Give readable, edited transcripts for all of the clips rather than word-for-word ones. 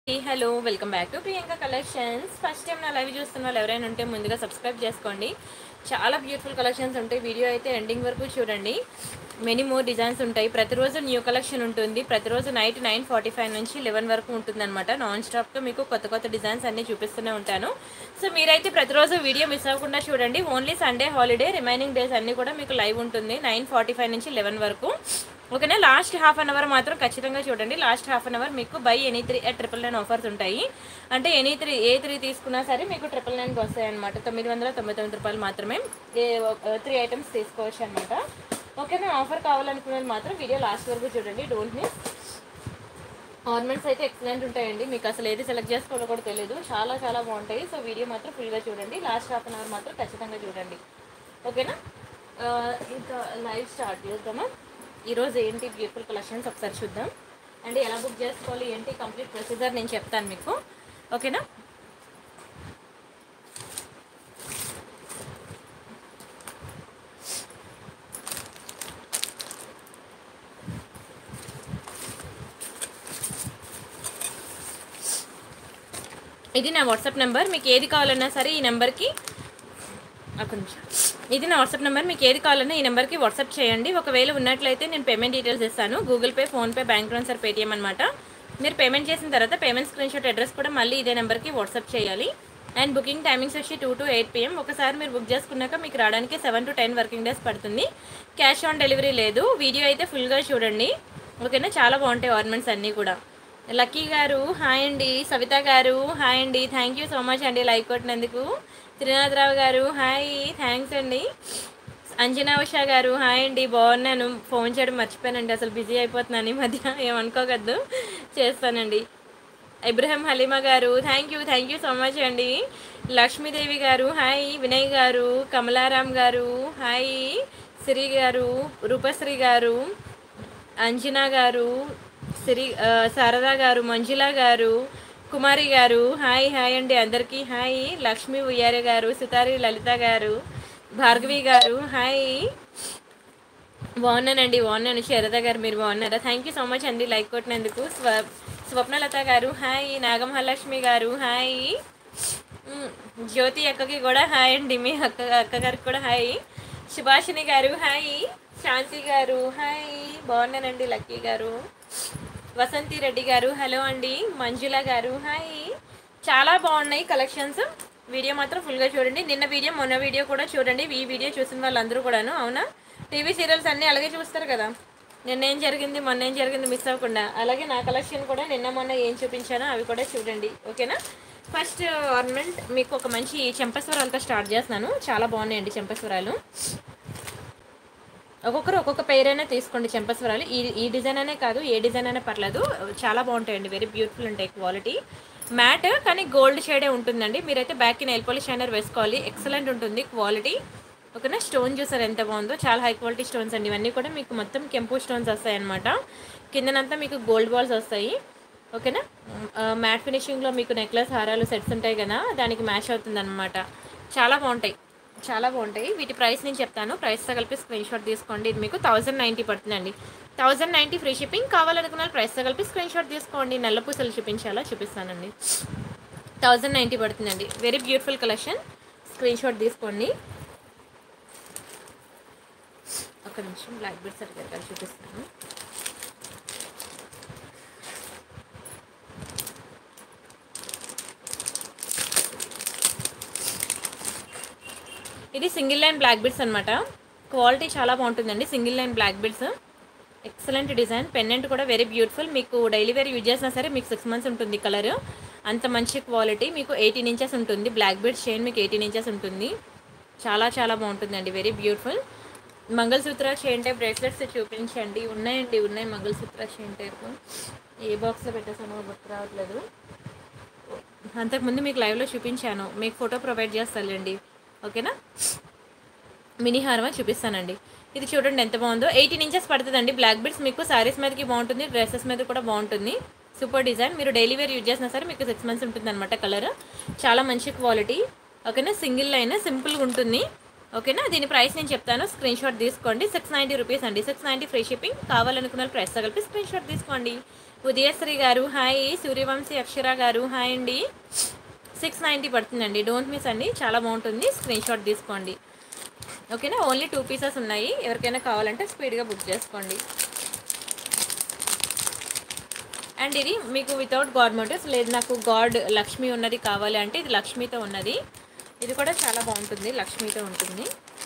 Hello welcome back to Priyanka collections. First time నా live చూస్తున్న వాళ్ళు ఎవరైనా ఉంటే ముందుగా సబ్స్క్రైబ్ చేసుకోండి. చాలా బ్యూటిఫుల్ కలెక్షన్స్ ఉంటాయి. వీడియో అయితే ఎండింగ్ వరకు చూడండి. మెనీ మోర్ డిజైన్స్ ఉంటాయి. ప్రతిరోజు న్యూ కలెక్షన్ ఉంటుంది. ప్రతిరోజు నైట్ 9:45 నుంచి 11 వరకు ఉంటుందన్నమాట. నాన్ స్టాప్గా మీకు కొత్త కొత్త డిజైన్స్ అన్నీ చూపిస్తూనే ఉంటాను. సో మీరైతే ప్రతిరోజు వీడియో మిస్ అవ్వకుండా చూడండి. Only Sunday holiday, remaining days అన్నీ కూడా మీకు లైవ్ ఉంటుంది 9:45 నుంచి 11 వరకు. ఓకేనా. లాస్ట్ హాఫ్ అన్ అవర్ మాత్రం ఖచ్చితంగా చూడండి. లాస్ట్ హాఫ్ అన్ అవర్ మీకు బై ఎనీ 3 at 999 ఆఫర్స్ ఉంటాయి. అంటే ఏ త్రీ తీసుకున్నా సరే మీకు 999కి వస్తాయి అనమాట. 999 రూపాయలు మాత్రమే 3 ఐటమ్స్ తీసుకోవచ్చు అనమాట. ఓకేనా. ఆఫర్ కావాలనుకునే మాత్రం వీడియో లాస్ట్ వరకు చూడండి. Don't miss. ఆర్నమెంట్స్ అయితే ఎక్సలెంట్ ఉంటాయండి. మీకు అసలు ఏది సెలెక్ట్ చేసుకోవాలో కూడా తెలియదు. చాలా చాలా బాగుంటాయి. సో వీడియో మాత్రం ఫుల్గా చూడండి. లాస్ట్ హాఫ్ అన్ అవర్ మాత్రం ఖచ్చితంగా చూడండి. ఓకేనా. ఇంకా లైవ్ స్టార్ట్ చేద్దామా. ఈరోజు ఏంటి బ్యూటిఫుల్ కలెక్షన్స్ ఒకసారి చూద్దాం. అండ్ ఎలా బుక్ చేసుకోవాలి ఏంటి కంప్లీట్ ప్రొసీజర్ నేను చెప్తాను మీకు. ఓకేనా. ఇది నా వాట్సాప్ నెంబర్. మీకు ఏది కావాలన్నా సరే ఈ నెంబర్కి ఇది నా వాట్సాప్ నెంబర్. మీకు ఏది కావాలన్నా ఈ నెంబర్కి వాట్సాప్ చేయండి. ఒకవేళ ఉన్నట్లయితే నేను పేమెంట్ డీటెయిల్స్ ఇస్తాను. Google Pay, PhonePe, bank transfer, Paytm అనమాట. మీరు పేమెంట్ చేసిన తర్వాత పేమెంట్ స్క్రీన్ షాట్ అడ్రస్ కూడా మళ్ళీ ఇదే నెంబర్కి వాట్సాప్ చేయాలి. అండ్ బుకింగ్ టైమింగ్స్ వచ్చి 2 to 8 PM. ఒకసారి మీరు బుక్ చేసుకున్నాక మీకు రావడానికి 7 to 10 వర్కింగ్ డేస్ పడుతుంది. క్యాష్ ఆన్ డెలివరీ లేదు. వీడియో అయితే ఫుల్గా చూడండి. ఓకేనా. చాలా బాగుంటాయి ఆర్నమెంట్స్ అన్నీ కూడా. లక్కీ గారు హాయ్ అండి. సవిత గారు హాయ్ అండి. థ్యాంక్ యూ సో మచ్ అండి లైక్ కొట్టినందుకు. త్రినాథరావు గారు హాయ్, థ్యాంక్స్ అండి. అంజనా ఉషా గారు హాయ్ అండి. బాగున్నాను. ఫోన్ చేయడం మర్చిపోయానండి. అసలు బిజీ అయిపోతున్నాను ఈ మధ్య. ఏమనుకోవద్దు, చేస్తానండి. ఇబ్రహీం హలీమా గారు థ్యాంక్ యూ సో మచ్ అండి. లక్ష్మీదేవి గారు హాయ్. వినయ్ గారు, కమలారాం గారు హాయ్. శ్రీ గారు, రూపశ్రీ గారు, అంజనా గారు, శారదా గారు, మంజుల గారు, కుమారి గారు హాయ్ హాయ్ అండి. అందరికీ హాయ్. లక్ష్మీ ఉయ్యారే గారు, సుతారి లలిత గారు, భార్గవి గారు హాయ్. బాగున్నానండి. బాగున్నాను. శారదా గారు మీరు బాగున్నారా? థ్యాంక్ యూ సో మచ్ అండి లైక్ కొట్టినందుకు. స్వప్నలత గారు హాయ్. నాగమహాలక్ష్మి గారు హాయ్. జ్యోతి అక్కకి కూడా హాయ్ అండి. మీ అక్కగారికి కూడా హాయ్. సుభాషిణి గారు హాయ్. శాంతి గారు హాయ్. బాగున్నానండి. లక్కీ గారు, వసంతి రెడ్డి గారు హలో అండి. మంజుల గారు హాయ్. చాలా బాగున్నాయి కలెక్షన్స్. వీడియో మాత్రం ఫుల్గా చూడండి. నిన్న వీడియో మొన్న వీడియో కూడా చూడండి. ఈ వీడియో చూసిన వాళ్ళందరూ కూడాను. అవునా. టీవీ సీరియల్స్ అన్నీ అలాగే చూస్తారు కదా. నిన్న ఏం జరిగింది మొన్న ఏం జరిగింది మిస్ అవ్వకుండా. అలాగే నా కలెక్షన్ కూడా నిన్న మొన్న ఏం చూపించానో అవి కూడా చూడండి. ఓకేనా. ఫస్ట్ ఆర్నమెంట్ మీకు ఒక మంచి చెంపస్వరాలతో స్టార్ట్ చేస్తున్నాను. చాలా బాగున్నాయండి చెంపస్వరాలు. ఒక్కొక్కరు ఒక్కొక్క పేరు అయినా తీసుకోండి. చెంపస్వరాలు ఈ డిజైన్ అనే కాదు, ఏ డిజైన్ అయినా పర్లేదు. చాలా బాగుంటాయండి. వెరీ బ్యూటిఫుల్ ఉంటాయి. క్వాలిటీ మ్యాట్ కానీ గోల్డ్ షేడే ఉంటుందండి. మీరైతే బ్యాక్కి నెయిల్ పాలిష్ షైనర్ వేసుకోవాలి. ఎక్సలెంట్ ఉంటుంది క్వాలిటీ. ఓకేనా. స్టోన్ చూసారు ఎంత బాగుందో. చాలా హై క్వాలిటీ స్టోన్స్ అండి. ఇవన్నీ కూడా మీకు మొత్తం కెంపు స్టోన్స్ వస్తాయి అనమాట. కిందనంతా మీకు గోల్డ్ బాల్స్ వస్తాయి. ఓకేనా. మ్యాట్ ఫినిషింగ్లో మీకు నెక్లెస్ హారాలు సెట్స్ ఉంటాయి కదా, దానికి మ్యాచ్ అవుతుంది అనమాట. చాలా బాగుంటాయి. చాలా బాగుంటాయి. వీటి ప్రైస్ నేను చెప్తాను. ప్రైస్తో కలిపి స్క్రీన్ షాట్ తీసుకోండి. ఇది మీకు 1090 పడుతుందండి. 1090 ఫ్రీ షిప్పింగ్. కావాలనుకున్న ప్రైస్తో కలిపి స్క్రీన్ షాట్ తీసుకోండి. నల్ల పూసలు చూపించాలా చూపిస్తానండి. 1090 పడుతుందండి. Very beautiful collection. Screen shot తీసుకోండి. ఒక నిమిషం బ్లాక్ బెడ్ సర్టిఫికేట్ చూపిస్తాను. ఇది సింగిల్ లైన్ బ్లాక్ బిడ్స్ అనమాట. క్వాలిటీ చాలా బాగుంటుందండి. Single line black beads excellent design. Pendant కూడా వెరీ బ్యూటిఫుల్. మీకు డైలీ వేర్ యూజ్ చేసినా సరే మీకు 6 months ఉంటుంది కలర్. అంత మంచి క్వాలిటీ. మీకు 18 inches ఉంటుంది. బ్లాక్ బిడ్స్ చైన్ మీకు 18 inches ఉంటుంది. చాలా చాలా బాగుంటుందండి. Very beautiful. Mangalsutra chain type bracelets చూపించండి. ఉన్నాయి మంగళసూత్ర చైన్ టైప్. ఏ బాక్స్లో పెట్టేసానో గుర్తు రావట్లేదు. అంతకుముందు మీకు లైవ్లో చూపించాను. మీకు ఫోటో ప్రొవైడ్ చేస్తానండి. ఓకేనా. మినీ హార్మా చూపిస్తానండి. ఇది చూడండి ఎంత బాగుందో. 18 inches పడుతుందండి. బ్లాక్ బిడ్స్ మీకు శారీస్ మీదకి బాగుంటుంది, డ్రెస్సెస్ మీద కూడా బాగుంటుంది. Super design. మీరు డైలీ వేర్ యూజ్ చేసినా సరే మీకు 6 months ఉంటుంది అనమాట. కలర్ చాలా మంచి క్వాలిటీ. ఓకేనా. సింగిల్ లైన్ సింపుల్గా ఉంటుంది. ఓకేనా. దీని ప్రైస్ నేను చెప్తాను, స్క్రీన్ షాట్ తీసుకోండి. 690 రూపీస్ అండి, 690 ఫ్రీ షిప్పింగ్. కావాలనుకున్న ప్రైస్ కలిపి స్క్రీన్ షాట్ తీసుకోండి. ఉదయశ్రీ గారు హాయ్, సూర్యవంశీ అక్షర గారు హాయ్ అండి. 690 పడుతుందండి, డోంట్ మిస్ అండి, చాలా బాగుంటుంది. స్క్రీన్ షాట్ తీసుకోండి ఓకేనా. ఓన్లీ 2 పీసెస్ ఉన్నాయి, ఎవరికైనా కావాలంటే స్పీడ్గా బుక్ చేసుకోండి. అండ్ ఇది మీకు వితౌట్ గాడ్ మోటివ్స్, లేదు నాకు గాడ్ లక్ష్మి ఉన్నది కావాలి అంటే ఇది లక్ష్మితో ఉన్నది. ఇది కూడా చాలా బాగుంటుంది, లక్ష్మితో ఉంటుంది.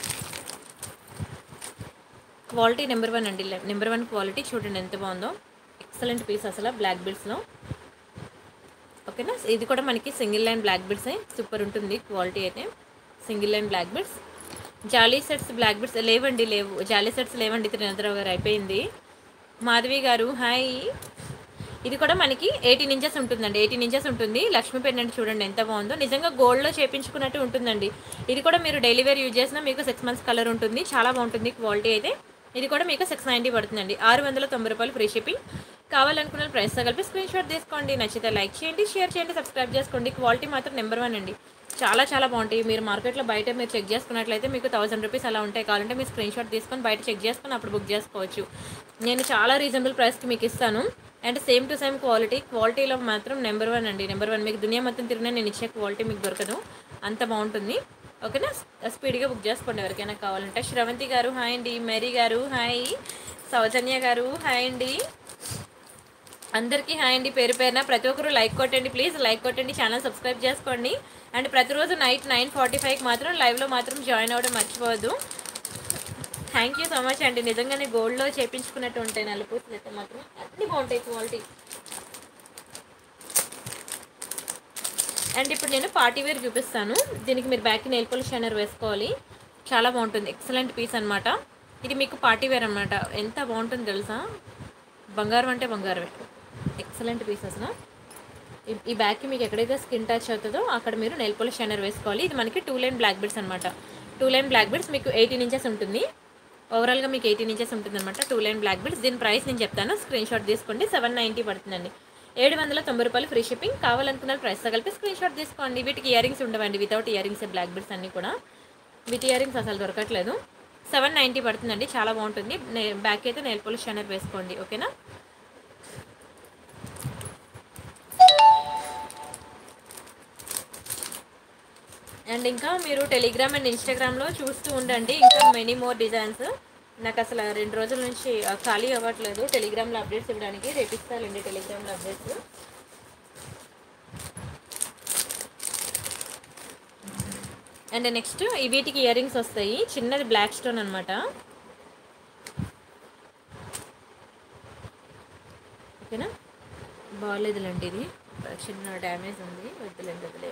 క్వాలిటీ నెంబర్ 1 అండి, నెంబర్ 1 క్వాలిటీ. చూడండి ఎంత బాగుందో, ఎక్సలెంట్ పీస్ అసలు బ్లాక్ బిల్స్లో. ఓకేనా. ఇది కూడా మనకి single line black beads, super ఉంటుంది క్వాలిటీ అయితే. Single line black beads. జాలీ సెట్స్ బ్లాక్ బిల్స్ లేవండి, లేవు జాలీ సెట్స్ లేవండి. త్రినేంద్రరావు గారు అయిపోయింది. మాధవి గారు హాయ్. ఇది కూడా మనకి 18 ఇంచెస్ ఉంటుందండి, 18 ఇంచెస్ ఉంటుంది. లక్ష్మీ పెండెంట్ చూడండి ఎంత బాగుందో, నిజంగా గోల్డ్లో చేయించుకున్నట్టు ఉంటుందండి. ఇది కూడా మీరు డైలీ వేర్ యూజ్ చేసినా మీకు 6 మంత్స్ కలర్ ఉంటుంది, చాలా బాగుంటుంది క్వాలిటీ అయితే. ఇది కూడా మీకు 690 పడుతుందండి, 690 రూపాయలు ఫ్రీ షిప్పింగ్. కావాలనుకున్న ప్రైస్తో కలిపి స్క్రీన్ షాట్ తీసుకోండి. నచ్చితే లైక్ చేయండి, షేర్ చేయండి, సబ్స్క్రైబ్ చేసుకోండి. క్వాలిటీ మాత్రం నెంబర్ 1 అండి, చాలా చాలా బాగుంటాయి. మీరు మార్కెట్లో బయట మీరు చెక్ చేసుకున్నట్లయితే మీకు 1000 రూపీస్ అలా ఉంటాయి. కావాలంటే మీరు స్క్రీన్ షాట్ తీసుకొని బయట చెక్ చేసుకొని అప్పుడు బుక్ చేసుకోవచ్చు. నేను చాలా రీజనబుల్ ప్రైస్కి మీకు ఇస్తాను. అండ్ సేమ్ టు సేమ్ క్వాలిటీలో మాత్రం నెంబర్ 1 అండి, నెంబర్ 1. మీకు దునియా మొత్తం తిరిగినా నేను ఇచ్చే క్వాలిటీ మీకు దొరకదు, అంత బాగుంటుంది. ఓకేనా. స్పీడ్గా బుక్ చేసుకోండి ఎవరికైనా కావాలంటే. శ్రవంతి గారు హాయ్ అండి, మేరీ గారు హాయ్, సౌజన్య గారు హాయ్ అండి, అందరికీ హాయ్ అండి పేరు పేరున. ప్రతి ఒక్కరు లైక్ కొట్టండి ప్లీజ్, లైక్ కొట్టండి, ఛానల్ సబ్స్క్రైబ్ చేసుకోండి. అండ్ ప్రతిరోజు నైట్ 9:45కి మాత్రం లైవ్లో మాత్రం జాయిన్ అవ్వడం మర్చిపోవద్దు. థ్యాంక్ యూ సో మచ్ అండి. నిజంగానే గోల్డ్లో చేయించుకున్నట్టు ఉంటాయి నలుపూసలు అయితే మాత్రం, అన్నీ బాగుంటాయి క్వాలిటీ. అండ్ ఇప్పుడు నేను పార్టీ వేర్ చూపిస్తాను. దీనికి మీరు బ్యాక్ నెయిల్ పాలిష్ షైనర్ వేసుకోవాలి, చాలా బాగుంటుంది. ఎక్సలెంట్ పీస్ అనమాట. ఇది మీకు పార్టీ వేర్ అనమాట, ఎంత బాగుంటుంది తెలుసా. బంగారం అంటే బంగారమే, ఎక్సలెంట్ పీస్ అసలు. ఈ బ్యాగ్కి మీకు ఎక్కడైతే స్కిన్ టచ్ అవుతుందో అక్కడ మీరు నెయిల్ పాలిష్ షైనర్ వేసుకోవాలి. ఇది మనకి 2 లైన్ బ్లాక్ బిడ్స్ అనమాట. 2 లైన్ బ్లాక్ బిడ్స్ మీకు 18 ఇంచెస్ ఉంటుంది. ఓవరాల్గా మీకు 18 ఇంచెస్ ఉంటుంది అనమాట, 2 లైన్ బ్లాక్ బిడ్స్. దీని ప్రైస్ నేను చెప్తాను, స్క్రీన్ షాట్ తీసుకోండి. 790 పడుతుందండి, 790 రూపాయలు ఫ్రీ షిప్పింగ్. కావాలనుకున్న ప్రైస్తో కలిపి స్క్రీన్ షాట్ తీసుకోండి. వీటికి ఇయర్ రింగ్స్ ఉండవండి, without ear rings black beads అన్నీ కూడా. విత్ ఇయర్ రింగ్స్ అసలు దొరకట్లేదు. 790 పడుతుందండి, చాలా బాగుంటుంది. బ్యాక్ అయితే నెయిల్ పాలిష్ షైనర్ వేసుకోండి ఓకేనా. అండ్ ఇంకా మీరు టెలిగ్రామ్ అండ్ ఇన్స్టాగ్రామ్లో చూస్తూ ఉండండి, ఇంకా మెనీ మోర్ డిజైన్స్. నాకు అసలు 2 రోజుల నుంచి ఖాళీ అవ్వట్లేదు టెలిగ్రామ్లో అప్డేట్స్ ఇవ్వడానికి. రేపిస్తానండి టెలిగ్రామ్లో అప్డేట్స్. అండ్ నెక్స్ట్ వీటికి ఇయర్ రింగ్స్ వస్తాయి, చిన్నది బ్లాక్ స్టోన్ అనమాట. ఓకేనా. బాగాలేదులేండి, ఇది చిన్న డ్యామేజ్ ఉంది, వద్దులేదు.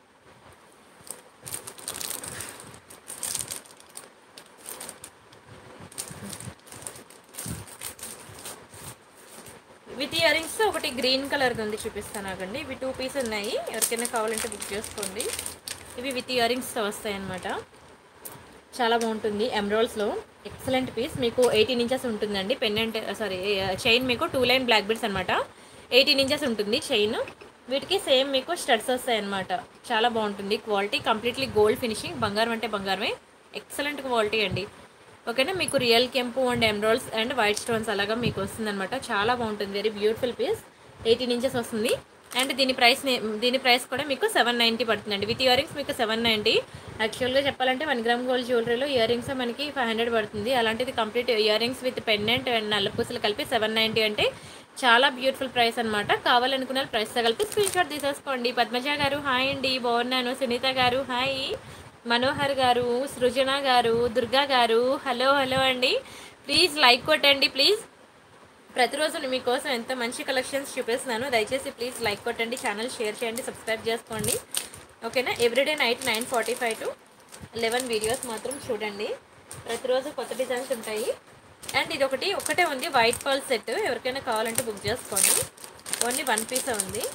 విత్ ఇయర్ రింగ్స్ ఒకటి గ్రీన్ కలర్ది ఉంది, చూపిస్తాను ఆగండి. ఇవి 2 పీస్ ఉన్నాయి, ఎవరికైనా కావాలంటే బుక్ చేసుకోండి. ఇవి విత్ ఇయర్ రింగ్స్తో వస్తాయి అన్నమాట, చాలా బాగుంటుంది. ఎమరాల్డ్స్లో ఎక్సలెంట్ పీస్. మీకు 18 ఇంచెస్ ఉంటుందండి పెండెంట్, చైన్ మీకు 2 లైన్ బ్లాక్ బిడ్స్ అనమాట. 18 ఇంచెస్ ఉంటుంది చైన్. వీటికి సేమ్ మీకు స్టడ్స్ వస్తాయి అన్నమాట, చాలా బాగుంటుంది క్వాలిటీ. కంప్లీట్లీ గోల్డ్ ఫినిషింగ్, బంగారం అంటే బంగారమే, ఎక్సలెంట్ క్వాలిటీ అండి ఓకేనా. మీకు రియల్ కెంపు and emeralds and white stones అలాగా మీకు వస్తుందన్నమాట, చాలా బాగుంటుంది. వెరీ బ్యూటిఫుల్ పీస్, 18 ఇంచెస్ వస్తుంది. అండ్ దీని ప్రైస్ కూడా మీకు 790 పడుతుందండి. విత్ ఇయర్ రింగ్స్ మీకు 790. యాక్చువల్గా చెప్పాలంటే 1 గ్రామ్ గోల్డ్ జ్యువెలరీలో ఇయర్ రింగ్స్ మనకి 500 పడుతుంది. అలాంటిది complete ear rings with pendant and నల్లపూసలు కలిపి 790 అంటే చాలా బ్యూటిఫుల్ ప్రైస్ అనమాట. కావాలనుకున్న ప్రైస్తో కలిపి స్క్రీన్ షాట్ తీసేసుకోండి. పద్మజ గారు హాయ్ అండి, బాగున్నాను. సునీత గారు హాయ్, మనోహర్ గారు, సృజన గారు, దుర్గా గారు హలో అండి. ప్లీజ్ లైక్ కొట్టండి ప్లీజ్. ప్రతిరోజు మీకోసం ఎంత మంచి కలెక్షన్స్ చూపిస్తున్నాను, దయచేసి ప్లీజ్ లైక్ కొట్టండి, ఛానల్ షేర్ చేయండి, సబ్స్క్రైబ్ చేసుకోండి ఓకేనా. ఎవ్రీడే నైట్ 9:45 to 11 వీడియోస్ మాత్రం చూడండి. ప్రతిరోజు కొత్త డిజైన్స్ ఉంటాయి. అండ్ ఇది ఒకటే ఉంది వైట్ పర్ల్ సెట్, ఎవరికైనా కావాలంటే బుక్ చేసుకోండి. ఓన్లీ 1 పీస్ ఉంది.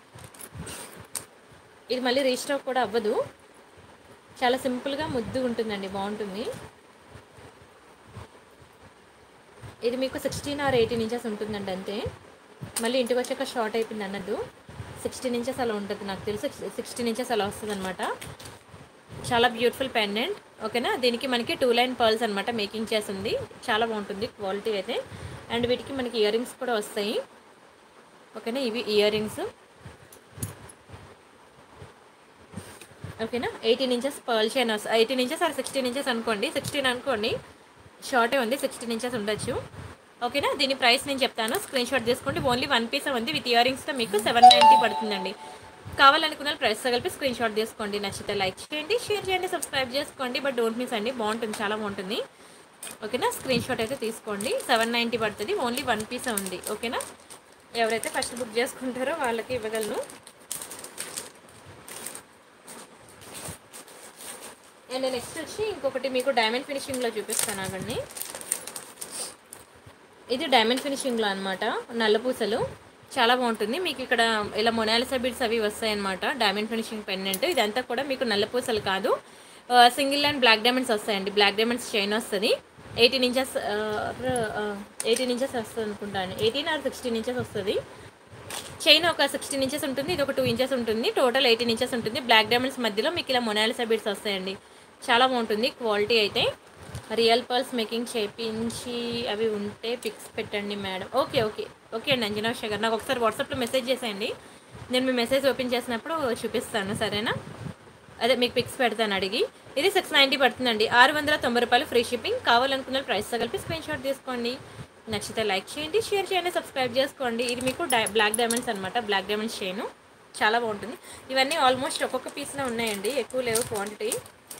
ఇది మళ్ళీ రీస్టాక్ కూడా అవ్వదు, చాలా సింపుల్గా ముద్దు ఉంటుందండి, బాగుంటుంది. ఇది మీకు 16 or 18 ఇంచెస్ ఉంటుందండి అంతే. మళ్ళీ ఇంటికి వచ్చాక షార్ట్ అయిపోయింది అన్నట్టు. 16 ఇంచెస్ అలా ఉంటుంది, నాకు తెలిసి 16 ఇంచెస్ అలా వస్తుంది అనమాట. చాలా బ్యూటిఫుల్ పెండెంట్. ఓకేనా, దీనికి మనకి 2 లైన్ పర్ల్స్ అనమాట మేకింగ్ చేసింది. చాలా బాగుంటుంది క్వాలిటీ అయితే. అండ్ వీటికి మనకి ఇయర్ రింగ్స్ కూడా వస్తాయి. ఓకేనా, ఇవి ఇయర్ రింగ్స్. ఓకేనా, 18 ఇంచెస్ పర్ల్ చైన్ వస్తుంది. 18 ఇంచెస్ ఆర్ 16 ఇంచెస్ అనుకోండి, 16 అనుకోండి, షార్టే ఉంది, 16 ఇంచెస్ ఉండొచ్చు. ఓకేనా, దీని ప్రైస్ నేను చెప్తాను, స్క్రీన్ షాట్ తీసుకోండి. ఓన్లీ 1 పీస్ ఉంది విత్ ఇయర్ రింగ్స్తో మీకు 790 పడుతుందండి. కావాలనుకున్న ప్రైస్తో కలిపి స్క్రీన్ షాట్ తీసుకోండి. నచ్చితే లైక్ చేయండి, షేర్ చేయండి, సబ్స్క్రైబ్ చేసుకోండి. బట్ డోంట్ మిస్ అండి, బాగుంటుంది, చాలా బాగుంటుంది. ఓకేనా, స్క్రీన్ షాట్ అయితే తీసుకోండి. 790 పడుతుంది, ఓన్లీ 1 పీస్ ఉంది. ఓకేనా, ఎవరైతే ఫస్ట్ బుక్ చేసుకుంటారో వాళ్ళకి ఇవ్వగలను. అండ్ నెక్స్ట్ వచ్చి ఇంకొకటి మీకు డైమండ్ ఫినిషింగ్లో చూపిస్తాను ఆగండి. ఇది డైమండ్ ఫినిషింగ్లో అనమాట, నల్లపూసలు, చాలా బాగుంటుంది. మీకు ఇక్కడ ఇలా మొనాలిసా బీడ్స్ అవి వస్తాయి అనమాట. డైమండ్ ఫినిషింగ్ పెండెంట్ ఇదంతా కూడా మీకు నల్లపూసలు కాదు, సింగిల్ అండ్ బ్లాక్ డైమండ్స్ వస్తాయండి. బ్లాక్ డైమండ్స్ చైన్ వస్తుంది. 18 ఇంచెస్ 18 ఇంచెస్ వస్తుంది అనుకుంటాను, 18 ఆర్ 16 ఇంచెస్ వస్తుంది. చైన్ ఒక 16 ఇంచెస్ ఉంటుంది, ఇది ఒక 2 ఇంచెస్ ఉంటుంది, టోటల్ 18 ఇంచెస్ ఉంటుంది. బ్లాక్ డైమండ్స్ మధ్యలో మీకు ఇలా మొనాలిసా బీడ్స్ వస్తాయండి. చాలా బాగుంటుంది క్వాలిటీ అయితే. రియల్ పర్ల్స్ మేకింగ్ చేయించి అవి ఉంటే పిక్స్ పెట్టండి మేడం. ఓకే ఓకే ఓకే అండి అంజనా ఉషా గారు, నాకు ఒకసారి వాట్సాప్లో మెసేజ్ చేసేయండి, నేను మీ మెసేజ్ ఓపెన్ చేసినప్పుడు చూపిస్తాను, సరేనా? అదే మీకు పిక్స్ పెడతాను అడిగి. ఇది 690 పడుతుందండి, 690 రూపాయలు ఫ్రీ షిప్పింగ్. కావాలనుకున్న ప్రైస్తో కలిపి స్క్రీన్ షాట్ తీసుకోండి. నచ్చితే లైక్ చేయండి, షేర్ చేయండి, సబ్స్క్రైబ్ చేసుకోండి. ఇది మీకు బ్లాక్ డైమండ్స్ అనమాట, బ్లాక్ డైమండ్స్ చైను, చాలా బాగుంటుంది. ఇవన్నీ ఆల్మోస్ట్ ఒక్కొక్క పీస్లో ఉన్నాయండి, ఎక్కువ లేవు క్వాంటిటీ.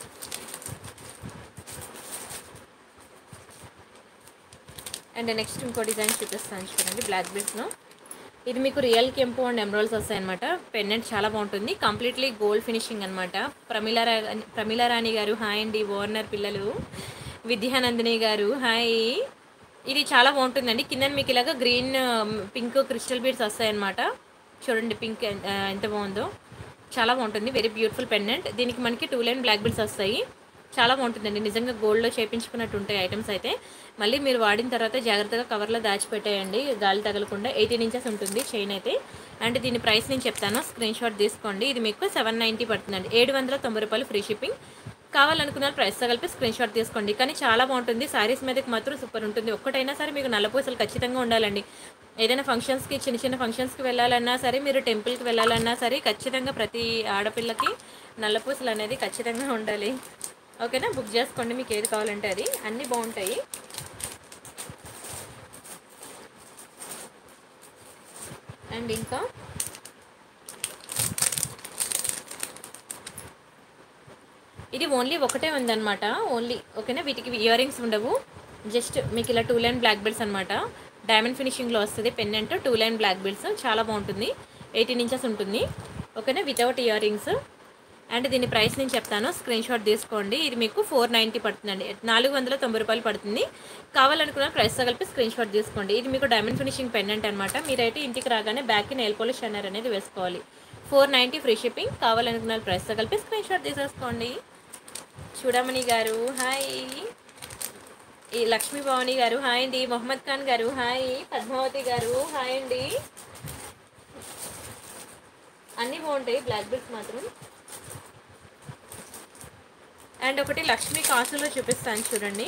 అండ్ నెక్స్ట్ ఇంకో డిజైన్ చూపిస్తాను చూడండి, బ్లాక్ బీడ్స్లో. ఇది మీకు రియల్ కెంపు అండ్ ఎమరాల్డ్స్ వస్తాయన్నమాట. పెండెంట్ చాలా బాగుంటుంది, కంప్లీట్లీ గోల్డ్ ఫినిషింగ్ అనమాట. ప్రమీలా రాణి గారు హాయ్ అండి, ఓర్నర్ పిల్లలు. విద్యానందిని గారు హాయ్. ఇది చాలా బాగుంటుందండి. కింద మీకు ఇలాగ గ్రీన్ పింక్ క్రిస్టల్ బీడ్స్ వస్తాయన్నమాట. చూడండి పింక్ ఎంత బాగుందో, చాలా బాగుంటుంది. Very beautiful pendant. దీనికి మనకి 2 లైన్ బ్లాక్ బీడ్స్ వస్తాయి. చాలా బాగుంటుందండి, నిజంగా గోల్డ్లో చేయించుకున్నట్టు ఉంటాయి ఐటమ్స్ అయితే. మళ్ళీ మీరు వాడిన తర్వాత జాగ్రత్తగా కవర్లో దాచిపెట్టేయండి, గాలి తగలకుండా. 18 ఇంచెస్ ఉంటుంది చైన్ అయితే. అండ్ దీని ప్రైస్ నేను చెప్తాను, స్క్రీన్ షాట్ తీసుకోండి. ఇది మీకు 790 పడుతుందండి, 790 రూపాయలు ఫ్రీ షిప్పింగ్. కావాలనుకున్న ప్రైస్తో కలిపి స్క్రీన్ షాట్ తీసుకోండి. కానీ చాలా బాగుంటుంది, శారీస్ మీదకి మాత్రం సూపర్ ఉంటుంది. ఒక్కటైనా సరే మీకు నల్లపూసలు ఖచ్చితంగా ఉండాలండి. ఏదైనా ఫంక్షన్స్కి, చిన్న చిన్న ఫంక్షన్స్కి వెళ్ళాలన్నా సరే, మీరు టెంపుల్కి వెళ్ళాలన్నా సరే, ఖచ్చితంగా ప్రతి ఆడపిల్లకి నల్లపూసలు అనేది ఖచ్చితంగా ఉండాలి. ఓకేనా, బుక్ చేసుకోండి, మీకు ఏది కావాలంటే అది, అన్నీ బాగుంటాయి. అండ్ ఇంకా ఇది ఓన్లీ ఒకటే ఉందన్నమాట, ఓన్లీ. ఓకేనా, వీటికి ఇయర్ రింగ్స్ ఉండవు, జస్ట్ మీకు ఇలా 2 లైన్ బ్లాక్ బెల్ట్స్ అనమాట. డైమండ్ ఫినిషింగ్లో వస్తుంది పెండెంట్, 2 లైన్ బ్లాక్ బెల్ట్స్, చాలా బాగుంటుంది. 18 ఇంచెస్ ఉంటుంది. ఓకేనా, వితౌట్ ఇయర్ రింగ్స్. అండ్ దీని ప్రైస్ నేను చెప్తాను, స్క్రీన్ షాట్ తీసుకోండి. ఇది మీకు 490 పడుతుందండి, 490 రూపాయలు పడుతుంది. కావాలనుకున్న ప్రైస్తో కలిపి స్క్రీన్ షాట్ తీసుకోండి. ఇది మీకు డైమండ్ ఫినిషింగ్ పెండెంట్ అనమాట. మీరైతే ఇంటికి రాగానే బ్యాక్కి నెయిల్ పాలిష్ షైనర్ అనేది వేసుకోవాలి. 490 ఫ్రీ షిప్పింగ్. కావాలనుకున్న ప్రైస్తో కలిపి స్క్రీన్ షాట్ తీసేసుకోండి. చూడమణి గారు హాయ్, ఈ లక్ష్మీ భవాని గారు హాయ్ అండి, మొహమ్మద్ ఖాన్ గారు హాయ్, పద్మావతి గారు హాయ్ అండి. అన్నీ బాగుంటాయి బ్లాక్ బెల్ట్స్ మాత్రం. అండ్ ఒకటి లక్ష్మీ కాసులో చూపిస్తాను చూడండి.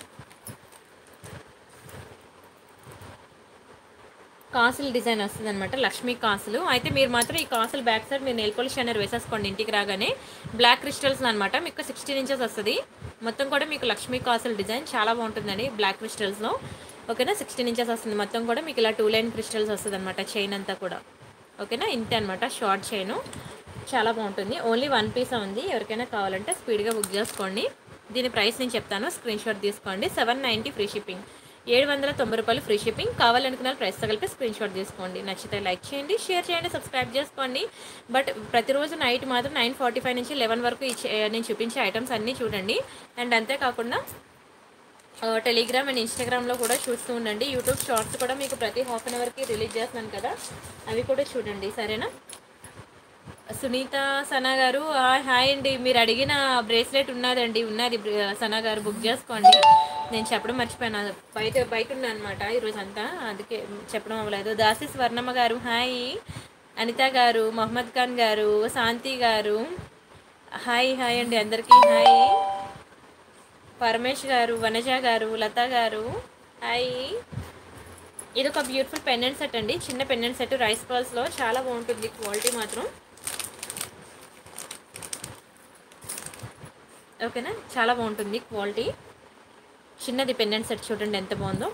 కాసులు డిజైన్ వస్తుంది అనమాట, లక్ష్మీ కాసులు. అయితే మీరు మాత్రం ఈ కాసులు బ్యాక్ సైడ్ మీరు నెయిల్ పాలిష్ షైనర్ వేసేసుకోండి ఇంటికి రాగానే. బ్లాక్ క్రిస్టల్స్ అనమాట, మీకు 16 ఇంచెస్ వస్తుంది. మొత్తం కూడా మీకు లక్ష్మీ కాసులు డిజైన్ చాలా బాగుంటుందండి బ్లాక్ క్రిస్టల్స్లో. ఓకేనా, 16 ఇంచెస్ వస్తుంది. మొత్తం కూడా మీకు ఇలా 2 లైన్ క్రిస్టల్స్ వస్తుంది అనమాట, చైన్ అంతా కూడా. ఓకేనా, ఇంతే అనమాట, షార్ట్ చైను, చాలా బాగుంటుంది. ఓన్లీ 1 పీస్ ఉంది, ఎవరికైనా కావాలంటే స్పీడ్గా బుక్ చేసుకోండి. దీని ప్రైస్ నేను చెప్తాను, స్క్రీన్ షాట్ తీసుకోండి. 790 ఫ్రీ షిప్పింగ్, 790 రూపాయలు ఫ్రీ షిప్పింగ్. కావాలనుకున్న ప్రైస్ కలిపి స్క్రీన్ షాట్ తీసుకోండి. నచ్చితే లైక్ చేయండి, షేర్ చేయండి, సబ్స్క్రైబ్ చేసుకోండి. బట్ ప్రతిరోజు నైట్ మాత్రం 9:45 నుంచి 11 వరకు నేను చూపించే ఐటమ్స్ అన్నీ చూడండి. అండ్ అంతేకాకుండా టెలిగ్రామ్ అండ్ ఇన్స్టాగ్రామ్లో కూడా చూస్తూ ఉండండి. యూట్యూబ్ షార్ట్స్ కూడా మీకు ప్రతి హాఫ్ అన్ అవర్కి రిలీజ్ చేస్తున్నాను కదా, అవి కూడా చూడండి, సరేనా? సునీత సనా గారు హాయ్ అండి, మీరు అడిగిన బ్రేస్లెట్ ఉన్నదండి, ఉన్నది సనా గారు, బుక్ చేసుకోండి. నేను చెప్పడం మర్చిపోయాను, బయట ఉన్నా అనమాట ఈరోజు అంతా, అందుకే చెప్పడం అవ్వలేదు. దాసి స్వర్ణమ్మ గారు హాయ్, అనిత గారు, మహమ్మద్ ఖాన్ గారు, శాంతి గారు, హాయ్ హాయ్ అండి అందరికీ హాయ్. పరమేష్ గారు, వనజ గారు, లత గారు హాయ్. ఇది ఒక బ్యూటిఫుల్ పెండెంట్ సెట్ అండి, చిన్న పెండెంట్ సెట్ రైస్ పర్ల్స్లో చాలా బాగుంటుంది క్వాలిటీ మాత్రం. ఓకేనా, చాలా బాగుంటుంది క్వాలిటీ. చిన్నది పెండెంట్ సెట్ చూడండి ఎంత బాగుందో.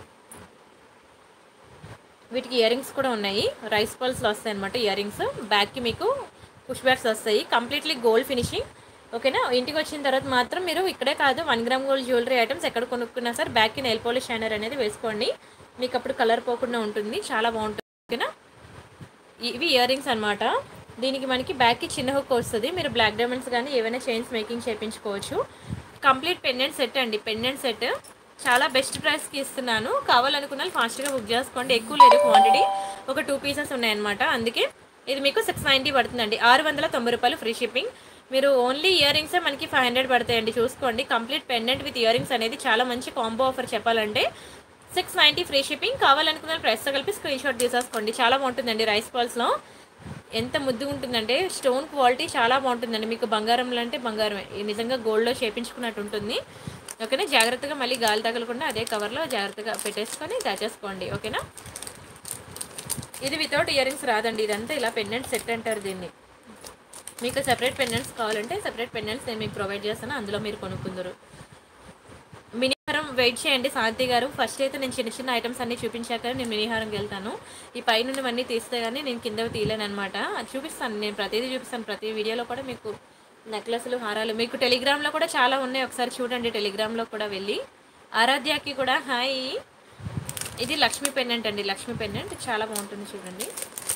వీటికి ఇయర్ రింగ్స్ కూడా ఉన్నాయి, రైస్ పర్ల్స్లో వస్తాయి అనమాట ఇయర్ రింగ్స్. బ్యాక్కి మీకు పుష్ బ్యాక్స్ వస్తాయి, కంప్లీట్లీ గోల్డ్ ఫినిషింగ్. ఓకేనా, ఇంటికి వచ్చిన తర్వాత మాత్రం మీరు ఇక్కడే కాదు 1 గ్రామ్ గోల్డ్ జ్యువెలరీ ఐటమ్స్ ఎక్కడ కొనుక్కున్నా సార్ బ్యాక్కి నెయిల్ పాలిష్ షైనర్ అనేది వేసుకోండి, మీకు అప్పుడు కలర్ పోకుండా ఉంటుంది, చాలా బాగుంటుంది. ఓకేనా, ఇవి ఇయర్ రింగ్స్ అనమాట. దీనికి మనకి బ్యాక్కి చిన్న హుక్ వస్తుంది, మీరు బ్లాక్ డైమండ్స్ కానీ ఏవైనా చైన్స్ మేకింగ్ చేయించుకోవచ్చు. కంప్లీట్ పెండెంట్ సెట్ అండి, పెండెంట్ సెట్ చాలా బెస్ట్ ప్రైస్కి ఇస్తున్నాను. కావాలనుకున్న ఫాస్ట్గా బుక్ చేసుకోండి, ఎక్కువ లేదు క్వాంటిటీ, ఒక 2 పీసెస్ ఉన్నాయన్నమాట. అందుకే ఇది మీకు 690 పడుతుందండి, 690 రూపాయలు ఫ్రీ షిప్పింగ్. మీరు ఓన్లీ ఇయర్ రింగ్సే మనకి 500 పడతాయండి, చూసుకోండి. Complete pendant with ear rings అనేది చాలా మంచి కాంబో ఆఫర్ చెప్పాలంటే. 690 ఫ్రీ షిప్పింగ్. కావాలనుకున్న ప్రైస్తో కలిపి స్క్రీన్ షాట్ తీసేసుకోండి, చాలా బాగుంటుందండి. రైస్ పర్ల్స్లో ఎంత ముద్దుగా ఉంటుందంటే స్టోన్ క్వాలిటీ చాలా బాగుంటుందండి, మీకు బంగారంలో అంటే బంగారమే, నిజంగా గోల్డ్లో చేపించుకున్నట్టు ఉంటుంది. ఓకేనా, జాగ్రత్తగా మళ్ళీ గాలి తగలకుండా అదే కవర్లో జాగ్రత్తగా పెట్టేసుకొని దాచేసుకోండి. ఓకేనా, ఇది వితౌట్ ఇయర్ రింగ్స్ రాదండి, ఇదంతా ఇలా పెండెంట్ సెట్ అంటారు దీన్ని. మీకు సెపరేట్ పెండెంట్స్ కావాలంటే సెపరేట్ పెండెంట్స్ నేను మీకు ప్రొవైడ్ చేస్తాను, అందులో మీరు కొనుక్కుందరు. మినీహారం వెయిట్ చేయండి శాంతి గారు, ఫస్ట్ అయితే నేను చిన్న చిన్న ఐటమ్స్ అన్నీ చూపించాక నేను మినీహారంకి వెళ్తాను. ఈ పైన అన్నీ తీస్తే కానీ నేను కిందవి తీయలేను అనమాట, అది చూపిస్తాను, నేను ప్రతిదీ చూపిస్తాను. ప్రతి వీడియోలో కూడా మీకు నెక్లెస్లు, హారాలు మీకు టెలిగ్రామ్లో కూడా చాలా ఉన్నాయి, ఒకసారి చూడండి టెలిగ్రామ్లో కూడా వెళ్ళి. ఆరాధ్యకి కూడా హాయ్. ఇది లక్ష్మీ పెండెంట్ అండి, లక్ష్మీ పెండెంట్ చాలా బాగుంటుంది చూడండి,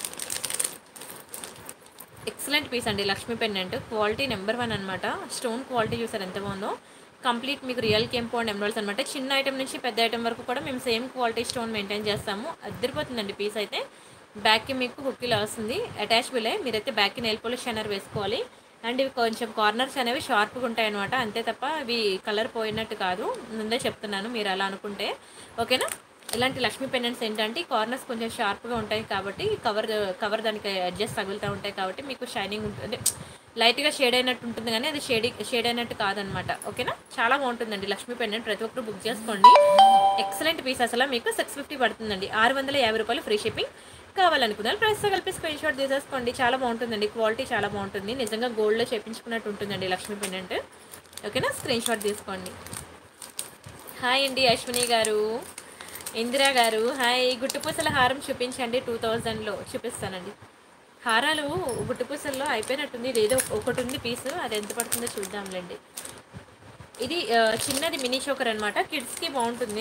ఎక్సలెంట్ పీస్ అండి. లక్ష్మీ పెండెంట్ క్వాలిటీ నెంబర్ 1 అనమాట, స్టోన్ క్వాలిటీ చూసారు ఎంత బాగుందో. కంప్లీట్ మీకు రియల్ కెంపు అండ్ ఎమరాల్డ్స్ అనమాట, చిన్న ఐటమ్ నుంచి పెద్ద ఐటమ్ వరకు కూడా మేము సేమ్ క్వాలిటీ స్టోన్ మెయింటైన్ చేస్తాము. అద్దరిపోతుందండి పీస్ అయితే. బ్యాక్కి మీకు హుక్ ఇలా వస్తుంది, అటాచబులే, మీరైతే బ్యాక్కి నెయిల్ పాలిష్ షైనర్ వేసుకోవాలి. అండ్ ఇవి కొంచెం కార్నర్స్ అనేవి షార్ప్గా ఉంటాయి అనమాట, అంతే తప్ప ఇవి కలర్ పోయినట్టు కాదు, ముందే చెప్తున్నాను మీరు అలా అనుకుంటే. ఓకేనా, ఇలాంటి లక్ష్మీ పెండెంట్స్ ఏంటంటే కార్నర్స్ కొంచెం షార్ప్గా ఉంటాయి కాబట్టి కవర్ దానికి అడ్జస్ట్ తగులుతూ ఉంటాయి కాబట్టి మీకు షైనింగ్ ఉంటుంది, లైట్గా షేడ్ అయినట్టు ఉంటుంది కానీ అది షేడ్ అయినట్టు కాదనమాట. ఓకేనా, చాలా బాగుంటుందండి లక్ష్మీ పెండెంట్, ప్రతి ఒక్కరు బుక్ చేసుకోండి. ఎక్సలెంట్ పీస్, అసలు మీకు 650 పడుతుందండి, 650 రూపాయలు ఫ్రీ షిప్పింగ్. కావాలనుకున్నారు ప్రైస్తో కలిపి స్క్రీన్ షాట్ తీసేసుకోండి, చాలా బాగుంటుందండి, క్వాలిటీ చాలా బాగుంటుంది, నిజంగా గోల్డ్లో చేపించుకున్నట్టు ఉంటుందండి లక్ష్మీ పెండెంట్. ఓకేనా, స్క్రీన్ షాట్ తీసుకోండి. హాయ్ అండి అశ్విని గారు, ఇందిరా గారు హాయ్. గుట్టుపూసల హారం చూపించండి, 2000లో చూపిస్తానండి. హారాలు గుట్టుపూసల్లో అయిపోయినట్టుంది, ఏదో ఒకటి ఉంది పీసు, అది ఎంత పడుతుందో చూద్దాంలేండి. ఇది చిన్నది మినీ చోకర్ అనమాట, కిడ్స్కి బాగుంటుంది.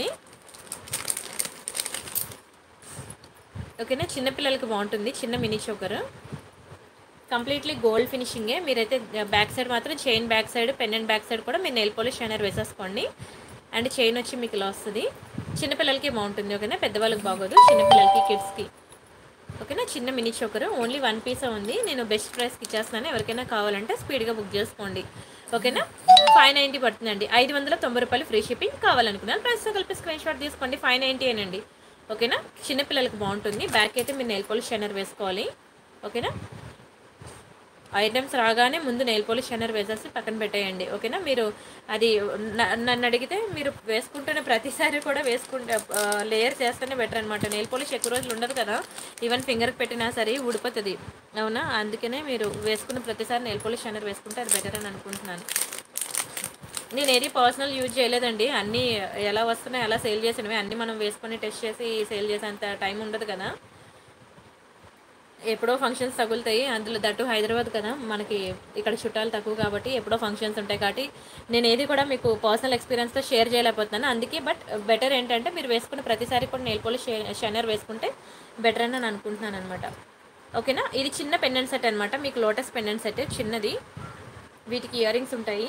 ఓకేనా, చిన్నపిల్లలకి బాగుంటుంది, చిన్న మినీ చోకర్, కంప్లీట్లీ గోల్డ్ ఫినిషింగే. మీరైతే బ్యాక్ సైడ్ మాత్రం chain back side, pendant back side కూడా మీరు నెయిల్ పాలిష్ షైనర్ వేసేసుకోండి. అండ్ చైన్ వచ్చి మీకు ఇలా వస్తుంది, చిన్నపిల్లలకి బాగుంటుంది. ఓకేనా, పెద్దవాళ్ళకి బాగోదు, చిన్నపిల్లలకి కిడ్స్కి. ఓకేనా, చిన్న మినీ చోకర్ ఓన్లీ 1 పీసే ఉంది, నేను బెస్ట్ ప్రైస్కి ఇచ్చేస్తున్నాను, ఎవరికైనా కావాలంటే స్పీడ్గా బుక్ చేసుకోండి. ఓకేనా, 590 పడుతుందండి, 590 రూపాయలు ఫ్రీ షిప్పింగ్. కావాలనుకున్నాను ప్రైస్తో కలిపి స్క్రీన్ షాట్ తీసుకోండి, 590 ఏనండి. ఓకేనా, చిన్నపిల్లలకి బాగుంటుంది, బ్యాక్ అయితే మీరు నెయిల్ పాలిష్ షైనర్ వేసుకోవాలి. ఓకేనా, ఐటమ్స్ రాగానే ముందు నెయిల్ పాలిష్ షైనర్ వేసేసి పక్కన పెట్టేయండి. ఓకేనా, మీరు అది నన్ను అడిగితే మీరు వేసుకుంటున్న ప్రతిసారి కూడా లేయర్ చేస్తేనే బెటర్ అనమాట. నెయిల్ పాలిష్ ఎక్కువ రోజులు ఉండదు కదా, ఈవెన్ ఫింగర్కి పెట్టినా సరే ఊడిపోతుంది, అవునా, అందుకనే మీరు వేసుకున్న ప్రతిసారి నెయిల్ పాలిష్ షైనర్ వేసుకుంటే అది బెటర్ అని అనుకుంటున్నాను. నేను ఏది పర్సనల్ యూజ్ చేయలేదండి, అన్నీ ఎలా వస్తున్నాయి ఎలా సేల్ చేసినవి అన్నీ మనం వేసుకొని టెస్ట్ చేసి సేల్ చేసేంత టైం ఉండదు కదా, ఎప్పుడో ఫంక్షన్స్ తగులుతాయి, అందులో దట్టు హైదరాబాద్ కదా, మనకి ఇక్కడ చుట్టాలు తక్కువ కాబట్టి ఎప్పుడో ఫంక్షన్స్ ఉంటాయి కాబట్టి నేను ఏది కూడా మీకు పర్సనల్ ఎక్స్పీరియన్స్తో షేర్ చేయలేకపోతున్నాను. అందుకే బట్ బెటర్ ఏంటంటే మీరు వేసుకున్న ప్రతిసారి కూడా నెయిల్ పాలిష్ షైనర్ వేసుకుంటే బెటర్ అని నేను అనుకుంటున్నాను అనమాట. ఓకేనా, ఇది చిన్న పెండెంట్ సెట్ అనమాట, మీకు లోటస్ పెండెంట్ సెట్ చిన్నది, వీటికి ఇయర్ రింగ్స్ ఉంటాయి,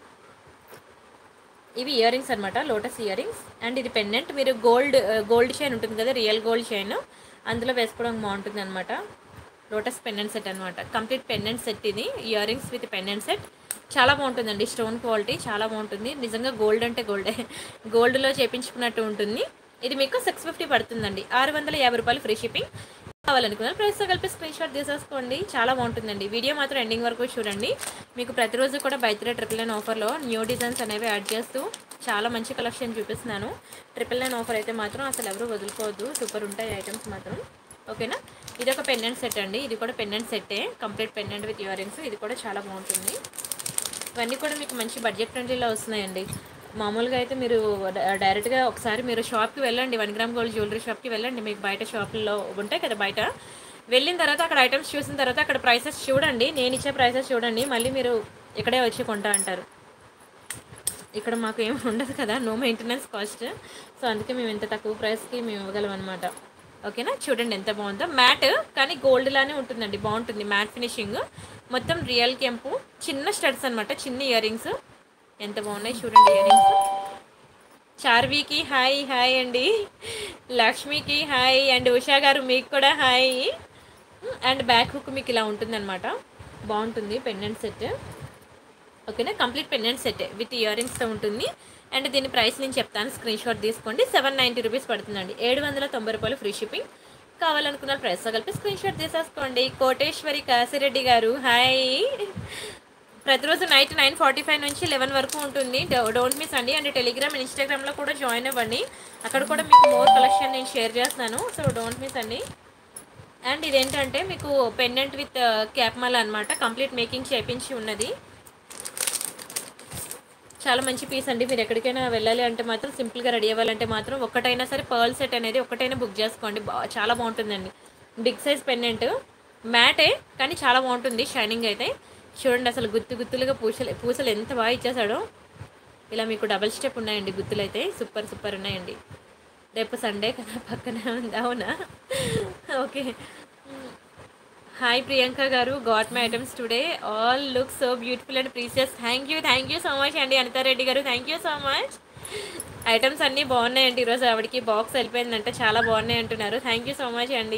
ఇవి ఇయర్ రింగ్స్ అనమాట, లోటస్ ఇయర్ రింగ్స్. అండ్ ఇది పెండెంట్, మీరు గోల్డ్ చైన్ ఉంటుంది కదా, రియల్ గోల్డ్ చైన్, అందులో వేసుకోవడం బాగుంటుంది అనమాట. లోటస్ పెండెంట్ సెట్ అనమాట, కంప్లీట్ పెండెంట్ సెట్ ఇది, ear rings with pendant set, చాలా బాగుంటుందండి, స్టోన్ క్వాలిటీ చాలా బాగుంటుంది, నిజంగా గోల్డ్ అంటే గోల్డ్లో చేపించుకున్నట్టు ఉంటుంది. ఇది మీకు 650 పడుతుందండి, 650 రూపాయలు ఫ్రీ షిప్పింగ్. కావాలనుకున్నారు ప్రైస్తో కలిపి స్క్రీన్ షాట్ తీసేసుకోండి. చాలా బాగుంటుందండి. వీడియో మాత్రం ఎండింగ్ వరకు చూడండి. మీకు ప్రతిరోజు కూడా బై 3 999 ఆఫర్లో న్యూ డిజైన్స్ అనేవి యాడ్ చేస్తూ చాలా మంచి కలెక్షన్ చూపిస్తున్నాను. 999 ఆఫర్ అయితే మాత్రం అసలు ఎవరు వదులుకోవద్దు. సూపర్ ఉంటాయి ఐటమ్స్ మాత్రం. ఓకేనా. ఇది ఒక పెండెంట్ సెట్ అండి. ఇది కూడా పెండెంట్ సెట్టే, complete pendant with ear rings. ఇది కూడా చాలా బాగుంటుంది. ఇవన్నీ కూడా మీకు మంచి బడ్జెట్ ఫ్రెండ్లీలో వస్తున్నాయండి. మామూలుగా అయితే మీరు డైరెక్ట్గా ఒకసారి మీరు షాప్కి వెళ్ళండి, 1 గ్రామ్ గోల్డ్ జ్యువెలరీ షాప్కి వెళ్ళండి. మీకు బయట షాపుల్లో ఉంటాయి కదా, బయట వెళ్ళిన తర్వాత అక్కడ ఐటమ్స్ చూసిన తర్వాత అక్కడ ప్రైసెస్ చూడండి, నేను ఇచ్చే ప్రైసెస్ చూడండి, మళ్ళీ మీరు ఇక్కడే వచ్చి కొంటా అంటారు. ఇక్కడ మాకు ఏమి ఉండదు కదా, నో మెయింటెనెన్స్ కాస్ట్. సో అందుకే మేము ఇంత తక్కువ ప్రైస్కి మేము ఇవ్వగలం అనమాట. ఓకేనా. చూడండి ఎంత బాగుందో. మ్యాట్ కానీ గోల్డ్ లానే ఉంటుందండి, బాగుంటుంది. మ్యాట్ ఫినిషింగ్, మొత్తం రియల్ కెంపు, చిన్న స్టడ్స్ అనమాట, చిన్న ఇయర్ రింగ్స్. ఎంత బాగున్నాయి చూడండి ఇయర్ రింగ్స్. చార్వీకి హాయ్ హాయ్ అండి, లక్ష్మికి హాయ్, అండ్ ఉషా గారు మీకు కూడా హాయ్. అండ్ బ్యాక్ హుక్ మీకు ఇలా ఉంటుందన్నమాట, బాగుంటుంది పెండెంట్ సెట్. ఓకేనా. Complete pendant set with ear రింగ్స్తో ఉంటుంది. అండ్ దీని ప్రైస్ నేను చెప్తాను, స్క్రీన్ షాట్ తీసుకోండి. 790 రూపీస్ పడుతుందండి, 790 రూపాయలు ఫ్రీ షిప్పింగ్. కావాలనుకున్న ప్రైస్తో కలిపి స్క్రీన్ షాట్ తీసేసుకోండి. కోటేశ్వరి కాసిరెడ్డి గారు హాయ్. ప్రతిరోజు నైట్ 9:45 నుంచి 11 వరకు ఉంటుంది, డోంట్ మిస్ అండి. అండ్ టెలిగ్రామ్ అండ్ ఇన్స్టాగ్రామ్లో కూడా జాయిన్ అవ్వండి, అక్కడ కూడా మీకు మోర్ కలెక్షన్ నేను షేర్ చేస్తున్నాను. సో డోంట్ మిస్ అండి. అండ్ ఇదేంటంటే మీకు పెండెంట్ విత్ క్యాప్ మాల అనమాట, కంప్లీట్ మేకింగ్ చేయించి ఉన్నది. చాలా మంచి పీస్ అండి. మీరు ఎక్కడికైనా వెళ్ళాలి అంటే మాత్రం, సింపుల్గా రెడీ అవ్వాలంటే మాత్రం ఒక్కటైనా సరే పర్ల్ సెట్ అనేది ఒక్కటైనా బుక్ చేసుకోండి, చాలా బాగుంటుందండి. బిగ్ సైజ్ పెండెంట్, మ్యాటే కానీ చాలా బాగుంటుంది షైనింగ్ అయితే. చూడండి అసలు గుత్తులుగా పూసలు ఎంత బాగా ఇచ్చేసాడో. ఇలా మీకు డబల్ స్టెప్ ఉన్నాయండి గుత్తులు అయితే, సూపర్ సూపర్ ఉన్నాయండి. రేపు సండే కదా, పక్కనే ఉంది. అవునా, ఓకే. హాయ్ ప్రియాంక గారు, got my items today, all look so beautiful and precious. Thank you so much అండి. అనితారెడ్డి గారు thank you so much. Items అన్నీ బాగున్నాయండి. ఈరోజు ఆవిడకి బాక్స్ వెళ్ళిపోయిందంటే చాలా బాగున్నాయి అంటున్నారు. థ్యాంక్ యూ సో మచ్ అండి.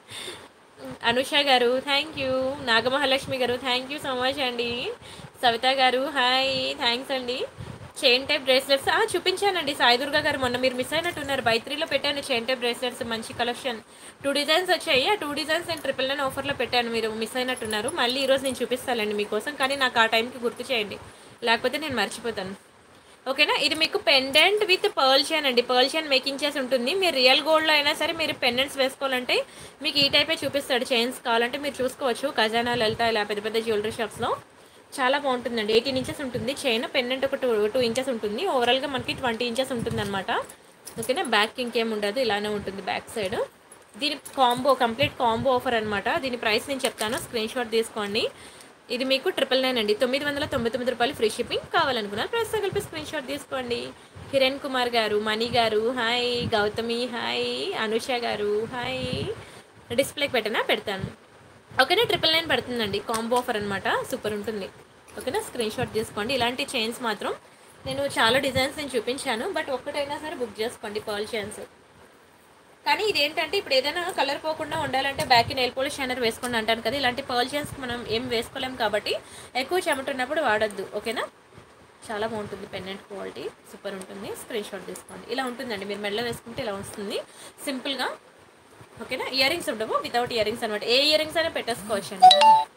అనుష గారు థ్యాంక్ యూ. నాగమహాలక్ష్మి గారు థ్యాంక్ యూ సో మచ్ అండి. సవిత గారు హాయ్, థ్యాంక్స్ అండి. Chain type bracelets చూపించానండి. సాయిదుర్గా గారు మొన్న మీరు మిస్ అయినట్టున్నారు, బై 3లో పెట్టాను చైన్ టైప్ బ్రేస్లెట్స్, మంచి కలెక్షన్. 2 డిజైన్స్ వచ్చాయి. ఆ 2 డిజైన్స్ నేను 999 ఆఫర్లో పెట్టాను, మీరు మిస్ అయినట్టున్నారు. మళ్ళీ ఈరోజు నేను చూపిస్తానండి మీకోసం, కానీ నాకు ఆ టైంకి గుర్తు చేయండి, లేకపోతే నేను మర్చిపోతాను. ఓకేనా. ఇది మీకు పెండెంట్ విత్ పర్ల్ చైన్ అండి, పర్ల్ చైన్ మేకింగ్ చేసి ఉంటుంది. మీరు రియల్ గోల్డ్లో అయినా సరే మీరు పెండెంట్స్ వేసుకోవాలంటే మీకు ఈ టైపే చూపిస్తాడు. చైన్స్ కావాలంటే మీరు చూసుకోవచ్చు, ఖజానా, లలిత, ఇలా పెద్ద పెద్ద జ్యువెలరీ షాప్స్లో. చాలా బాగుంటుందండి. 18 ఇంచెస్ ఉంటుంది చైన్, పెండెంట్ ఒక 2 ఇంచెస్ ఉంటుంది. ఓవరాల్గా మనకి 20 ఇంచెస్ ఉంటుంది అనమాట. ఓకేనా. బ్యాక్ ఇంకేం ఉండదు, ఇలానే ఉంటుంది బ్యాక్ సైడ్. దీని కాంబో, కంప్లీట్ కాంబో ఆఫర్ అనమాట. దీని ప్రైస్ నేను చెప్తాను, స్క్రీన్ షాట్ తీసుకోండి. ఇది మీకు 999 అండి, 999 రూపాయలు ఫ్రీ షిప్పింగ్. కావాలనుకున్నారు ప్రైస్ కలిపి స్క్రీన్ షాట్ తీసుకోండి. కిరణ్ కుమార్ గారు, మణి గారు హాయ్, గౌతమి హాయ్, అనుష గారు హాయ్. డిస్ప్లేకి పెడతాను. ఓకేనా. 999 పడుతుందండి, కాంబో ఆఫర్ అనమాట, సూపర్ ఉంటుంది. ఓకేనా. స్క్రీన్ షాట్ తీసుకోండి. ఇలాంటి చైన్స్ మాత్రం నేను చాలా డిజైన్స్ నేను చూపించాను, బట్ ఒక్కటైనా సరే బుక్ చేసుకోండి పర్ల్ చైన్స్. కానీ ఇదేంటంటే ఇప్పుడు ఏదైనా కలర్ పోకుండా ఉండాలంటే బ్యాక్ నెయిల్ పాలిష్ షైనర్ వేసుకోండి అంటాను కదా. ఇలాంటి పర్ల్ చైన్స్ మనం ఏం వేసుకోలేం కాబట్టి ఎక్కువ చెమటున్నప్పుడు వాడద్దు. ఓకేనా. చాలా బాగుంటుంది, పెండెంట్ క్వాలిటీ సూపర్ ఉంటుంది. స్క్రీన్ షాట్ తీసుకోండి. ఇలా ఉంటుందండి, మీరు మెడలో వేసుకుంటే ఇలా వస్తుంది సింపుల్గా. ఓకేనా. ఇయర్ రింగ్స్ ఉండవు, వితౌట్ ఇయర్ రింగ్స్ అనమాట. ఏ ఇయర్ రింగ్స్ అయినా పెట్టేసుకోవచ్చు అండి.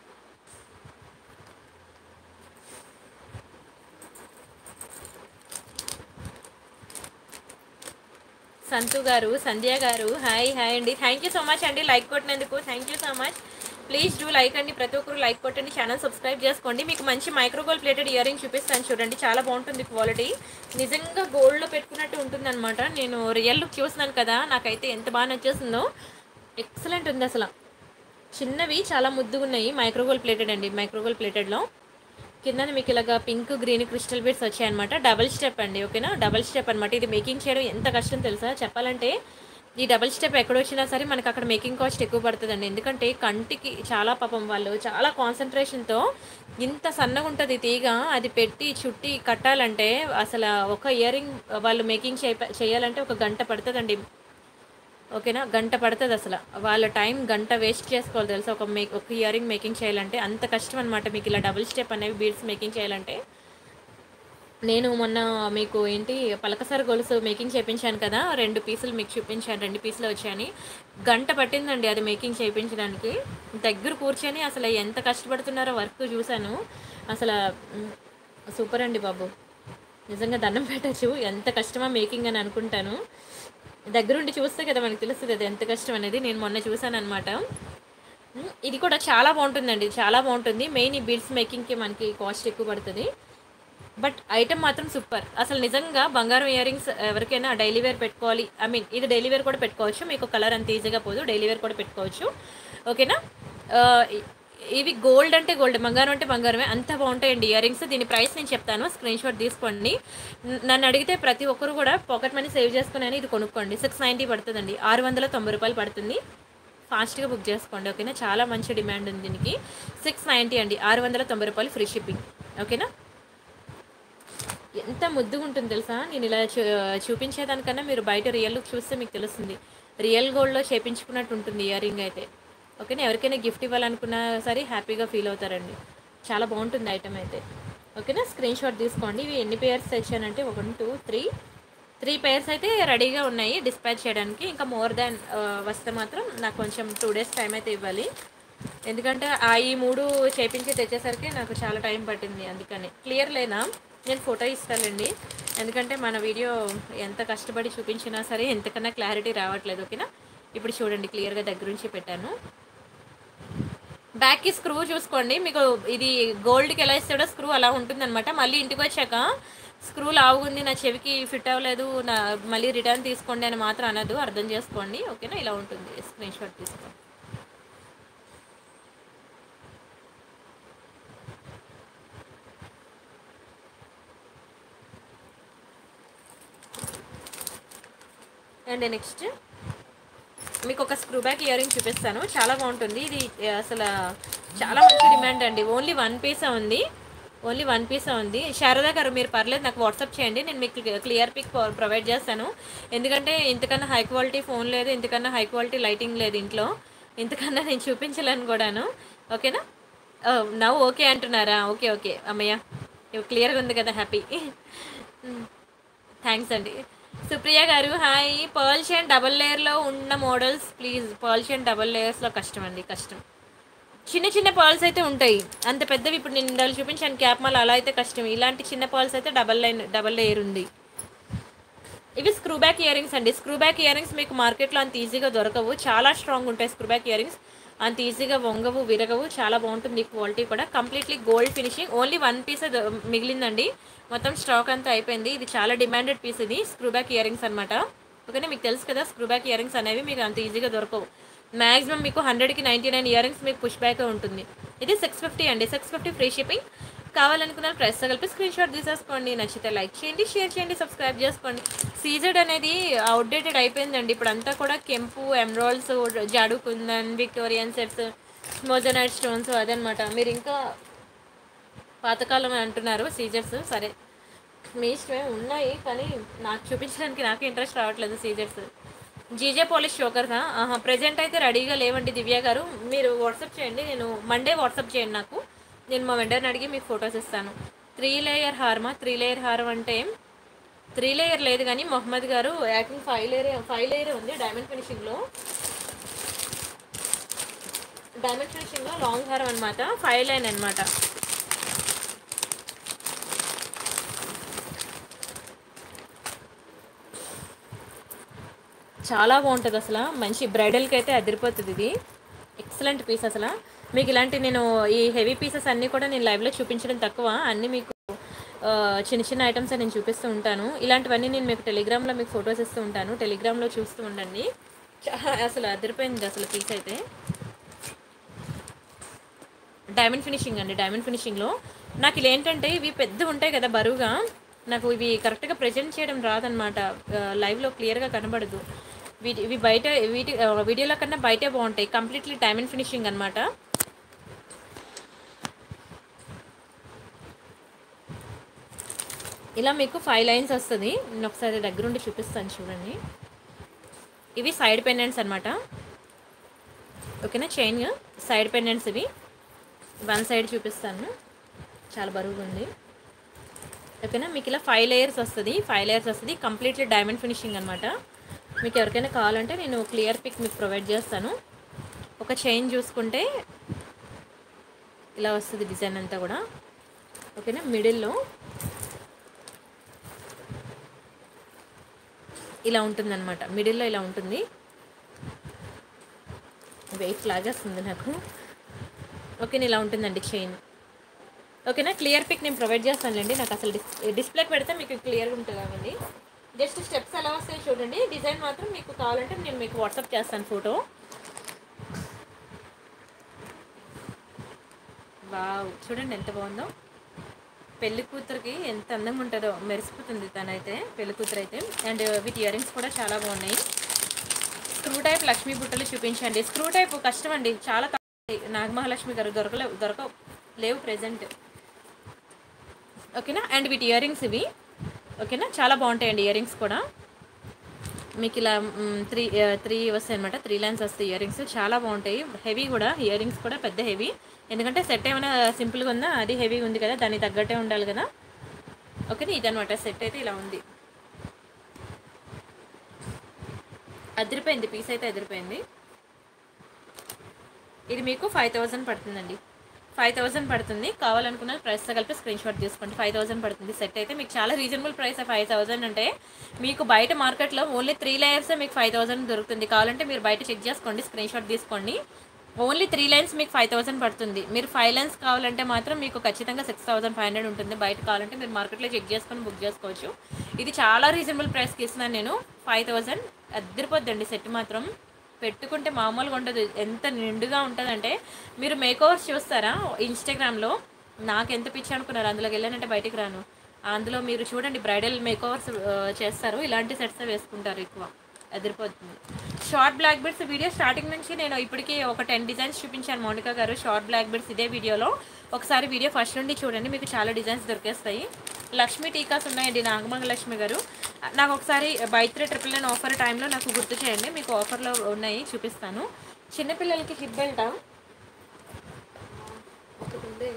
సంతు గారు, సంధ్య గారు హాయ్ అండి. థ్యాంక్ యూ సో మచ్ అండి లైక్ కొట్టినందుకు, thank you so much. Please do like అండి, ప్రతి ఒక్కరు లైక్ కొట్టండి, ఛానల్ సబ్స్క్రైబ్ చేసుకోండి. మీకు మంచి మైక్రోగోల్డ్ ప్లేటెడ్ ఇయర్ రింగ్ చూపిస్తాను చూడండి, చాలా బాగుంటుంది క్వాలిటీ, నిజంగా గోల్డ్లో పెట్టుకున్నట్టు ఉంటుందన్నమాట. నేను రియల్ లుక్ చూస్తున్నాను కదా, నాకైతే ఎంత బాగా నచ్చేస్తుందో, ఎక్సలెంట్ ఉంది అసలు. చిన్నవి చాలా ముద్దుగా ఉన్నాయి, మైక్రోగోల్డ్ ప్లేటెడ్ అండి. మైక్రోగోల్డ్ ప్లేటెడ్లో కింద మీకు ఇలాగా పింక్ గ్రీన్ క్రిస్టల్ బీడ్స్ వచ్చాయన్నమాట. డబల్ స్టెప్ అండి. ఓకేనా. డబల్ స్టెప్ అనమాట. ఇది మేకింగ్ చేయడం ఎంత కష్టం తెలుసా చెప్పాలంటే. ఈ డబల్ స్టెప్ ఎక్కడ వచ్చినా సరే మనకు అక్కడ మేకింగ్ కాస్ట్ ఎక్కువ పడుతుందండి, ఎందుకంటే కంటికి చాలా పాపం వాళ్ళు చాలా కాన్సన్ట్రేషన్తో ఇంత సన్నగా ఉంటుంది తీగ, అది పెట్టి చుట్టి కట్టాలంటే అసలు ఒక ఇయర్ రింగ్ వాళ్ళు మేకింగ్ చేయాలంటే 1 గంట పడుతుందండి. ఓకేనా. గంట పడుతుంది అసలు, వాళ్ళ టైం గంట వేస్ట్ చేసుకోవాలి తెలుసా ఒక ఇయర్ రింగ్ మేకింగ్ చేయాలంటే. అంత కష్టం అనమాట మీకు ఇలా డబుల్ స్టెప్ అనేవి బీడ్స్ మేకింగ్ చేయాలంటే. నేను మొన్న మీకు ఏంటి పలకసారి గొలుసు మేకింగ్ చేయించాను కదా, 2 పీసులు మీకు చూపించాను. 2 పీసులు వచ్చాయని. గంట పట్టిందండి అది మేకింగ్ చేయించడానికి. దగ్గర కూర్చొని అసలు ఎంత కష్టపడుతున్నారో వర్క్ చూశాను. అసల హ్మ్. సూపర్ అండి బాబు. నిజంగా దండం పెట్టొచ్చు. ఎంత కష్టమా మేకింగ్ అని అనుకుంటాను. దగ్గరుండి చూస్తే కదా మనకు తెలుస్తది అది ఎంత కష్టం అనేది. నేను మొన్న చూసాననమాట. ఇది కూడా చాలా బాగుంటుందండి. చాలా బాగుంటుంది. మెయిన్ ఈ బీడ్స్ మేకింగ్‌కి మనకి కాస్ట్ ఎక్కువ పడతది. బట్ ఐటెమ్ మాత్రం సూపర్. అసలు నిజంగా బంగారం ఇయర్ రింగ్స్ ఎవరికైనా డైలీ వేర్ పెట్టుకోవాలి. ఐ మీన్ ఇది డైలీ వేర్ కూడా పెట్టుకోవచ్చు. మీకు కలర్ అంత ఈజీగా పోదు. డైలీ వేర్ కూడా పెట్టుకోవచ్చు. ఓకేనా? ఆహ్, ఇ ఇవి గోల్డ్ అంటే గోల్డ్, బంగారం అంటే బంగారమే. అంత బాగుంటాయండి ఇయర్ రింగ్స్. దీని ప్రైస్ నేను చెప్తాను. స్క్రీన్‌షాట్ తీసుకోండి. నన్ను అడిగితే ప్రతి ఒక్కరు కూడా పాకెట్ మనీ సేవ్ చేసుకొని ఇది కొనుక్కోండి. 690 పడుతదండి. రూ. 690 పడుతుంది. ఫాస్ట్‌గా బుక్ చేసుకోండి. ఓకేనా? చాలా మంచి డిమాండ్ ఉంది దీనికి. 690 అండి. రూ. 690 ఫ్రీ షిప్పింగ్. ఓకేనా? ఎంత ముద్దుగా ఉంటుంది తెలుసా? నేను ఇలా చూపించేదానికన్నా మీరు బయట రియల్ లుక్ చూస్తే మీకు తెలుస్తుంది. రియల్ గోల్డ్‌లో చేపించుకున్నట్టు ఉంటుంది ఇయర్ రింగ్ అయితే. ఓకేనా? ఎవరికైనా గిఫ్ట్ ఇవ్వాలనుకున్నా సరే హ్యాపీగా ఫీల్ అవుతారండి. చాలా బాగుంటుంది ఐటమ్ అయితే. ఓకేనా? స్క్రీన్‌షాట్ తీసుకోండి. ఇవి ఎన్ని పెయిర్స్ తెచ్చానంటే 1, 2, 3 పెయిర్స్ అయితే రెడీగా ఉన్నాయి డిస్పాచ్ చేయడానికి. ఇంకా మోర్ దాన్ వస్తే మాత్రం నాకు కొంచెం 2 డేస్ టైం అయితే ఇవ్వాలి. ఎందుకంటే ఈ 3 చేపించి తెచ్చేసరికి నాకు చాలా టైం పట్టింది. అందుకని క్లియర్ లేనా? నేను ఫోటో ఇస్తానండి. ఎందుకంటే మన వీడియో ఎంత కష్టపడి చూపించినా సరే ఎంతకన్నా క్లారిటీ రావట్లేదు. ఓకేనా? ఇప్పుడు చూడండి క్లియర్‌గా దగ్గర నుంచి పెట్టాను. బ్యాక్‌కి స్క్రూ చూసుకోండి. మీకు ఇది గోల్డ్‌కి ఎలా ఇస్తాడో స్క్రూ అలా ఉంటుందన్నమాట. మళ్ళీ ఇంటికి వచ్చాక స్క్రూ లావుగుంది, నా చెవికి ఫిట్ అవ్వలేదు, మళ్ళీ రిటర్న్ తీసుకోండి అని మాత్రం అనదు. అర్థం చేసుకోండి. ఓకేనా? ఇలా ఉంటుంది. స్క్రీన్‌షాట్ తీసుకోండి. అండ్ నెక్స్ట్ మీకు ఒక స్క్రూ బ్యాక్ ఇయర్ రింగ్ చూపిస్తాను. చాలా బాగుంటుంది. ఇది అసలు చాలా మంచి డిమాండ్ అండి. ఓన్లీ 1 పీసే ఉంది. ఓన్లీ 1 పీసే ఉంది. శారదా గారు మీరు పర్లేదు నాకు వాట్సాప్ చేయండి. నేను మీకు క్లియర్ పిక్ ప్రొవైడ్ చేస్తాను. ఎందుకంటే ఇంతకన్నా హై క్వాలిటీ ఫోన్ లేదు, ఇంతకన్నా హై క్వాలిటీ లైటింగ్ లేదు ఇంట్లో. ఇంతకన్నా నేను చూపించలేను కూడాను. ఓకేనా? నవ్వు ఓకే అంటున్నారా? ఓకే ఓకే అమ్మయ్య, క్లియర్గా ఉంది కదా, హ్యాపీ. థ్యాంక్స్ అండి. సుప్రియ గారు హాయ్. పర్ల్ చైన్ డబల్ లేయర్లో ఉన్న models please. Pearl chain double లేయర్స్లో కష్టం అండి, కష్టం. చిన్న చిన్న పర్ల్స్ అయితే ఉంటాయి. అంత పెద్దవి ఇప్పుడు నేను ఇందాక చూపించాను క్యాప్ మాల్, అలా అయితే కష్టం. ఇలాంటి చిన్న పర్ల్స్ అయితే డబల్ లేయర్ ఉంది. ఇవి స్క్రూ బ్యాక్ ఇయర్ రింగ్స్ అండి. స్క్రూ బ్యాక్ ఇయర్ రింగ్స్ మీకు మార్కెట్లో అంత ఈజీగా దొరకవు. చాలా స్ట్రాంగ్ ఉంటాయి స్క్రూ బ్యాక్ ఇయర్ రింగ్స్. అంత ఈజీగా వంగవు, విరగవు. చాలా బాగుంటుంది క్వాలిటీ కూడా. Completely gold finishing. Only 1 piece మిగిలిందండి. మొత్తం స్టాక్ అంతా అయిపోయింది. ఇది చాలా డిమాండెడ్ పీస్. ఇది స్క్రూ బ్యాక్ ఇయర్ రింగ్స్ అనమాట. ఓకేనా? మీకు తెలుసు కదా స్క్రూ బ్యాక్ ఇయర్ రింగ్స్ అనేవి మీకు అంత ఈజీగా దొరకవు. మ్యాక్సిమం మీకు 100కి 99 ఇయర్ రింగ్స్ మీకు పుష్ బ్యాక్ ఉంటుంది. ఇది 650 అండి. 650 ఫ్రీ షిప్పింగ్. కావాలనుకున్న ప్రైస్తో కలిపి స్క్రీన్‌షాట్ తీసేసుకోండి. నచ్చితే లైక్ చేయండి, షేర్ చేయండి, సబ్స్క్రైబ్ చేసుకోండి. సీజెడ్ అనేది అవుట్డేటెడ్ అయిపోయిందండి. ఇప్పుడంతా కూడా కెంపు, emeralds, jadau kundan, Victorian sets, moissanite stones అదనమాట. మీరు ఇంకా పాతకాలం అంటున్నారు సీజర్స్. సరే మీ ఇష్టమే, ఉన్నాయి కానీ నాకు చూపించడానికి నాకు ఇంట్రెస్ట్ రావట్లేదు సీజర్స్. జీజే పాలిష్ చోకర్సా? ప్రెజెంట్ అయితే రెడీగా లేవండి దివ్య గారు. మీరు వాట్సాప్ చేయండి. నేను మండే వాట్సాప్ చేయండి నాకు. నేను మా వెండర్ని అడిగి మీకు ఫొటోస్ ఇస్తాను. 3 లేయర్ హారమా? 3 లేయర్ హారం అంటే 3 లేయర్ లేదు కానీ మొహమ్మద్ గారు యాక్టింగ్ 5 లేయర్ ఉంది. డైమండ్ ఫినిషింగ్లో లాంగ్ హారం అనమాట. 5 లైన్ అనమాట. చాలా బాగుంటుంది అసలు. మంచి బ్రైడల్కి అయితే అదిరిపోతుంది ఇది. ఎక్సలెంట్ పీస్ అసలు. మీకు ఇలాంటి నేను ఈ హెవీ పీసెస్ అన్నీ కూడా నేను లైవ్లో చూపించడం తక్కువ. అన్నీ మీకు చిన్న చిన్న ఐటమ్స్ నేను చూపిస్తూ ఉంటాను. ఇలాంటివన్నీ నేను మీకు టెలిగ్రామ్లో మీకు ఫొటోస్ ఇస్తూ ఉంటాను. టెలిగ్రామ్లో చూస్తూ ఉండండి. అసలు అదిరిపోయింది అసలు పీస్ అయితే. డైమండ్ ఫినిషింగ్ అండి. డైమండ్ ఫినిషింగ్లో నాకు ఇలా ఏంటంటే ఇవి పెద్ద ఉంటాయి కదా బరువుగా, నాకు ఇవి కరెక్ట్గా ప్రజెంట్ చేయడం రాదనమాట. లైవ్లో క్లియర్గా కనబడదు. ఇవి బయట వీడియోలో కన్నా బయటే బాగుంటాయి. కంప్లీట్లీ డైమండ్ ఫినిషింగ్ అనమాట. ఇలా మీకు 5 లైన్స్ వస్తుంది. నేను ఒకసారి దగ్గరుండి చూపిస్తాను చూడండి. ఇవి సైడ్ పెండెంట్స్ అనమాట. ఓకేనా? చైన్ సైడ్ పెండెంట్స్ ఇవి. 1 సైడ్ చూపిస్తాను. చాలా బరువుగా ఉంది. ఓకేనా. మీకు ఇలా 5 లేయర్స్ వస్తుంది, 5 లేయర్స్ వస్తుంది. కంప్లీట్లీ డైమండ్ ఫినిషింగ్ అనమాట. మీకు ఎవరికైనా కావాలంటే నేను క్లియర్ పిక్ మీకు ప్రొవైడ్ చేస్తాను. ఒక చైన్ చూసుకుంటే ఇలా వస్తుంది డిజైన్ అంతా కూడా. ఓకేనా. మిడిల్లో ఇలా ఉంటుందన్నమాట, మిడిల్లో ఇలా ఉంటుంది. వెయిట్ లాగేస్తుంది నాకు. ఓకేనా, ఇలా ఉంటుందండి చైన్. ఓకేనా. క్లియర్ పిక్ నేను ప్రొవైడ్ చేస్తానులేండి. నాకు అసలు డిస్ప్లేకి పెడితే మీకు క్లియర్గా ఉంటుంది కదండి. జస్ట్ స్టెప్స్ ఎలా వస్తాయి చూడండి. డిజైన్ మాత్రం మీకు కావాలంటే నేను మీకు వాట్సాప్ చేస్తాను ఫోటో. వావ్, చూడండి ఎంత బాగుందో. పెళ్లి కూతురికి ఎంత అందంగా ఉంటుందో, మెరిసిపోతుంది తనైతే, పెళ్లి కూతురు అయితే. అండ్ వీటి ఇయర్ రింగ్స్ కూడా చాలా బాగున్నాయి. స్క్రూ టైప్ లక్ష్మీ బుట్టలు చూపించండి. స్క్రూ టైప్ కష్టం అండి, చాలా నాగమహాలక్ష్మి గారు దొరకలేవు ప్రెజెంట్. ఓకేనా. అండ్ వీటి ఇయర్ రింగ్స్ ఇవి. ఓకేనా, చాలా బాగుంటాయండి ఇయర్ రింగ్స్ కూడా. మీకు ఇలా త్రీ వస్తాయి అనమాట, 3 లైన్స్ వస్తాయి ఇయర్ రింగ్స్. చాలా బాగుంటాయి, హెవీ కూడా. ఇయర్ రింగ్స్ కూడా పెద్ద హెవీ, ఎందుకంటే సెట్ ఏమైనా సింపుల్గా ఉందా, అది హెవీగా ఉంది కదా, దానికి తగ్గట్టే ఉండాలి కదా. ఓకేనా, ఇదనమాట సెట్ అయితే ఇలా ఉంది. అదిరిపోయింది, పీస్ అయితే అదిరిపోయింది. ఇది మీకు 5000 పడుతుందండి. 5000 పడుతుంది. కావాలనుకున్న ప్రైస్తో కలిపి స్క్రీన్ షాట్ తీసుకోండి. 5000 పడుతుంది సెట్ అయితే. మీకు చాలా రీజనబుల్ ప్రైస్. 5000 అంటే మీకు బయట మార్కెట్లో ఓన్లీ 3 లేయర్సే మీకు 5000 దొరుకుతుంది. కావాలంటే మీరు బయట చెక్ చేసుకోండి, స్క్రీన్ షాట్ తీసుకోండి. ఓన్లీ 3 లైన్స్ మీకు 5000 పడుతుంది. మీరు 5 లైన్స్ కావాలంటే మాత్రం మీకు ఖచ్చితంగా 6500 ఉంటుంది. బయట కావాలంటే మీరు మార్కెట్లో చెక్ చేసుకొని బుక్ చేసుకోవచ్చు. ఇది చాలా రీజనబుల్ ప్రైస్కి ఇస్తున్నాను నేను. 5000 అద్దరిపోద్దండి సెట్ మాత్రం. పెట్టుకుంటే మామూలుగా ఉండదు, ఎంత నిండుగా ఉంటుందంటే. మీరు మేకోవర్స్ చూస్తారా ఇన్స్టాగ్రామ్లో, నాకు ఎంత పిచ్చి అనుకున్నారు, అందులోకి వెళ్ళానంటే బయటికి రాను. అందులో మీరు చూడండి, బ్రైడల్ మేకోవర్స్ చేస్తారు, ఇలాంటి సెట్స్ వేసుకుంటారు ఎక్కువ, అదిరిపోతుంది. Short black beads video starting నుంచి నేను ఇప్పటికీ ఒక 10 డిజైన్స్ చూపించాను మౌనిక గారు, షార్ట్ బ్లాక్ బెడ్స్ ఇదే వీడియోలో. ఒకసారి వీడియో ఫస్ట్ నుండి చూడండి, మీకు చాలా డిజైన్స్ దొరికేస్తాయి. లక్ష్మీ టీకాస్ ఉన్నాయండి, నాగమహాలక్ష్మి గారు. నాకు ఒకసారి బై 3 999 ఆఫర్ టైంలో నాకు గుర్తు చేయండి, మీకు ఆఫర్లో ఉన్నాయి, చూపిస్తాను. చిన్నపిల్లలకి హిప్ బెల్టా ఒకటి ఉంది,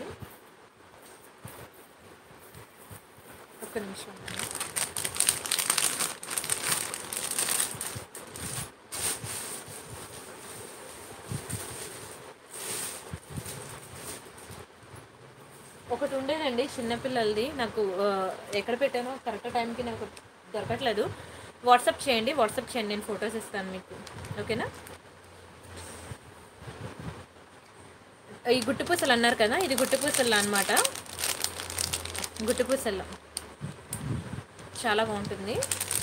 ఒక్క నిమిషం. ఒకటి ఉండేదండి చిన్నపిల్లలది, నాకు ఎక్కడ పెట్టానో కరెక్ట్ టైంకి నాకు దొరకట్లేదు. వాట్సాప్ చేయండి, నేను ఫొటోస్ ఇస్తాను మీకు. ఓకేనా. ఈ గుట్టు పూసలు అన్నారు కదా, ఇది గుట్టు పూసలు అనమాట. గుట్టు పూసల్లో చాలా బాగుంటుంది.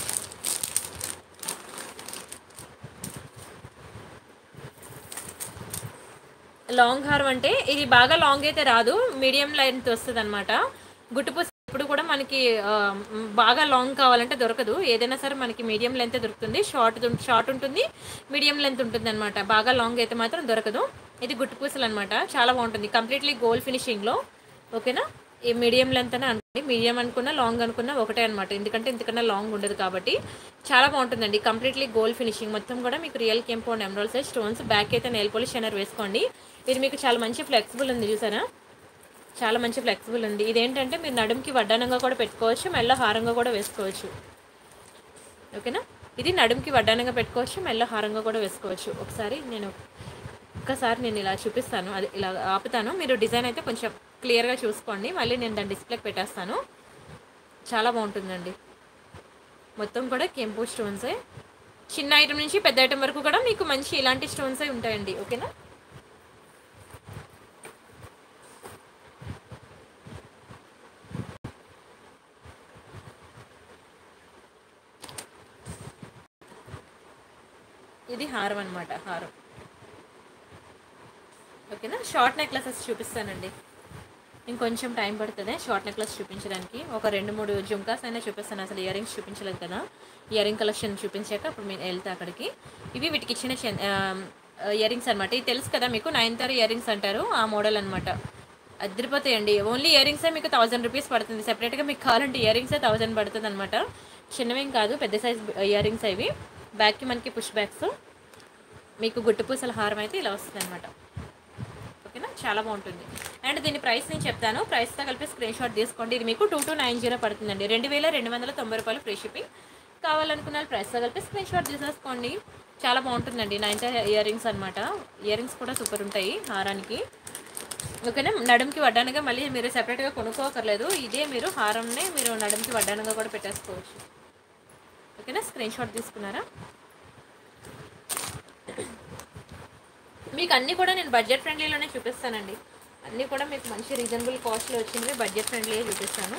లాంగ్ హారం అంటే ఇది బాగా లాంగ్ అయితే రాదు, మీడియం లెంత్ వస్తుంది అనమాట. గుట్టుపూస ఇప్పుడు కూడా మనకి బాగా లాంగ్ కావాలంటే దొరకదు, ఏదైనా సరే మనకి మీడియం లెంత్ దొరుకుతుంది. షార్ట్ ఉంటుంది, మీడియం లెంత్ ఉంటుంది అనమాట. బాగా లాంగ్ అయితే మాత్రం దొరకదు. ఇది గుట్టుపూసలు అనమాట, చాలా బాగుంటుంది, కంప్లీట్లీ గోల్డ్ ఫినిషింగ్లో. ఓకేనా. ఈ మీడియం లెంత్ అని అనుకోండి, మీడియం అనుకున్నా లాంగ్ అనుకున్నా ఒకటే అనమాట, ఎందుకంటే ఇంతకన్నా లాంగ్ ఉండదు కాబట్టి. చాలా బాగుంటుందండి, కంప్లీట్లీ గోల్డ్ ఫినిషింగ్. మొత్తం కూడా మీకు రియల్ కెంపౌండ్ ఎమరాల్డ్ సైజ్ స్టోన్స్. బ్యాక్ అయితే నెయిల్ పాలిష్ షైనర్ వేసుకోండి. ఇది మీకు చాలా మంచి ఫ్లెక్సిబుల్ ఉంది, చూసారా, చాలా మంచి ఫ్లెక్సిబుల్ ఉంది. ఇదేంటంటే మీరు నడుముకి వడ్డానంగా కూడా పెట్టుకోవచ్చు, మెల్ల హారంగా కూడా వేసుకోవచ్చు. ఓకేనా. ఇది నడుముకి వడ్డానంగా పెట్టుకోవచ్చు, మెల్ల హారంగా కూడా వేసుకోవచ్చు. ఒక్కసారి నేను ఇలా చూపిస్తాను, అది ఇలా ఆపుతాను, మీరు డిజైన్ అయితే కొంచెం క్లియర్గా చూసుకోండి. మళ్ళీ నేను దాన్ని డిస్ప్లేకి పెట్టేస్తాను. చాలా బాగుంటుందండి. మొత్తం కూడా కెంపు స్టోన్సే, చిన్న ఐటమ్ నుంచి పెద్ద ఐటమ్ వరకు కూడా మీకు మంచి ఇలాంటి స్టోన్సే ఉంటాయండి. ఓకేనా. ఇది హారం అనమాట, హారం. ఓకేనా. షార్ట్ నెక్లెసెస్ చూపిస్తానండి, ఇంకొంచెం టైం పడుతుంది షార్ట్ నెక్లెస్ చూపించడానికి. ఒక 2-3 జుంకాస్ అయినా చూపిస్తాను, అసలు ఇయర్ రింగ్స్ చూపించలేదు కదా. ఇయర్ రింగ్ కలెక్షన్ చూపించాక అప్పుడు నేను వెళ్తా అక్కడికి. ఇవి వీటికి ఇచ్చిన ఇయర్ రింగ్స్ అనమాట. ఇది తెలుసు కదా మీకు, 9 ఇయర్ రింగ్స్ అంటారు, ఆ మోడల్ అనమాట. అదిరిపోతాయండి. ఓన్లీ ఇయర్ రింగ్సే మీకు 1000 రూపీస్ పడుతుంది. సెపరేట్గా మీకు కావాలంటే ఇయర్ రింగ్సే 1000 పడుతుంది అనమాట. చిన్నవేం కాదు, పెద్ద సైజ్ ఇయర్ రింగ్స్ అవి. బ్యాక్కి మనకి పుష్ బ్యాక్స్. మీకు గుట్టు పూసల హారం అయితే ఇలా వస్తుంది అనమాట. ఓకేనా, చాలా బాగుంటుంది. అండ్ దీని ప్రైస్ నేను చెప్తాను, ప్రైస్తో కలిపి స్క్రీన్ షాట్ తీసుకోండి. ఇది మీకు 2290 పడుతుందండి, 2290 రూపాయలు ఫ్రీ షిప్పింగ్. కావాలనుకున్న ప్రైస్తో కలిపి స్క్రీన్ షాట్ తీసేసుకోండి. చాలా బాగుంటుందండి. నైన్తా ఇయర్ రింగ్స్ అనమాట. ఇయర్ రింగ్స్ కూడా సూపర్ ఉంటాయి హారానికి. ఓకేనా, నడుముకి వడ్డానగా మళ్ళీ మీరు సెపరేట్గా కొనుక్కోకర్లేదు, ఇదే మీరు హారంనే మీరు నడుముకి వడ్డానగా కూడా పెట్టేసుకోవచ్చు. ఓకేనా, స్క్రీన్ షాట్ తీసుకున్నారా? మీకు అన్నీ కూడా నేను బడ్జెట్ ఫ్రెండ్లీలోనే చూపిస్తానండి. అన్నీ కూడా మీకు మంచి రీజనబుల్ కాస్ట్లో వచ్చినవి బడ్జెట్ ఫ్రెండ్లీగా చూపిస్తాను.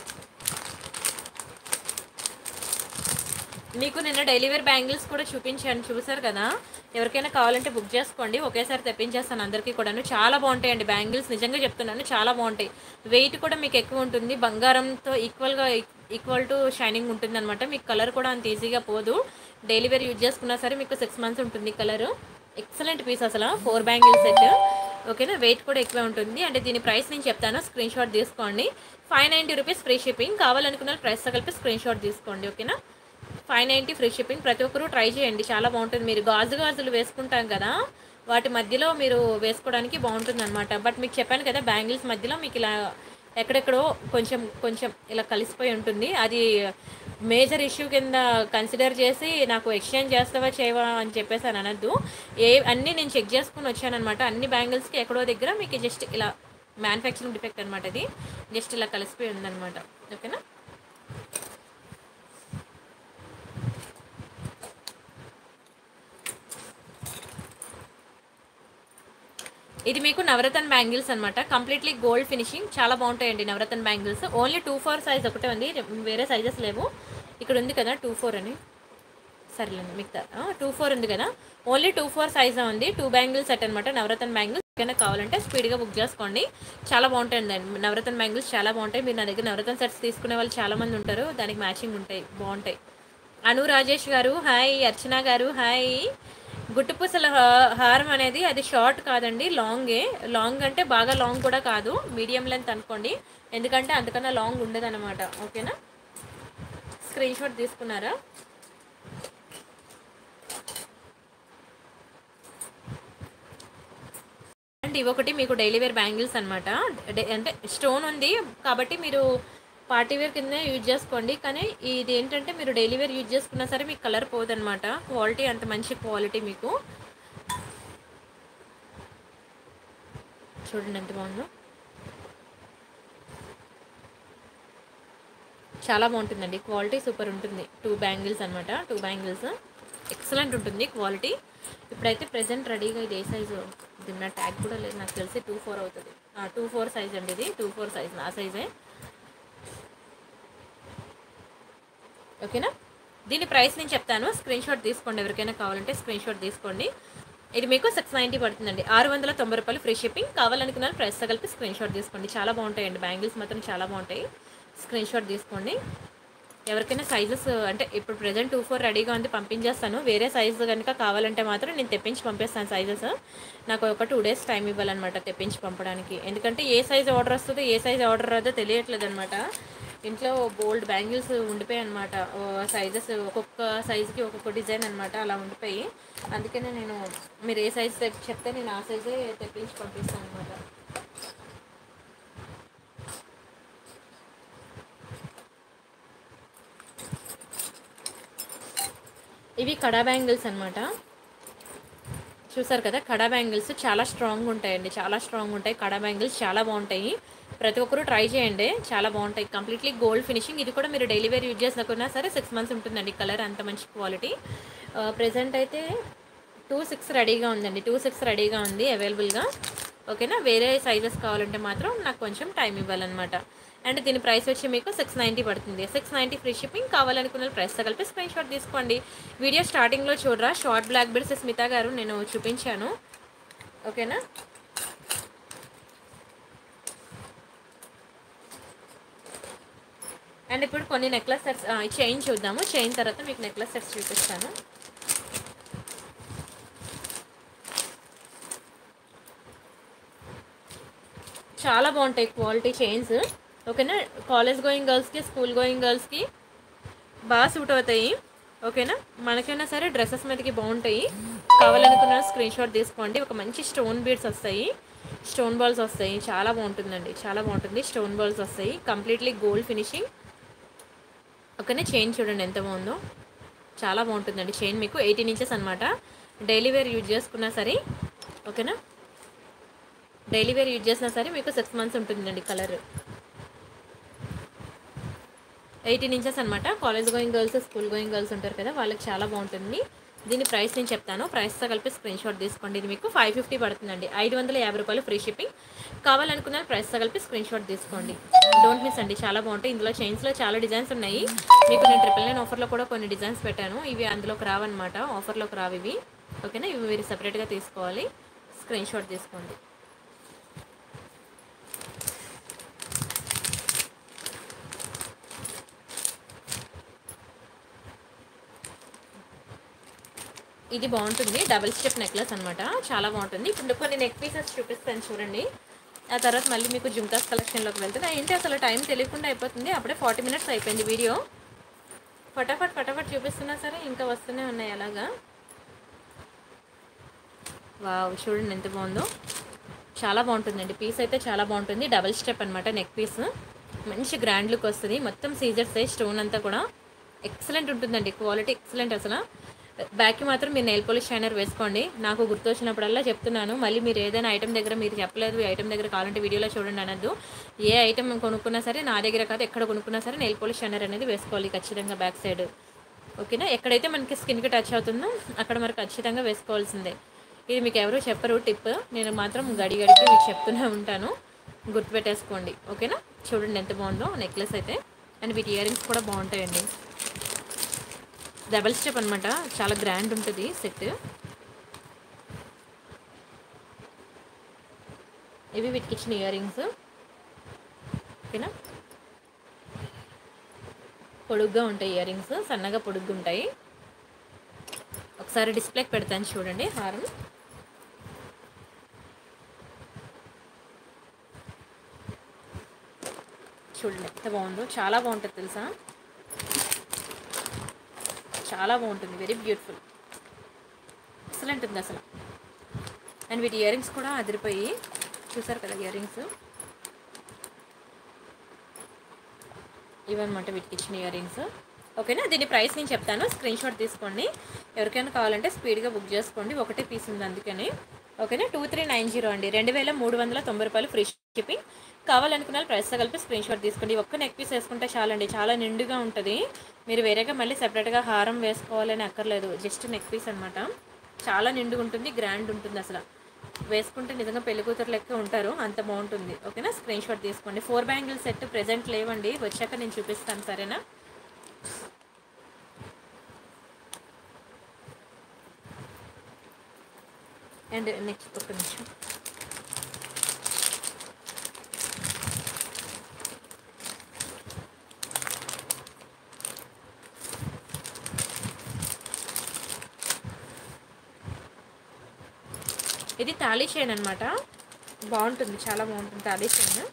మీకు నిన్న డైలీ వేర్ బ్యాంగిల్స్ కూడా చూపించాను, చూసారు కదా. ఎవరికైనా కావాలంటే బుక్ చేసుకోండి, ఒకేసారి తెప్పించేస్తాను అందరికీ కూడాను. చాలా బాగుంటాయండి బ్యాంగిల్స్, నిజంగా చెప్తున్నాను, చాలా బాగుంటాయి. వెయిట్ కూడా మీకు ఎక్కువ ఉంటుంది, బంగారంతో ఈక్వల్ టు షైనింగ్ ఉంటుంది అనమాట. మీకు కలర్ కూడా అంత ఈజీగా పోదు. డైలీ వేర్ యూజ్ చేసుకున్నా సరే మీకు 6 months ఉంటుంది కలరు. ఎక్సలెంట్ పీస్ అసలు, 4 బ్యాంగిల్ సెట్. ఓకేనా, వెయిట్ కూడా ఎక్కువ ఉంటుంది. అంటే దీని ప్రైస్ నేను చెప్తాను, స్క్రీన్ షాట్ తీసుకోండి. 590 రూపీస్ ఫ్రీ షిప్పింగ్. కావాలనుకున్న ప్రైస్తో కలిపి స్క్రీన్ షాట్ తీసుకోండి. ఓకేనా, 590 ఫ్రీ షిప్పింగ్. ప్రతి ఒక్కరూ ట్రై చేయండి, చాలా బాగుంటుంది. మీరు గాజులు వేసుకుంటాం కదా, వాటి మధ్యలో మీరు వేసుకోవడానికి బాగుంటుంది అనమాట. బట్ మీకు చెప్పాను కదా, బ్యాంగిల్స్ మధ్యలో మీకు ఇలా ఎక్కడెక్కడో కొంచెం ఇలా కలిసిపోయి ఉంటుంది. అది మేజర్ ఇష్యూ కింద కన్సిడర్ చేసి నాకు ఎక్స్చేంజ్ చేస్తావా చేయవా అని చెప్పేసి అని అనద్దు. అన్నీ నేను చెక్ చేసుకుని వచ్చానమాట. అన్ని బ్యాంగిల్స్కి ఎక్కడో దగ్గర మీకు జస్ట్ ఇలా మ్యానుఫ్యాక్చరింగ్ డిఫెక్ట్ అనమాట, ఇది జస్ట్ ఇలా కలిసిపోయి ఉందన్నమాట. ఓకేనా, ఇది మీకు నవరత్న బ్యాంగిల్స్ అనమాట. కంప్లీట్లీ గోల్డ్ ఫినిషింగ్, చాలా బాగుంటాయండి నవరత్న బ్యాంగిల్స్. ఓన్లీ 2-4 సైజ్ ఒకటే ఉంది, వేరే సైజెస్ లేవు. ఇక్కడ ఉంది కదా 2-4 అని, సరేలేండి మిగతా 2-4 ఉంది కదా, ఓన్లీ 2-4 సైజే ఉంది. 2 బ్యాంగిల్స్ సెట్ అనమాట, నవరత్న బ్యాంగిల్స్. ఏమైనా కావాలంటే స్పీడ్గా బుక్ చేసుకోండి, చాలా బాగుంటాయండి నవరత్న బ్యాంగిల్స్, చాలా బాగుంటాయి. మీరు నా దగ్గర నవరత్న సెట్స్ తీసుకునే వాళ్ళు చాలామంది ఉంటారు, దానికి మ్యాచింగ్ ఉంటాయి, బాగుంటాయి. అను రాజేష్ గారు హాయ్, అర్చన గారు హాయ్. గుట్టుపూసల హారం అనేది అది షార్ట్ కాదండి, లాంగ్ అంటే బాగా లాంగ్ కూడా కాదు, మీడియం లెంత్ అనుకోండి, ఎందుకంటే అంతకన్నా లాంగ్ ఉండదు అనమాట. ఓకేనా, స్క్రీన్ షాట్ తీసుకున్నారా? అండ్ ఇవొకటి మీకు డైలీ వేర్ బ్యాంగిల్స్ అనమాట. అంటే స్టోన్ ఉంది కాబట్టి మీరు పార్టీ వేర్ కింద యూజ్ చేసుకోండి, కానీ ఇది ఏంటంటే మీరు డైలీ వేర్ యూజ్ చేసుకున్నా సరే మీకు కలర్ పోదనమాట. క్వాలిటీ అంత మంచి క్వాలిటీ, మీకు చూడండి ఎంత బాగుందో, చాలా బాగుంటుందండి, క్వాలిటీ సూపర్ ఉంటుంది. 2 బ్యాంగిల్స్ అనమాట, 2 బ్యాంగిల్స్ ఎక్సలెంట్ ఉంటుంది క్వాలిటీ. ఇప్పుడైతే ప్రెజెంట్ రెడీగా ఇది ఏ సైజు, ఇది నా ట్యాగ్ కూడా లేదు నాకు తెలిసి 2-4 అవుతుంది. 2-4 సైజ్ అండి, ఇది 2-4 సైజ్, నా సైజే. ఓకేనా, దీని ప్రైస్ నేను చెప్తాను, స్క్రీన్ షాట్ తీసుకోండి. ఎవరికైనా కావాలంటే స్క్రీన్ షాట్ తీసుకోండి. ఇది మీకు 690 పడుతుందండి, 690 రూపాయలు ఫ్రీ షిప్పింగ్. కావాలనుకున్న ప్రైస్తో కలిపి స్క్రీన్ షాట్ తీసుకోండి. చాలా బాగుంటాయండి బ్యాంగిల్స్ మాత్రం, చాలా బాగుంటాయి. స్క్రీన్ షాట్ తీసుకోండి. ఎవరికైనా సైజెస్ అంటే ఇప్పుడు ప్రెజెంట్ 2-4 రెడీగా ఉంది, పంపించేస్తాను. వేరే సైజు కనుక కావాలంటే మాత్రం నేను తెప్పించి పంపిస్తాను సైజెస్. నాకు ఒక 2 days టైం ఇవ్వాలన్నమాట తెప్పించి పంపడానికి, ఎందుకంటే ఏ సైజ్ ఆర్డర్ వస్తుందో ఏ సైజ్ ఆర్డర్ రాదో తెలియట్లేదు అనమాట. ఇంట్లో బోల్డ్ బ్యాంగిల్స్ ఉండిపోయాయి అనమాట, సైజెస్ ఒక్కొక్క సైజుకి ఒక్కొక్క డిజైన్ అనమాట, అలా ఉండిపోయి. అందుకనే నేను మీరు ఏ సైజ్ చెప్తే నేను ఆ సైజే తెప్పించి పంపిస్తాను అనమాట. ఇవి కడా బ్యాంగిల్స్ అనమాట, చూసారు కదా. కడా బ్యాంగిల్స్ చాలా స్ట్రాంగ్ ఉంటాయండి, చాలా స్ట్రాంగ్ ఉంటాయి. కడా బ్యాంగిల్స్ చాలా బాగుంటాయి, ప్రతి ఒక్కరూ ట్రై చేయండి, చాలా బాగుంటాయి. Completely gold finishing. ఇది కూడా మీరు డైలీ వేర్ యూజ్ చేసుకున్నా సరే 6 months ఉంటుందండి, కలర్ అంత మంచి క్వాలిటీ. ప్రెజెంట్ అయితే 2-6 రెడీగా ఉందండి, 2-6 రెడీగా ఉంది అవైలబుల్గా. ఓకేనా, వేరే సైజెస్ కావాలంటే మాత్రం నాకు కొంచెం టైం ఇవ్వాలన్నమాట. అండ్ దీని ప్రైస్ వచ్చి మీకు 690 పడుతుంది, 690 ఫ్రీ షిప్పింగ్. కావాలనుకున్న ప్రైస్తో కలిపి స్క్రీన్ షాట్ తీసుకోండి. వీడియో స్టార్టింగ్లో చూడరా, షార్ట్ బ్లాక్ బెడ్స్ స్మిత గారు నేను చూపించాను. ఓకేనా, అండ్ ఇప్పుడు కొన్ని నెక్లెస్ సెట్స్, చైన్ చూద్దాము. చైన్ తర్వాత మీకు నెక్లెస్ సెట్స్ చూపిస్తాను. చాలా బాగుంటాయి క్వాలిటీ చైన్స్. ఓకేనా, కాలేజ్ గోయింగ్ గర్ల్స్కి, స్కూల్ గోయింగ్ గర్ల్స్కి బాగా సూట్ అవుతాయి. ఓకేనా, మనకైనా సరే డ్రెస్సెస్ మీదకి బాగుంటాయి. కావాలనుకున్న స్క్రీన్ షాట్ తీసుకోండి. ఒక మంచి స్టోన్ బీడ్స్ వస్తాయి, స్టోన్ బాల్స్ వస్తాయి, చాలా బాగుంటుందండి, చాలా బాగుంటుంది. స్టోన్ బాల్స్ వస్తాయి, కంప్లీట్లీ గోల్డ్ ఫినిషింగ్. ఓకేనా, చైన్ చూడండి ఎంత బాగుందో, చాలా బాగుంటుందండి. చైన్ మీకు 18 ఇంచెస్ అనమాట. డైలీ వేర్ యూజ్ చేసుకున్నా సరే, ఓకేనా, డైలీ వేర్ యూజ్ చేసినా సరే మీకు 6 మంత్స్ ఉంటుందండి. కలర్ 18 ఇంచెస్ అనమాట. College going girls, school going girls ఉంటారు కదా, వాళ్ళకి చాలా బాగుంటుంది. దీని ప్రైస్ నేను చెప్తాను, ప్రైస్తో కలిపి స్క్రీన్ షాట్ తీసుకోండి. ఇది మీకు 550 పడుతుందండి, 550 రూపాయలు ఫ్రీ షిప్పింగ్. కావాలనుకున్న ప్రైస్తో కలిపి స్క్రీన్ షాట్ తీసుకోండి. డోంట్ మిస్ అండి, చాలా బాగుంటాయి. ఇందులో చైన్స్లో చాలా డిజైన్స్ ఉన్నాయి. మీకు నేను 999 ఆఫర్లో కూడా కొన్ని డిజైన్స్ పెట్టాను, ఇవి అందులోకి రావన్నమాట, ఆఫర్లోకి రావు ఇవి. ఓకేనా, ఇవి మీరు సపరేట్గా తీసుకోవాలి. స్క్రీన్ షాట్ తీసుకోండి. ఇది బాగుంటుంది, డబుల్ స్టెప్ నెక్లెస్ అనమాట, చాలా బాగుంటుంది. ఇప్పుడు కొన్ని నెక్ పీసెస్ చూపిస్తాను చూడండి. ఆ తర్వాత మళ్ళీ మీకు జుంకాస్ కలెక్షన్లోకి వెళ్తుంది. ఏంటి అసలు టైం తెలియకుండా అయిపోతుంది, అప్పుడే 40 మినిట్స్ అయిపోయింది వీడియో. ఫటాఫట్ చూపిస్తున్నా సరే ఇంకా వస్తూనే ఉన్నాయి అలాగా. వావ్, చూడండి ఎంత బాగుందో, చాలా బాగుంటుందండి. పీస్ అయితే చాలా బాగుంటుంది, డబుల్ స్టెప్ అనమాట నెక్ పీస్, మంచి గ్రాండ్ లుక్ వస్తుంది. మొత్తం సీజర్స్ స్టోన్ అంతా కూడా ఎక్సలెంట్ ఉంటుందండి, క్వాలిటీ ఎక్సలెంట్ అసలు. బ్యాక్కి మాత్రం మీరు నెయిల్ పాలిష్ షైనర్ వేసుకోండి, నాకు గుర్తొచ్చినప్పుడల్లా చెప్తున్నాను. మళ్ళీ మీరు ఏదైనా ఐటమ్ దగ్గర మీరు చెప్పలేదు, ఈ ఐటమ్ దగ్గర కావాలంటే వీడియోలో చూడండి అనద్దు. ఏ ఐటమ్ కొనుక్కున్నా సరే, నా దగ్గర కాదు ఎక్కడ కొనుక్కున్నా సరే నెయిల్ పాలిష్ షైనర్ అనేది వేసుకోవాలి ఖచ్చితంగా బ్యాక్ సైడ్. ఓకేనా, ఎక్కడైతే మనకి స్కిన్కి టచ్ అవుతుందో అక్కడ మరి ఖచ్చితంగా వేసుకోవాల్సిందే. ఇది మీకు ఎవరు చెప్పరు టిప్, నేను మాత్రం గడికి మీకు చెప్తూనే ఉంటాను, గుర్తుపెట్టేసుకోండి. ఓకేనా, చూడండి ఎంత బాగుందో నెక్లెస్ అయితే. అండ్ వీటి ఇయర్ రింగ్స్ కూడా బాగుంటాయండి, డబల్ స్టెప్ అనమాట, చాలా గ్రాండ్ ఉంటుంది సెట్. ఇవి వీటికి ఇచ్చిన ఇయర్ రింగ్స్. ఓకేనా, పొడుగ్గా ఉంటాయి ఇయర్ రింగ్స్, సన్నగా పొడుగ్గా ఉంటాయి. ఒకసారి డిస్ప్లేకి పెడతాను చూడండి హారం. చూడండి ఎంత బాగుందో, చాలా బాగుంటుంది తెలుసా, చాలా బాగుంటుంది, వెరీ బ్యూటిఫుల్, ఎక్సలెంట్ ఉంది అసలు. అండ్ వీటి ఇయర్ రింగ్స్ కూడా అదిరిపోయి, చూసారు కదా ఇయర్ రింగ్స్ ఇవన్నమాట వీటికి ఇచ్చిన ఇయర్ రింగ్స్. ఓకేనా, దీని ప్రైస్ నేను చెప్తాను, స్క్రీన్ షాట్ తీసుకోండి. ఎవరికైనా కావాలంటే స్పీడ్గా బుక్ చేసుకోండి, ఒకటే పీస్ ఉంది అందుకని. ఓకేనా, 2390 అండి, 2390 రూపాయలు ఫ్రీ షిప్పింగ్. కావాలనుకున్న ప్రైస్తో కలిపి స్క్రీన్ షాట్ తీసుకోండి. ఒక్క నెక్ పీస్ వేసుకుంటే చాలండి, చాలా నిండుగా ఉంటుంది. మీరు వేరేగా మళ్ళీ సెపరేట్గా హారం వేసుకోవాలని అక్కర్లేదు, జస్ట్ నెక్ పీస్ అనమాట, చాలా నిండుగా ఉంటుంది, గ్రాండ్ ఉంటుంది అసలు. వేసుకుంటే నిజంగా పెళ్లి కూతురు లెక్క ఉంటారు, అంత బాగుంటుంది. ఓకేనా, స్క్రీన్ షాట్ తీసుకోండి. 4 బ్యాంగిల్ సెట్ ప్రెజెంట్ లేవండి, వచ్చాక నేను చూపిస్తాను సరేనా. అండ్ నెక్స్ట్ ఒక నిమిషం, ఇది తాళీ చైన్ అనమాట, బాగుంటుంది, చాలా బాగుంటుంది. తాళీ చైన్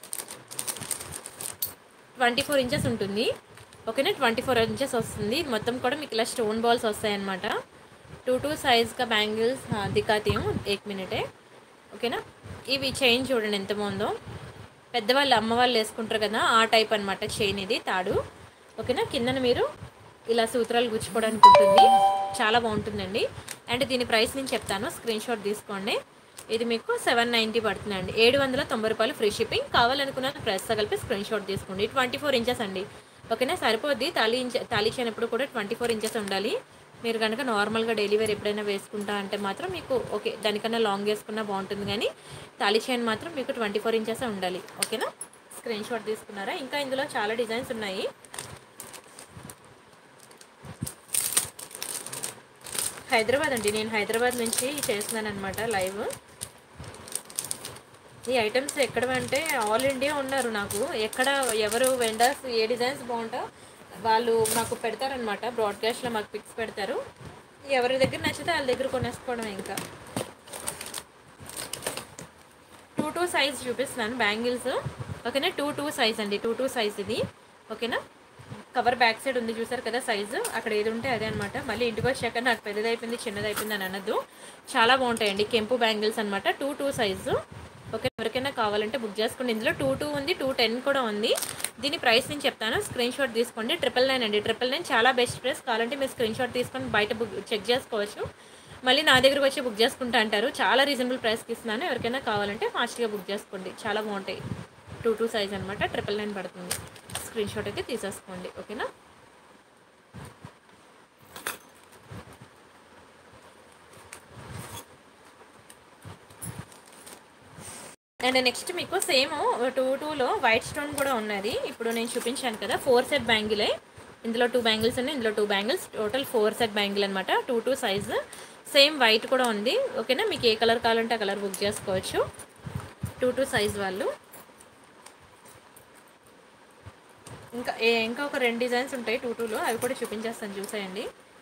24 ఇంచెస్ ఉంటుంది. ఓకేనా, 24 ఇంచెస్ వస్తుంది. మొత్తం కూడా మీకు ఇలా స్టోన్ బాల్స్ వస్తాయన్నమాట. 2 సైజ్గా బ్యాంగిల్స్ దిఖాతీ హూँ 1 మినిటే. ఓకేనా, ఇవి చైన్ చూడండి ఎంత బాగుందో, పెద్దవాళ్ళు అమ్మ వాళ్ళు వేసుకుంటారు కదా ఆ టైప్ అనమాట చైన్ ఇది, తాడు. ఓకేనా, కిందన మీరు ఇలా సూత్రాలు గుచ్చుకోవడానికి ఉంటుంది, చాలా బాగుంటుందండి. అండ్ దీని ప్రైస్ నేను చెప్తాను, స్క్రీన్ షాట్ తీసుకోండి. ఇది మీకు 790 పడుతుందండి, 790 రూపాయలు ఫ్రీ షిప్పింగ్. కావాలనుకున్న ప్రైస్తో కలిపి స్క్రీన్ షాట్ తీసుకోండి. 24 ఇంచెస్ అండి. ఓకేనా, సరిపోద్ది. తాళీ చైన్ ఎప్పుడు కూడా 24 ఇంచెస్ ఉండాలి. మీరు కనుక నార్మల్గా డైలీ వేర్ ఎప్పుడైనా వేసుకుంటా అంటే మాత్రం మీకు ఓకే, దానికన్నా లాంగ్ వేసుకున్నా బాగుంటుంది, కానీ తాళీ చైన్ మాత్రం మీకు 24 ఇంచెస్ ఉండాలి. ఓకేనా, స్క్రీన్ షాట్ తీసుకున్నారా. ఇంకా ఇందులో చాలా డిజైన్స్ ఉన్నాయి. హైదరాబాద్ అండి, నేను హైదరాబాద్ నుంచి చేస్తున్నాను అనమాట లైవ్. ఈ ఐటమ్స్ ఎక్కడ అంటే ఆల్ ఇండియా ఉన్నారు, నాకు ఎక్కడ ఎవరు వెండర్స్ ఏ డిజైన్స్ బాగుంటా వాళ్ళు నాకు పెడతారనమాట, బ్రాడ్కాస్ట్లో మాకు పిక్స్ పెడతారు. ఎవరి దగ్గర నచ్చితే వాళ్ళ దగ్గర కొనేసుకోవడం. ఇంకా 2 సైజ్ చూపిస్తున్నాను బ్యాంగిల్స్. ఓకేనా, 2 సైజ్ అండి, 2 సైజ్ ఇది. ఓకేనా, కవర్ బ్యాక్ సైడ్ ఉంది చూసారు కదా సైజు, అక్కడ ఏది ఉంటే అదే అనమాట. మళ్ళీ ఇంటికి వచ్చాక నాకు పెద్దది అయిపోయింది చిన్నది అయిపోయింది అని అనద్దు, చాలా బాగుంటాయండి. కెంపు బ్యాంగిల్స్ అనమాట, 2 సైజు. ఓకే, ఎవరికైనా కావాలంటే బుక్ చేసుకోండి. ఇందులో 2 ఉంది, 210 కూడా ఉంది. దీని ప్రైస్ నేను చెప్తాను, స్క్రీన్ షాట్ తీసుకోండి. 999 అండి. 999 చాలా బెస్ట్ ప్రైస్. కావాలంటే మీరు స్క్రీన్ షాట్ తీసుకొని బయట బుక్ చెక్ చేసుకోవచ్చు. మళ్ళీ నా దగ్గరకు వచ్చి బుక్ చేసుకుంటా అంటారు. చాలా రీజనబుల్ ప్రైస్కి ఇస్తున్నాను. ఎవరికైనా కావాలంటే ఫాస్ట్గా బుక్ చేసుకోండి. చాలా బాగుంటాయి. 2 సైజ్ అనమాట. 999 పడుతుంది. స్క్రీన్ షాట్ అయితే తీసేసుకోండి. ఓకేనా. అండ్ నెక్స్ట్ మీకు సేమ్ 2లో వైట్ స్టోన్ కూడా ఉన్నది. ఇప్పుడు నేను చూపించాను కదా, 4 సెట్ బ్యాంగిలే. ఇందులో 2 బ్యాంగిల్స్ ఉన్నాయి, ఇందులో 2 బ్యాంగిల్స్, టోటల్ 4 సెట్ బ్యాంగిల్ అనమాట. 2 సైజు సేమ్ వైట్ కూడా ఉంది. ఓకేనా, మీకు ఏ కలర్ కావాలంటే ఆ కలర్ బుక్ చేసుకోవచ్చు. 2 సైజ్ వాళ్ళు. ఇంకా ఒక 2 డిజైన్స్ ఉంటాయి 2లో, అవి కూడా చూపించేస్తాను, చూసేయండి.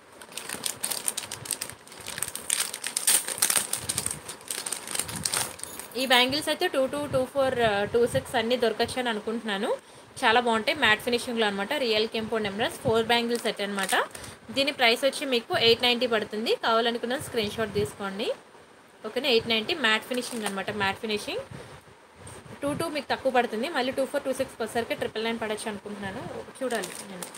ఈ బ్యాంగిల్స్ అయితే 22, 24, 26 అన్నీ దొరకచ్చు అని అనుకుంటున్నాను. చాలా బాగుంటాయి, మ్యాట్ ఫినిషింగ్లో అనమాట. రియల్ కెంపో నెంబర్స్ 4 బ్యాంగిల్ సెట్ అనమాట. దీని ప్రైస్ వచ్చి మీకు 890 పడుతుంది. కావాలనుకున్న స్క్రీన్ షాట్ తీసుకోండి. ఓకేనా, 890 మ్యాట్ ఫినిషింగ్ అనమాట. మ్యాట్ ఫినిషింగ్ 22 మీకు తక్కువ పడుతుంది. మళ్ళీ 24, 26 వచ్చేసరికి 999 పడచ్చు అనుకుంటున్నాను. చూడాలి నేను.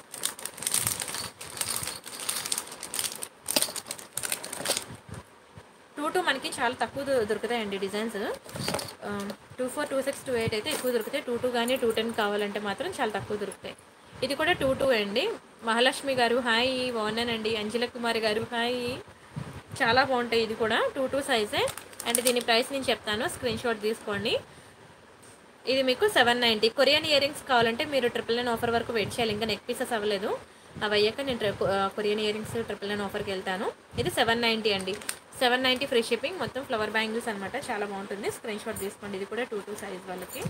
22 మనకి చాలా తక్కువ దొరుకుతాయండి డిజైన్స్. 24, 26, 28 అయితే ఎక్కువ దొరుకుతాయి. 22 కానీ 210 కావాలంటే మాత్రం చాలా తక్కువ దొరుకుతాయి. ఇది కూడా 22 అండి. మహాలక్ష్మి గారు హాయ్, బాగున్నానండి. అంజల కుమారి గారు హాయ్. చాలా బాగుంటాయి. ఇది కూడా 22 సైజే. అండ్ దీని ప్రైస్ నేను చెప్తాను, స్క్రీన్ షాట్ తీసుకోండి. ఇది మీకు 790. కొరియన్ ఇయర్ రింగ్స్ కావాలంటే మీరు 999 ఆఫర్ వరకు వెయిట్ చేయాలి. ఇంకా నెక్ పీసెస్ అవ్వలేదు. అవి అయ్యాక నేను కొరియన్ ఇయర్ రింగ్స్ 999 ఆఫర్కి వెళ్తాను. ఇది 790 అండి. 790 ఫ్రీ షిప్పింగ్. మొత్తం ఫ్లవర్ బ్యాంగిల్స్ అనమాట. చాలా బాగుంటుంది. స్క్రీన్ షాట్ తీసుకోండి. ఇది కూడా 22 సైజ్ వాళ్ళకి.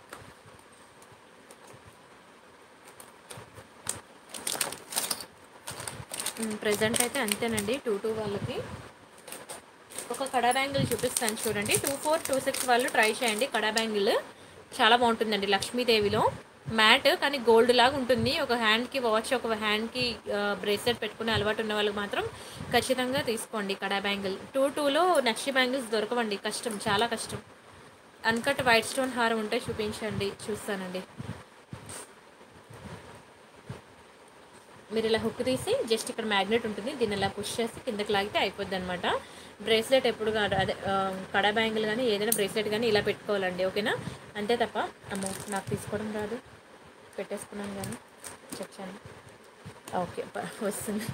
ప్రెజెంట్ అయితే అంతేనండి 22 వాళ్ళకి. ఒక కడా బ్యాంగిల్ చూపిస్తాను చూడండి. 24, 26 వాళ్ళు ట్రై చేయండి. కడా బ్యాంగిల్ చాలా బాగుంటుందండి. లక్ష్మీదేవిలో మ్యాట్ కానీ గోల్డ్ లాగా ఉంటుంది. ఒక హ్యాండ్కి వాచ్, ఒక హ్యాండ్కి బ్రేస్లెట్ పెట్టుకునే అలవాటు ఉన్న వాళ్ళకి మాత్రం ఖచ్చితంగా తీసుకోండి కడా బ్యాంగిల్. 22లో నక్షి బ్యాంగిల్స్ దొరకవండి, కష్టం, చాలా కష్టం. అన్కట్ వైట్ స్టోన్ హారం ఉంటే చూపించండి, చూస్తానండి. మీరు ఇలా హుక్ తీసి జస్ట్ ఇక్కడ మ్యాగ్నెట్ ఉంటుంది, దీన్ని ఇలా పుష్ చేసి కిందకి లాగితే అయిపోద్ది అనమాట. బ్రేస్లెట్ ఎప్పుడు అదే కడా బ్యాంగిల్ కానీ ఏదైనా బ్రేస్లెట్ కానీ ఇలా పెట్టుకోవాలండి. ఓకేనా, అంతే తప్ప. అమ్మో, నాకు తీసుకోవడం రాదు, పెట్టేసుకున్నాను కానీ చెప్పాను. ఓకే, వస్తుంది.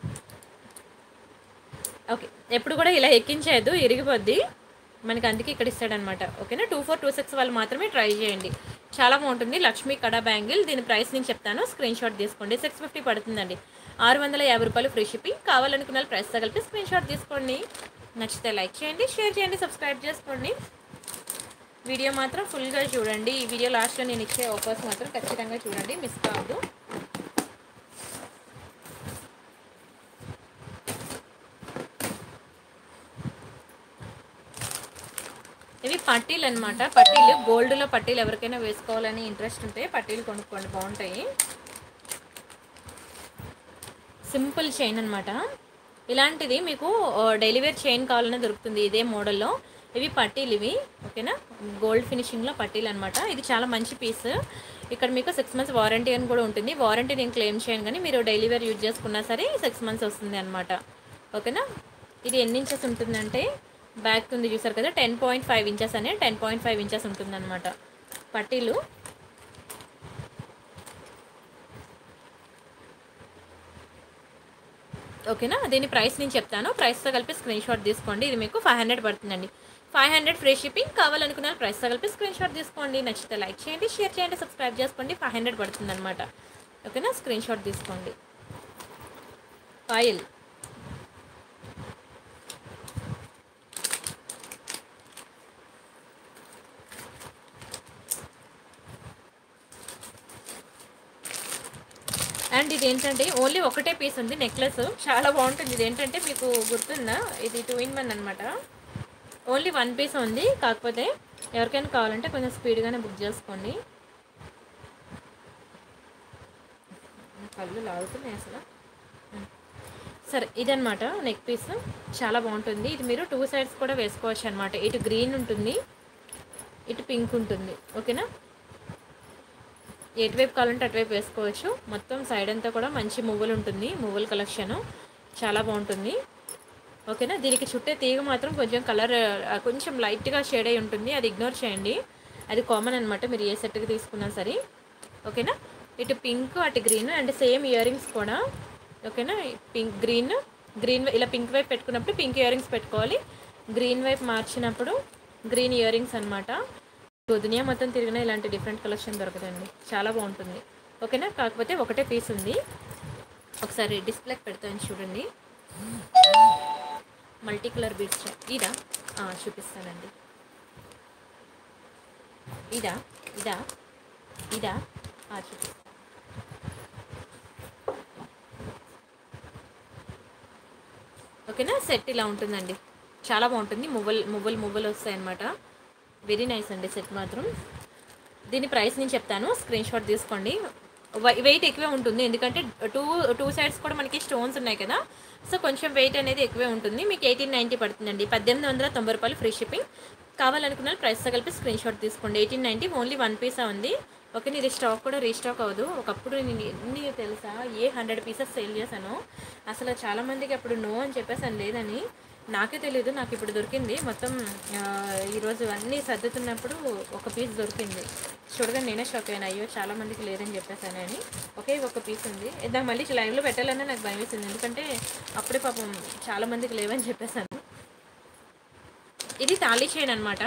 ఓకే, ఎప్పుడు కూడా ఇలా ఎక్కించేయద్దు, ఇరిగిపోద్ది మనకి, అందుకే ఇక్కడ ఇస్తాడనమాట. ఓకేనా, 24, 26 వాళ్ళు మాత్రమే ట్రై చేయండి. చాలా బాగుంటుంది. లక్ష్మీ కడా బ్యాంగిల్. దీని ప్రైస్ నేను చెప్తాను, స్క్రీన్ షాట్ తీసుకోండి. 650 పడుతుందండి. 650 రూపాయలు ఫ్రీ షిప్పింగ్. కావాలనుకున్న ప్రైస్ తగిలిపి స్క్రీన్ షాట్ తీసుకోండి. నచ్చితే లైక్ చేయండి, షేర్ చేయండి, సబ్స్క్రైబ్ చేసుకోండి. వీడియో మాత్రం ఫుల్గా చూడండి. ఈ వీడియో లాస్ట్లో నేను ఇచ్చే ఆఫర్స్ మాత్రం ఖచ్చితంగా చూడండి, మిస్ కావద్దు. ఇవి పట్టీలు అనమాట. పట్టీలు గోల్డ్లో పట్టీలు ఎవరికైనా వేసుకోవాలని ఇంట్రెస్ట్ ఉంటే పట్టీలు కొనుక్కోండి, బాగుంటాయి. సింపుల్ చైన్ అనమాట. ఇలాంటిది మీకు డైలీ వేర్ చైన్ కావాలన్నా దొరుకుతుంది ఇదే మోడల్లో. ఇవి పట్టీలు ఇవి. ఓకేనా, గోల్డ్ ఫినిషింగ్లో పట్టీలు అనమాట. ఇది చాలా మంచి పీస్. ఇక్కడ మీకు 6 months వారంటీ అని కూడా ఉంటుంది. వారంటీ నేను క్లెయిమ్ చేయను, కానీ మీరు డైలీ వేర్ యూజ్ చేసుకున్నా సరే 6 months వస్తుంది అనమాట. ఓకేనా, ఇది ఎన్ని ఇంచెస్ ఉంటుందంటే బ్యాక్ ఉంది చూసారు కదా, 10.5 ఇంచెస్ అనే 10.5 ఇంచెస్ ఉంటుందన్నమాట పట్టీలు. ఓకేనా, దీని ప్రైస్ నేను చెప్తాను, ప్రైస్తో కలిపి స్క్రీన్ షాట్ తీసుకోండి. ఇది మీకు 500 పడుతుందండి. 500 ఫ్రీ షిప్పింగ్. కావాలనుకున్న ప్రైస్తో కలిపి స్క్రీన్ షాట్ తీసుకోండి. నచ్చితే లైక్ చేయండి, షేర్ చేయండి, సబ్స్క్రైబ్ చేసుకోండి. 500 పడుతుంది అనమాట. ఓకేనా, స్క్రీన్ షాట్ తీసుకోండి. ఆయిల్ అండ్ ఇది ఏంటంటే ఓన్లీ ఒకటే పీస్ ఉంది నెక్లెస్, చాలా బాగుంటుంది. ఇది ఏంటంటే మీకు గుర్తుందా, ఇది 2 in 1 అనమాట. ఓన్లీ 1 పీస్ ఉంది. కాకపోతే ఎవరికైనా కావాలంటే కొంచెం స్పీడ్గానే బుక్ చేసుకోండి. కళ్ళు లాగుతున్నాయి అసలు. సరే, ఇదనమాట నెక్ పీస్, చాలా బాగుంటుంది. ఇది మీరు 2 sides కూడా వేసుకోవచ్చు అనమాట. ఇటు గ్రీన్ ఉంటుంది, ఇటు పింక్ ఉంటుంది. ఓకేనా, ఎటువైపు కావాలంటే అటువైపు వేసుకోవచ్చు. మొత్తం సైడ్ అంతా కూడా మంచి మువ్వలు ఉంటుంది, మువ్వల కలెక్షను చాలా బాగుంటుంది. ఓకేనా, దీనికి చుట్టే తీగ మాత్రం కొంచెం కలర్ కొంచెం లైట్గా షేడ్ అయి ఉంటుంది, అది ఇగ్నోర్ చేయండి, అది కామన్ అనమాట మీరు ఏ సెట్కి తీసుకున్నా సరే. ఓకేనా, ఇటు పింక్ అటు green and same ear rings కూడా. ఓకేనా, పింక్ గ్రీన్, గ్రీన్ ఇలా పింక్ వైపు పెట్టుకున్నప్పుడు పింక్ ఇయర్ రింగ్స్ పెట్టుకోవాలి, గ్రీన్ వైపు మార్చినప్పుడు గ్రీన్ ఇయర్ రింగ్స్ అనమాట. దునియా మొత్తం తిరిగినా ఇలాంటి డిఫరెంట్ కలెక్షన్ దొరుకుతుంది, చాలా బాగుంటుంది. ఓకేనా, కాకపోతే ఒకటే పీస్ ఉంది, ఒకసారి డిస్ప్లేకి పెడతాను చూడండి. మల్టీ కలర్ బీడ్స్ ఇదా చూపిస్తానండి. ఇదా ఇదా ఇదా చూపిస్తాను. ఓకేనా, సెట్ ఇలా ఉంటుందండి, చాలా బాగుంటుంది, మువ్వలు వస్తాయి అన్నమాట. వెరీ నైస్ అండి సెట్ మాత్రం. దీని ప్రైస్ నేను చెప్తాను, స్క్రీన్ షాట్ తీసుకోండి. వెయిట్ ఎక్కువే ఉంటుంది, ఎందుకంటే టూ సైడ్స్ కూడా మనకి స్టోన్స్ ఉన్నాయి కదా, సో కొంచెం వెయిట్ అనేది ఎక్కువే ఉంటుంది. మీకు 1890 పడుతుందండి, 1890 రూపాయలు ఫ్రీ షిప్పింగ్. కావాలనుకున్న ప్రైస్తో కలిపి స్క్రీన్ షాట్ తీసుకోండి. 1890 ఓన్లీ 1 పీసా ఉంది. ఓకే, ఇది స్టాక్ కూడా రీస్టాక్ అవ్వదు. ఒకప్పుడు నేను ఎన్ని తెలుసా 100 పీసెస్ సేల్ చేశాను, అసలు చాలామందికి అప్పుడు నో అని చెప్పేసాను, లేదని నాకే తెలియదు, నాకు ఇప్పుడు దొరికింది. మొత్తం ఈరోజు అన్నీ సర్దుతున్నప్పుడు ఒక పీస్ దొరికింది, చూడగా నేనే షాక్ అయినా, అయ్యో చాలామందికి లేదని చెప్పేసాను అని. ఒక పీస్ ఉంది, దాన్ని మళ్ళీ లైవ్లో పెట్టాలన్నా నాకు భయం వేసింది, ఎందుకంటే అప్పుడే పాపం చాలామందికి లేవని చెప్పేసాను. ఇది తాళీ చైన్ అనమాట.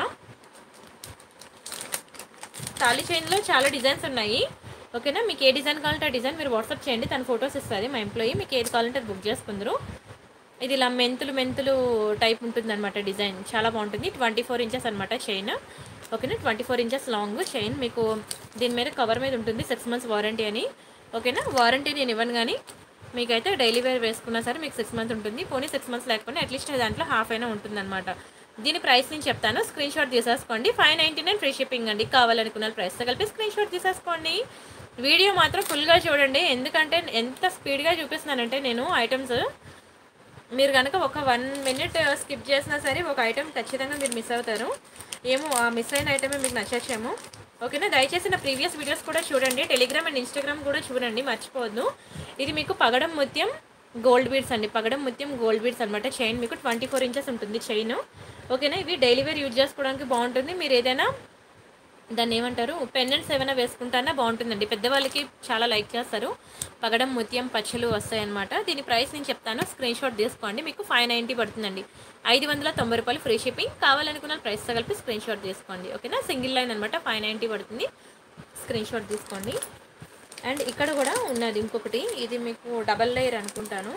తాళీ చైన్లో చాలా డిజైన్స్ ఉన్నాయి. ఓకేనా, మీకు ఏ డిజైన్ కావాలంటే ఆ డిజైన్ మీరు వాట్సాప్ చేయండి, తన ఫొటోస్ ఇస్తుంది మా ఎంప్లాయీ, మీకు ఏది కావాలంటే అది బుక్ చేసుకుందరు. ఇది ఇలా మెంతులు టైప్ ఉంటుంది అనమాట, డిజైన్ చాలా బాగుంటుంది. 24 ఇంచెస్ అనమాట చైన్. ఓకేనా, 24 ఇంచెస్ లాంగ్ చైన్. మీకు దీని మీద కవర్ మీద ఉంటుంది 6 months వారంటీ అని. ఓకేనా, వారంటీ నేను ఇవ్వను, కానీ మీకైతే డైలీ వేర్ వేసుకున్నా సరే మీకు 6 months ఉంటుంది. పోనీ 6 months లేకపోతే అట్లీస్ట్ దాంట్లో హాఫ్ అయినా ఉంటుంది అనమాట. దీని ప్రైస్ నేను చెప్తాను, స్క్రీన్ షాట్ తీసేసుకోండి. 599 ఫ్రీ షిప్పింగ్ అండి. కావాలనుకున్న ప్రైస్తో కలిపి స్క్రీన్ షాట్ తీసేసుకోండి. వీడియో మాత్రం ఫుల్గా చూడండి, ఎందుకంటే ఎంత స్పీడ్గా చూపిస్తున్నానంటే నేను ఐటమ్స్, మీరు కనుక ఒక 1 minute స్కిప్ చేసినా సరే ఒక ఐటమ్ ఖచ్చితంగా మీరు మిస్ అవుతారు. ఏమో ఆ మిస్ అయిన ఐటమే మీకు నచ్చచ్చేమో. ఓకేనా, దయచేసి నా ప్రీవియస్ వీడియోస్ కూడా చూడండి, టెలిగ్రామ్ అండ్ ఇన్స్టాగ్రామ్ కూడా చూడండి, మర్చిపోవద్దు. ఇది మీకు పగడం ముత్యం గోల్డ్ బీడ్స్ అండి, పగడం ముత్యం గోల్డ్ బీడ్స్ అనమాట. చైన్ మీకు 24 ఇంచెస్ ఉంటుంది చైన్. ఓకేనా, ఇవి డైలీ వేర్ యూజ్ చేసుకోవడానికి బాగుంటుంది. మీరు ఏదైనా దాన్ని ఏమంటారు పెండెంట్స్ ఏమైనా వేసుకుంటానా బాగుంటుందండి, పెద్దవాళ్ళకి చాలా లైక్ చేస్తారు. పగడం ముత్యం పచ్చలు వస్తాయన్నమాట. దీని ప్రైస్ నేను చెప్తాను, స్క్రీన్ షాట్ తీసుకోండి. మీకు 590 పడుతుందండి, 590 రూపాయలు ఫ్రీ షిప్పింగ్. కావాలనుకున్న ప్రైస్తో కలిపి స్క్రీన్ షాట్ తీసుకోండి. ఓకేనా, సింగిల్ లైన్ అనమాట, 590 పడుతుంది, స్క్రీన్ షాట్ తీసుకోండి. అండ్ ఇక్కడ కూడా ఉన్నది ఇంకొకటి, ఇది మీకు డబల్ లేయర్ అనుకుంటాను.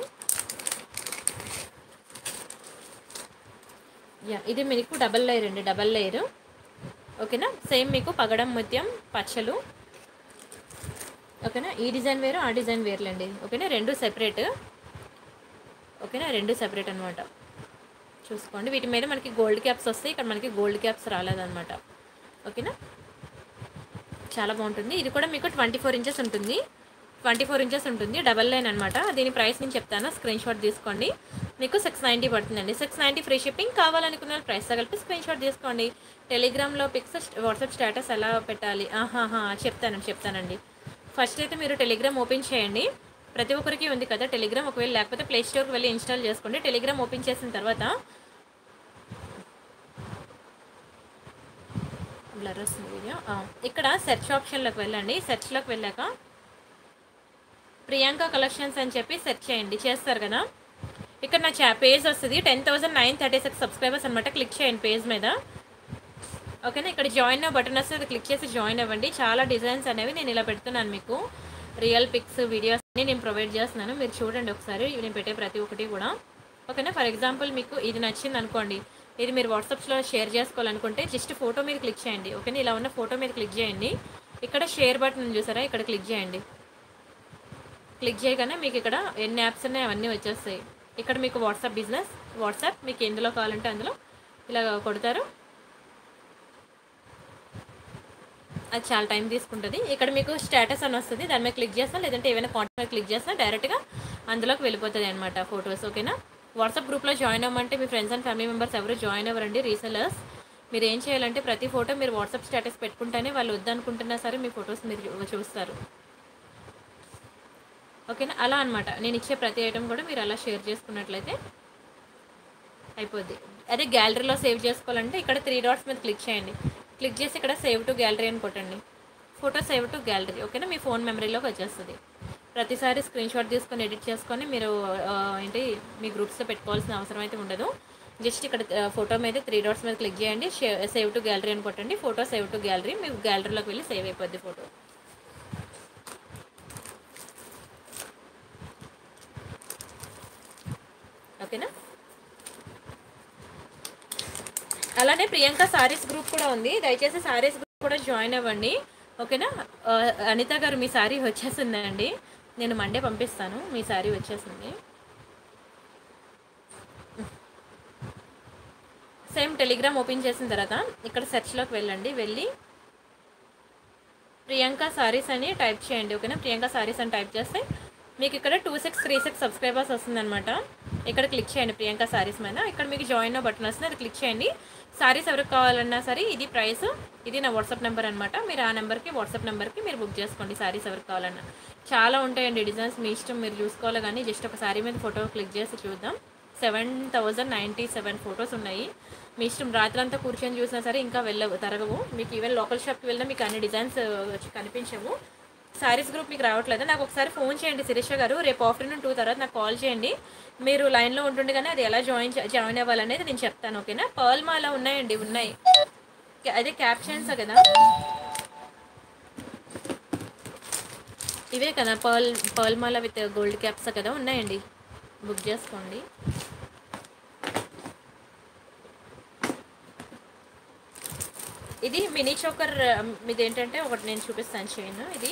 ఇది మీకు డబల్ లేయర్ అండి, డబల్ లేయర్. ఓకేనా, సేమ్ మీకు పగడం ముత్యం పచ్చలు. ఓకేనా, ఈ డిజైన్ వేరు ఆ డిజైన్ వేర్లేండి. ఓకేనా, రెండు సెపరేట్. ఓకేనా, రెండు సెపరేట్ అనమాట, చూసుకోండి. వీటి మీద మనకి గోల్డ్ క్యాప్స్ వస్తాయి, ఇక్కడ మనకి గోల్డ్ క్యాప్స్ రాలేదన్నమాట. ఓకేనా, చాలా బాగుంటుంది. ఇది కూడా మీకు 24 ఇంచెస్ ఉంటుంది, 24 ఇంచెస్ ఉంటుంది, డబల్ లైన్ అనమాట. దీని ప్రైస్ నేను చెప్తాను, స్క్రీన్ షాట్ తీసుకోండి. మీకు 690 పడుతుందండి, 690 ఫ్రీ షిప్పింగ్. కావాలనుకున్న ప్రైస్తో కలిపి స్క్రీన్ షాట్ తీసుకోండి. టెలిగ్రామ్లో పిక్స్ వాట్సాప్ స్టేటస్ ఎలా పెట్టాలి చెప్తానండి. ఫస్ట్ అయితే మీరు టెలిగ్రామ్ ఓపెన్ చేయండి, ప్రతి ఒక్కరికి ఉంది కదా టెలిగ్రామ్. ఒకవేళ లేకపోతే ప్లే స్టోర్కి వెళ్ళి ఇన్స్టాల్ చేసుకోండి. టెలిగ్రామ్ ఓపెన్ చేసిన తర్వాత బ్లర్ వస్తుంది వీడియో, ఇక్కడ సెర్చ్ ఆప్షన్లోకి వెళ్ళండి. సెర్చ్లోకి వెళ్ళాక ప్రియాంక కలెక్షన్స్ అని చెప్పి సెర్చ్ చేయండి, చేస్తారు కదా. ఇక్కడ నా పేజ్ వస్తుంది, 10,936 సబ్స్క్రైబర్స్ అనమాట. క్లిక్ చేయండి పేజ్ మీద. ఓకేనా, ఇక్కడ జాయిన్ బటన్ వస్తుంది, క్లిక్ చేసి జాయిన్ అవ్వండి. చాలా డిజైన్స్ అనేవి నేను ఇలా పెడుతున్నాను, మీకు రియల్ పిక్స్ వీడియోస్ అన్ని నేను ప్రొవైడ్ చేస్తున్నాను. మీరు చూడండి ఒకసారి నేను పెట్టే ప్రతి ఒక్కటి కూడా. ఓకేనా, ఫర్ ఎగ్జాంపుల్ మీకు ఇది నచ్చింది అనుకోండి, ఇది మీరు వాట్సాప్లో షేర్ చేసుకోవాలనుకుంటే జస్ట్ ఫోటో మీద క్లిక్ చేయండి. ఓకేనా, ఇలా ఉన్న ఫోటో మీద క్లిక్ చేయండి. ఇక్కడ షేర్ బటన్ చూసారా, ఇక్కడ క్లిక్ చేయండి. క్లిక్ చేయగానే మీకు ఇక్కడ ఎన్ని యాప్స్ ఉన్నాయి అవన్నీ వచ్చేస్తాయి. ఇక్కడ మీకు వాట్సాప్ బిజినెస్, వాట్సాప్ మీకు ఎందులో కావాలంటే అందులో ఇలా కొడతారు. అది చాలా టైం తీసుకుంటుంది. ఇక్కడ మీకు స్టేటస్ అని వస్తుంది, దాని మీద క్లిక్ చేస్తా, లేదంటే ఏమైనా కాంటాక్ట్ మీద క్లిక్ చేస్తా డైరెక్ట్గా అందులోకి వెళ్ళిపోతుంది అనమాట ఫొటోస్. ఓకేనా, వాట్సాప్ గ్రూప్లో జాయిన్ అవ్వమంటే మీ ఫ్రెండ్స్ అండ్ ఫ్యామిలీ మెంబర్స్ ఎవరు జాయిన్ అవ్వరండి, రీసెలర్స్. మీరు ఏం చేయాలంటే ప్రతి ఫోటో మీరు వాట్సాప్ స్టేటస్ పెట్టుకుంటేనే వాళ్ళు వద్దనుకుంటున్నా సరే మీ ఫొటోస్ మీరు చూస్తారు. ఓకేనా? అలా అనమాట. నేను ఇచ్చే ప్రతి ఐటెం కూడా మీరు అలా షేర్ చేసుకున్నట్లయితే అయిపోద్ది. అదే గ్యాలరీలో సేవ్ చేసుకోవాలంటే ఇక్కడ 3 డాట్స్ మీద క్లిక్ చేయండి. క్లిక్ చేసి ఇక్కడ సేవ్ టు గ్యాలరీ అని కొట్టండి. Photo save to gallery. ఓకేనా? మీ ఫోన్ మెమరీలోకి వచ్చేస్తుంది. ప్రతిసారి స్క్రీన్ షాట్ తీసుకొని ఎడిట్ చేసుకొని మీరు ఏంటి మీ గ్రూప్స్లో పెట్టుకోవాల్సిన అవసరం అయితే ఉండదు. జస్ట్ ఇక్కడ ఫోటో మీద 3 డాట్స్ మీద క్లిక్ చేయండి. సేవ్ టు గ్యాలరీ అని కొట్టండి. Photo save to gallery. మీ గ్యాలరీలోకి వెళ్ళి సేవ్ అయిపోద్ది ఫోటో. ఓకేనా? అలానే ప్రియాంక సారీస్ గ్రూప్ కూడా ఉంది. దయచేసి సారీస్ గ్రూప్ కూడా జాయిన్ అవ్వండి. ఓకేనా? అనిత గారు మీ సారీ వచ్చేసిందండి. నేను మండే పంపిస్తాను. మీ సారీ వచ్చేసింది. సేమ్ టెలిగ్రామ్ ఓపెన్ చేసిన తర్వాత ఇక్కడ సెర్చ్లోకి వెళ్ళండి. వెళ్ళి ప్రియాంక సారీస్ అని టైప్ చేయండి. ఓకేనా? ప్రియాంక సారీస్ అని టైప్ చేస్తే మీకు ఇక్కడ 2636 సబ్స్క్రైబర్స్ వస్తుందన్నమాట. ఇక్కడ క్లిక్ చేయండి ప్రియాంక సారీస్ మీద. ఇక్కడ మీకు జాయిన్ బటన్ వస్తుంది, అది క్లిక్ చేయండి. సారీస్ ఎవరికి కావాలన్నా సరే ఇది ప్రైస్, ఇది నా వాట్సాప్ నెంబర్ అనమాట. మీరు ఆ నెంబర్కి వాట్సాప్ నెంబర్కి మీరు బుక్ చేసుకోండి సారీస్ ఎవరికి కావాలన్నా. చాలా ఉంటాయండి డిజైన్స్, మీ ఇష్టం, మీరు చూసుకోవాలి. కానీ జస్ట్ ఒక సారీ మీద ఫోటో క్లిక్ చేసి చూద్దాం. 7097 ఫొటోస్ ఉన్నాయి. మీ ఇష్టం, రాత్రంతా కూర్చొని చూసినా సరే ఇంకా తరగవు. మీకు ఈవెన్ లోకల్ షాప్కి వెళ్ళినా మీకు అన్ని డిజైన్స్ కనిపించవు. సారీస్ గ్రూప్ మీకు రావట్లేదు, నాకు ఒకసారి ఫోన్ చేయండి శిరీష గారు. రేపు ఆఫ్టర్నూన్ 2 తర్వాత నాకు కాల్ చేయండి. మీరు లైన్లో ఉంటుండగానే అది ఎలా జాయిన్ అవ్వాలనేది నేను చెప్తాను. ఓకేనా? పర్ల్ మాల ఉన్నాయండి, ఉన్నాయి. అదే క్యాప్షన్స్ కదా, ఇవే కదా పర్ల్ మాల విత్ గోల్డ్ క్యాప్స్ కదా, ఉన్నాయండి. బుక్ చేసుకోండి. ఇది మినీ చోకర్ మీది ఏంటంటే ఒకటి నేను చూపిస్తాను చైన్. ఇది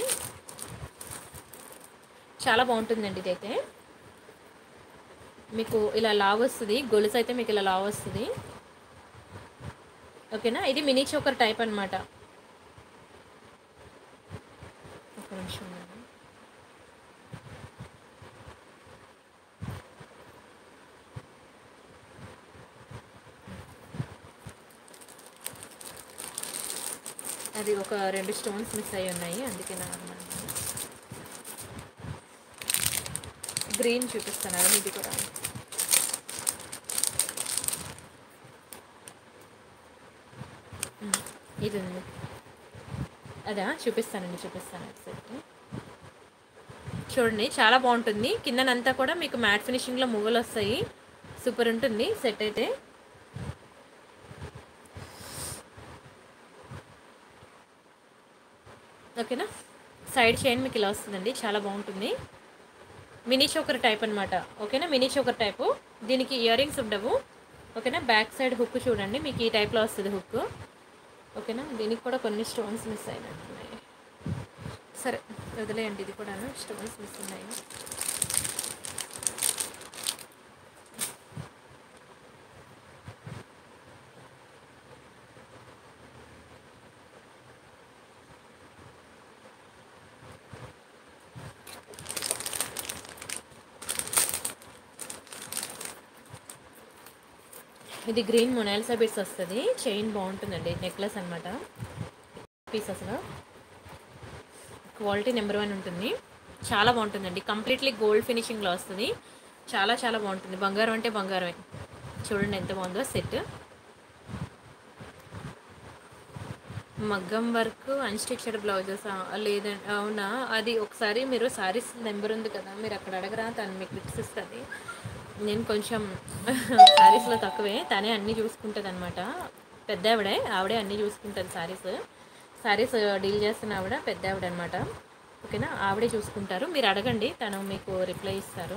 చాలా బాగుంటుందండి. ఇదైతే మీకు ఇలా లావ్ వస్తుంది, గొలుసు అయితే మీకు ఇలా లావ్ వస్తుంది. ఓకేనా? ఇది మినీ చోకర్ టైప్ అనమాట. ఒక నిమిషం. అది ఒక 2 స్టోన్స్ మిస్ అయ్యి ఉన్నాయి, అందుకే నా గ్రీన్ చూపిస్తాను. అది ఇది కూడా ఇది ఉంది, అదా చూపిస్తానండి, చూపిస్తాను. సెట్ చూడండి, చాలా బాగుంటుంది. కిందనంతా కూడా మీకు మ్యాట్ ఫినిషింగ్లో మువ్వలు వస్తాయి. సూపర్ ఉంటుంది సెట్ అయితే. ఓకేనా? సైడ్ చైన్ మీకు ఇలా వస్తుందండి, చాలా బాగుంటుంది. మినీ చోకర్ టైప్ అనమాట. ఓకేనా? Mini choker type. దీనికి ఇయర్ రింగ్స్ ఉండవు. ఓకేనా? బ్యాక్ సైడ్ హుక్ చూడండి, మీకు ఈ టైప్లో వస్తుంది హుక్. ఓకేనా? దీనికి కూడా కొన్ని స్టోన్స్ మిస్ అయినట్టున్నాయి. సరే వదిలేయండి, ఇది కూడా స్టోన్స్ మిస్ ఉన్నాయి. ఇది గ్రీన్ మొనాలిసా బిట్స్ వస్తుంది. చైన్ బాగుంటుందండి, నెక్లెస్ అనమాట. పీస్ అసలు క్వాలిటీ నెంబర్ 1 ఉంటుంది. చాలా బాగుంటుందండి. కంప్లీట్లీ గోల్డ్ ఫినిషింగ్లో వస్తుంది. చాలా చాలా బాగుంటుంది. బంగారం అంటే బంగారమే. చూడండి ఎంత బాగుందో సెట్. మగ్గం వర్క్ అన్స్టిచ్డ్ బ్లౌజెస్ లేదండి. అవునా? అది ఒకసారి మీరు సారీస్ నెంబర్ ఉంది కదా, మీరు అక్కడ అడగరా, తను మీకు టిప్స్ ఇస్తుంది. నేను కొంచెం శారీస్లో తక్కువే, తనే అన్నీ చూసుకుంటుంది అనమాట. పెద్ద ఆవిడే అన్నీ చూసుకుంటుంది. శారీస్ డీల్ చేస్తున్న ఆవిడ పెద్ద ఆవిడ అనమాట. ఓకేనా? ఆవిడే చూసుకుంటారు. మీరు అడగండి, తను మీకు రిప్లై ఇస్తారు.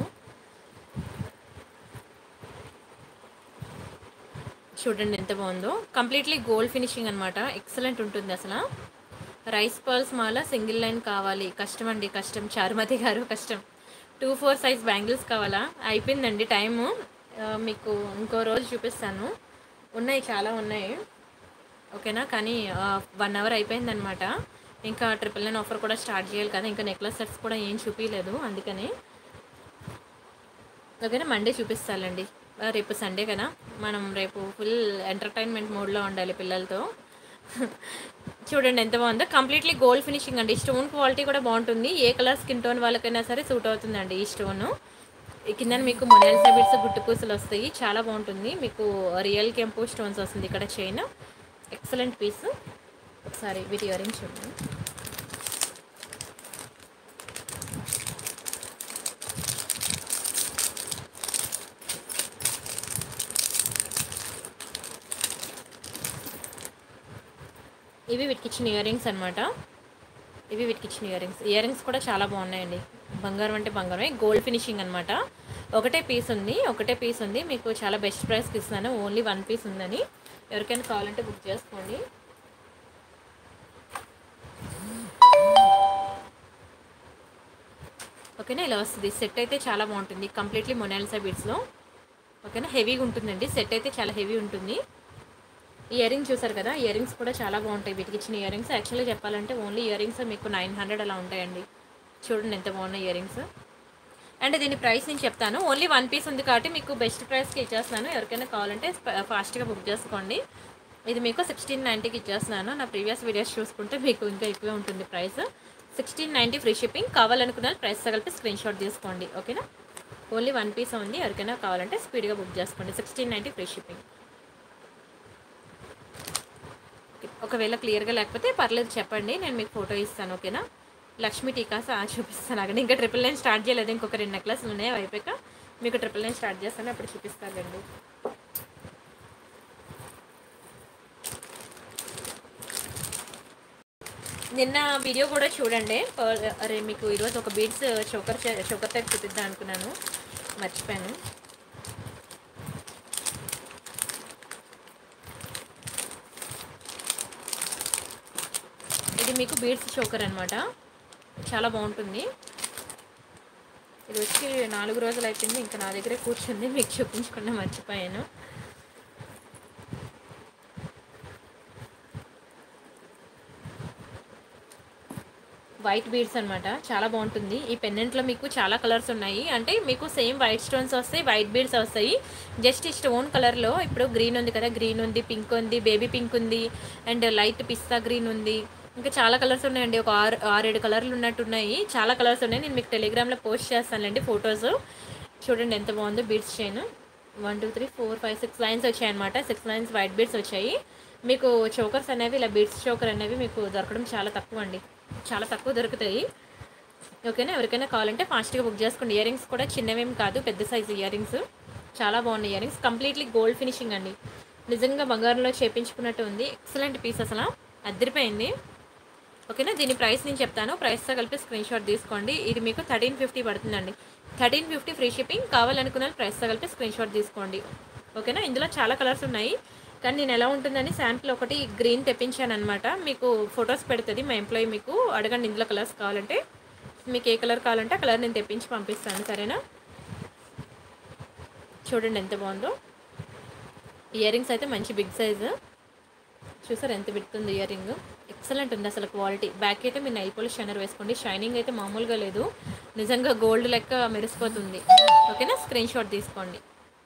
చూడండి ఎంత బాగుందో. కంప్లీట్లీ గోల్డ్ ఫినిషింగ్ అనమాట. ఎక్సలెంట్ ఉంటుంది అసలు. రైస్ పర్ల్స్ మాల సింగిల్ లైన్ కావాలి. కష్టం అండి, కష్టం. చారుమతి గారు కష్టం. 2/4 సైజ్ బ్యాంగిల్స్ కావాలా? అయిపోయిందండి టైము. మీకు ఇంకో రోజు చూపిస్తాను. ఉన్నాయి, చాలా ఉన్నాయి. ఓకేనా? కానీ 1 అవర్ అయిపోయిందనమాట. ఇంకా 999 ఆఫర్ కూడా స్టార్ట్ చేయాలి కదా. ఇంకా నెక్లెస్ సెట్స్ కూడా ఏం చూపించలేదు, అందుకని. ఓకేనా? మండే చూపిస్తానండి. రేపు సండే కదా, మనం రేపు ఫుల్ ఎంటర్టైన్మెంట్ మోడ్లో ఉండాలి పిల్లలతో. చూడండి ఎంత బాగుందో, కంప్లీట్లీ గోల్డ్ ఫినిషింగ్ అండి. స్టోన్ క్వాలిటీ కూడా బాగుంటుంది. ఏ కలర్ స్కిన్ టోన్ వాళ్ళకైనా సరే సూట్ అవుతుందండి ఈ స్టోను. ఈ కింద మీకు మొనాలిసా బిట్స్ గుట్టు పూసలు వస్తాయి, చాలా బాగుంటుంది. మీకు రియల్ కెంపు స్టోన్స్ వస్తుంది ఇక్కడ చైన్. Excellent piece. ఒకసారి వీటి ఇయరింగ్స్ చూడండి. ఇవి వీటికి ఇచ్చిన ఇయరింగ్స్ అనమాట. ఇవి వీటికి ఇచ్చిన ఇయరింగ్స్ కూడా చాలా బాగున్నాయండి. బంగారం అంటే బంగారమే, గోల్డ్ ఫినిషింగ్ అనమాట. ఒకటే పీస్ ఉంది. మీకు చాలా బెస్ట్ ప్రైస్కి ఇస్తున్నాను. ఓన్లీ 1 పీస్ ఉందని. ఎవరికైనా కావాలంటే బుక్ చేసుకోండి. ఓకేనా, ఇలా వస్తుంది. సెట్ అయితే చాలా బాగుంటుంది, కంప్లీట్లీ మొనాలిసా బీడ్స్లో. ఓకేనా, హెవీగా ఉంటుందండి. సెట్ అయితే చాలా హెవీ ఉంటుంది. ఇయరింగ్స్ చూసారు కదా, ఇయరింగ్స్ కూడా చాలా బాగుంటాయి. వీటికి ఇచ్చిన ఇయరింగ్స్ యాక్చువల్గా చెప్పాలంటే ఓన్లీ ఇయరింగ్స్ మీకు 900 అలా ఉంటాయండి. చూడండి ఎంత బాగున్నాయి ఇయరింగ్స్. అండ్ దీని ప్రైస్ నేను చెప్తాను. ఓన్లీ 1 పీస్ ఉంది కాబట్టి మీకు బెస్ట్ ప్రైస్కి ఇచ్చేస్తున్నాను. ఎవరికైనా కావాలంటే ఫాస్ట్గా బుక్ చేసుకోండి. ఇది మీకు 1690కి ఇచ్చేస్తున్నాను. నా ప్రీవియస్ వీడియోస్ చూసుకుంటే మీకు ఇంకా ఎక్కువే ఉంటుంది ప్రైస్. 1690 free shipping. కావాలనుకున్న ప్రైస్ తగిలిపి స్క్రీన్ షాట్ తీసుకోండి. ఓకేనా, ఓన్లీ 1 పీస్ ఉంది. ఎవరికైనా కావాలంటే స్పీడ్గా బుక్ చేసుకోండి. 1690 ఫ్రీ షిప్పింగ్. ఒకవేళ క్లియర్గా లేకపోతే పర్లేదు చెప్పండి, నేను మీకు ఫోటో ఇస్తాను. ఓకేనా, లక్ష్మీ టీకాస్ చూపిస్తాను. అక్కడ ఇంకా 999 స్టార్ట్ చేయలేదు. ఇంకొక 2 నెక్లెస్లు ఉన్నాయి. అయిపోయాక మీకు 999 స్టార్ట్ చేస్తాను, అప్పుడు చూపిస్తానండి. నిన్న వీడియో కూడా చూడండి. అరే మీకు ఈరోజు ఒక బీడ్స్ చోకర్ టైప్ చూపిద్దాం అనుకున్నాను, మర్చిపోయాను. ఇది మీకు బీడ్స్ చోకర్ అనమాట, చాలా బాగుంటుంది. ఇది వచ్చి 4 రోజులు అయిపోయింది, ఇంకా నా దగ్గరే కూర్చుంది. మీకు చూపించకుండా మర్చిపోయాను. వైట్ బీడ్స్ అనమాట, చాలా బాగుంటుంది. ఈ పెండెంట్లో మీకు చాలా కలర్స్ ఉన్నాయి. అంటే మీకు సేమ్ వైట్ స్టోన్స్ వస్తాయి, వైట్ బీడ్స్ వస్తాయి. జస్ట్ ఈ స్టోన్ కలర్లో ఇప్పుడు గ్రీన్ ఉంది కదా, గ్రీన్ ఉంది, పింక్ ఉంది, బేబీ పింక్ ఉంది, అండ్ లైట్ పిస్తా గ్రీన్ ఉంది. ఇంకా చాలా కలర్స్ ఉన్నాయండి. ఒక 6-7 కలర్లు ఉన్నట్టున్నాయి. చాలా కలర్స్ ఉన్నాయి. నేను మీకు టెలిగ్రామ్లో పోస్ట్ చేస్తానండి ఫొటోస్. చూడండి ఎంత బాగుందో బీడ్స్ చైన్. 1 2 3 4 5 6 లైన్స్ వచ్చాయన్నమాట. 6 లైన్స్ వైట్ బీడ్స్ వచ్చాయి. మీకు చోకర్స్ అనేవి ఇలా బీడ్స్ చోకర్ అనేవి మీకు దొరకడం చాలా తక్కువ అండి, చాలా తక్కువ దొరుకుతాయి. ఓకేనా, ఎవరికైనా కావాలంటే ఫాస్ట్గా బుక్ చేసుకోండి. ఇయరింగ్స్ కూడా చిన్నవేం కాదు, పెద్ద సైజు ఇయరింగ్స్. చాలా బాగున్నాయి ఇయరింగ్స్. కంప్లీట్లీ గోల్డ్ ఫినిషింగ్ అండి, నిజంగా బంగారంలో చేపించుకున్నట్టు ఉంది. ఎక్సలెంట్ పీస్, అసలు అదిరిపోయింది. ఓకేనా, దీని ప్రైస్ నేను చెప్తాను. ప్రైస్తో కలిపి స్క్రీన్ షాట్ తీసుకోండి. ఇది మీకు 1350 పడుతుందండి. 1350 ఫ్రీ షిప్పింగ్. కావాలనుకున్న ప్రైస్తో కలిపి స్క్రీన్ షాట్ తీసుకోండి. ఓకేనా, ఇందులో చాలా కలర్స్ ఉన్నాయి, కానీ నేను ఎలా ఉంటుందని శాంపుల్ ఒకటి గ్రీన్ తెప్పించాను అనమాట. మీకు ఫొటోస్ పెడుతుంది మా ఎంప్లాయీ, మీకు అడగండి ఇందులో కలర్స్ కావాలంటే. మీకు ఏ కలర్ కావాలంటే ఆ కలర్ నేను తెప్పించి పంపిస్తాను, సరేనా. చూడండి ఎంత బాగుందో. ఇయరింగ్స్ అయితే మంచి బిగ్ సైజు, చూసారు ఎంత పెడుతుంది ఇయర్ రింగ్. ఎక్సలెంట్ ఉంది అసలు క్వాలిటీ. బ్యాక్ అయితే మీరు నైల్ పాలిష్ షైనర్ వేసుకోండి. షైనింగ్ అయితే మామూలుగా లేదు, నిజంగా గోల్డ్ లెక్క మెరిసిపోతుంది. ఓకేనా, స్క్రీన్ షాట్ తీసుకోండి.